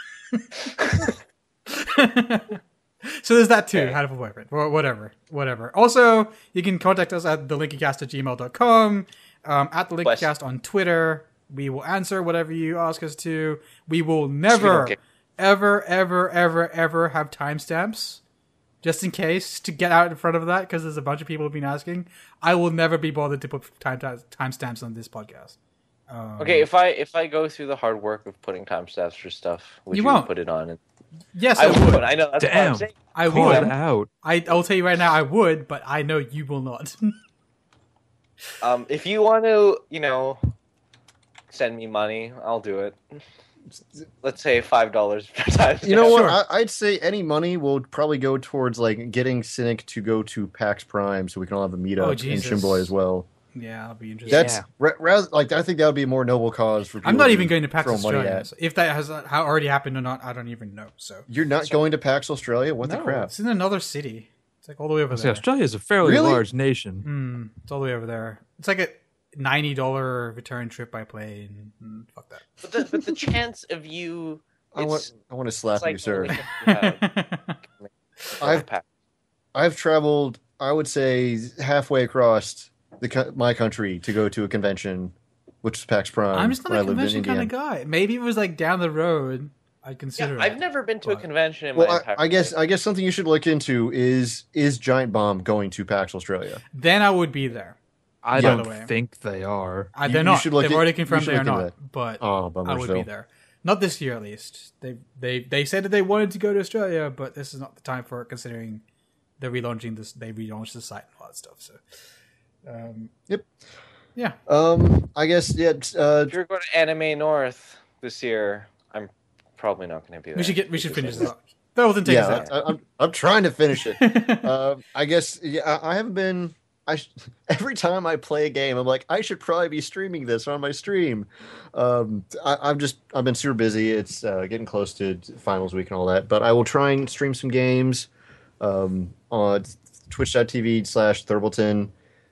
So there's that too. Okay. How to Have a Boyfriend. Or whatever. Whatever. Also, you can contact us at the lincolncast at gmail dot com, um, at the Lincolncast on Twitter. We will answer whatever you ask us to. We will never, okay. ever, ever, ever, ever have timestamps. Just in case, to get out in front of that, because there's a bunch of people who've been asking. I will never be bothered to put time timestamps on this podcast. Um, Okay, if I if I go through the hard work of putting timestamps for stuff, would You you, won't. put it on? Yes, I I, would. would. I know that's what Damn. I'm saying. I Call would. it out. I, I'll tell you right now, I would, but I know you will not. Um, if you want to, you know, send me money, I'll do it. Let's say five dollars per time. You know what? Sure. I, I'd say any money will probably go towards like getting Cynic to go to PAX Prime, so we can all have a meetup Oh, in Jesus. Shinboy as well. Yeah, that'll be interesting. That's Yeah. ra- rather like I think that would be a more noble cause for. People I'm not even going to PAX throw money Australia. at. So if that has uh, how already happened or not, I don't even know. So You're not going to PAX Australia? What the No, crap? It's in another city. It's like all the way over See, there. Australia is a fairly Really? large nation. Hmm, it's all the way over there. It's like a ninety dollar return trip by plane. Mm, fuck that. But the, but the chance of you, I want it's, I want to slap it's like you, sir. only if you have- I've I've traveled, I would say, halfway across the co- my country to go to a convention, which is PAX Prime. I'm just not when a I lived in convention kind of Indiana. guy. Maybe it was like down the road. I'd consider. Yeah, it. I've never been to a But- convention in Well, my I, entire I guess life. I guess something you should look into is is Giant Bomb going to PAX Australia? Then I would be there. I By don't the way. think they are. Uh, You- they're you not. should look They've at- already you confirmed should they are look into not. But Oh, bummer. I would so. be there. Not this year, at least. They they they said that they wanted to go to Australia, but this is not the time for it, considering they're relaunching this. They relaunched the site and all that stuff. So, um, Yep. yeah. Um, I guess yeah. it's, Uh, If you're going to Anime North this year, I'm probably not going to be there. We should get. We should finish this. Thurbleton, take yeah, us out. I, I'm I'm trying to finish it. uh, I guess yeah. I, I haven't been. I sh- every time I play a game, I'm like, I should probably be streaming this on my stream. Um, I, I'm just I've been super busy. It's uh, getting close to finals week and all that, but I will try and stream some games um, on twitch.tv slash Thurbleton.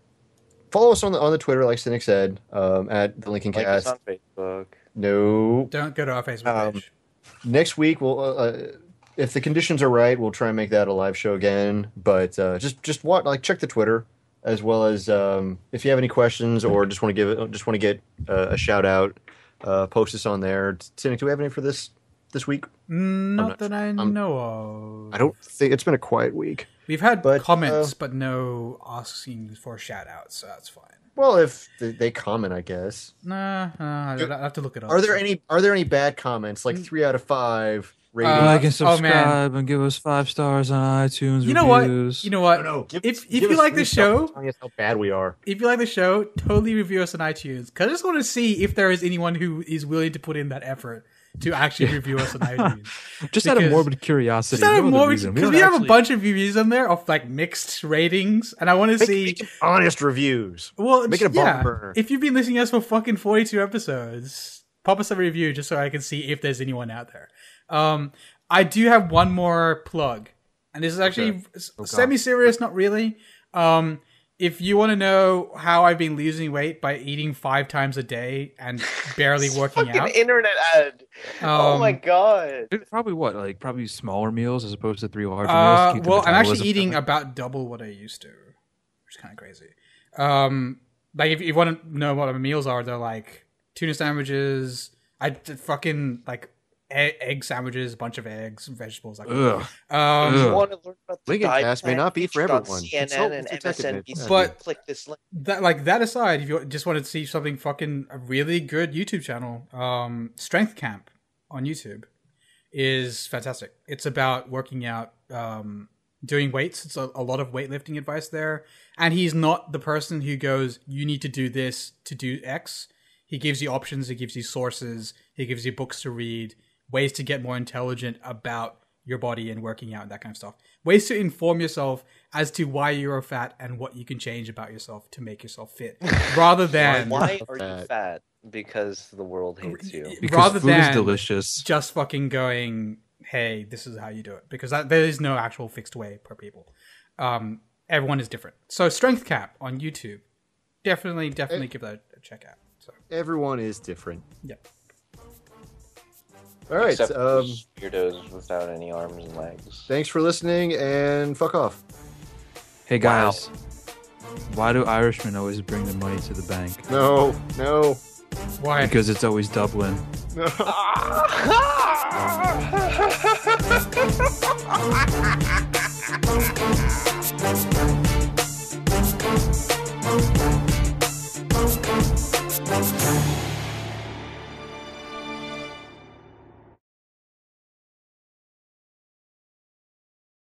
Follow us on the on the Twitter, like Cynic said, um, at the Like us Lincolncast. on Facebook. No, Don't go to our Facebook Um, page. next week we'll uh, uh, if the conditions are right, we'll try and make that a live show again. But uh, just just what like check the Twitter, as well as um, if you have any questions or just want to give it just want to get uh, a shout out, uh, post us on there. Cynic, do we have any for this this week? Not not that I I'm- know of. I don't think it's been a quiet week. We've had but, comments, uh, but no asking for shout outs, so that's fine. Well, if they, they comment, I guess. Nah, nah I I have to look it up. Are there any are there any bad comments like three out of five rating? Uh, like and oh, man. subscribe and give us five stars on iTunes. You know what? reviews. You know what? no, give, if if give you us like three the show, stars telling us how bad we are. if you like the show, totally review us on iTunes. Because I just want to see if there is anyone who is willing to put in that effort to actually review us on iTunes. Just out of because- morbid curiosity. Just out of no other more reason. because don't we have a actually- bunch of reviews on there of like mixed ratings, and I want to Make, see. make honest reviews. Well, make it a yeah, bumper burner. if you've been listening to us for fucking forty-two episodes, pop us a review just so I can see if there's anyone out there. Um, I do have one more plug, and this is actually Okay. s- Oh, God. semi-serious, not really. Um, if you want to know how I've been losing weight by eating five times a day and barely working Fucking out, internet ad. oh um, my god. It's probably what, like probably smaller meals as opposed to three larger Uh, meals. to keep the well, I'm actually metabolism eating going? about double what I used to, which is kind of crazy. Um, like if you want to know what my meals are, they're like tuna sandwiches. I did fucking like e- egg sandwiches, a bunch of eggs, vegetables. Like, Ugh. um, If you Ugh. want to learn about the Lincolncast diet may plan not be for featured on everyone. C N N Consult and with your tech admin. M S N B C, But- click this link. that like that aside, if you just want to see something fucking a really good YouTube channel, um, Strength Camp on YouTube is fantastic. It's about working out, um, doing weights. It's a, a lot of weightlifting advice there, and he's not the person who goes, "You need to do this to do X." He gives you options. He gives you sources. He gives you books to read, ways to get more intelligent about your body and working out and that kind of stuff. Ways to inform yourself as to why you're fat and what you can change about yourself to make yourself fit, rather than Why are you fat. fat? Because the world hates you. Because rather food is than delicious. just fucking going, hey, this is how you do it, because that, there is no actual fixed way per people. Um, everyone is different. So Strength Cap on YouTube, definitely, definitely give that a check out. So Everyone is different. Yep. All right. Except Um, those weirdos without any arms and legs. thanks for listening, and fuck off. Hey guys, why do Irishmen always bring the money to the bank? No, no, Why? Because it's always Dublin. no. Ah!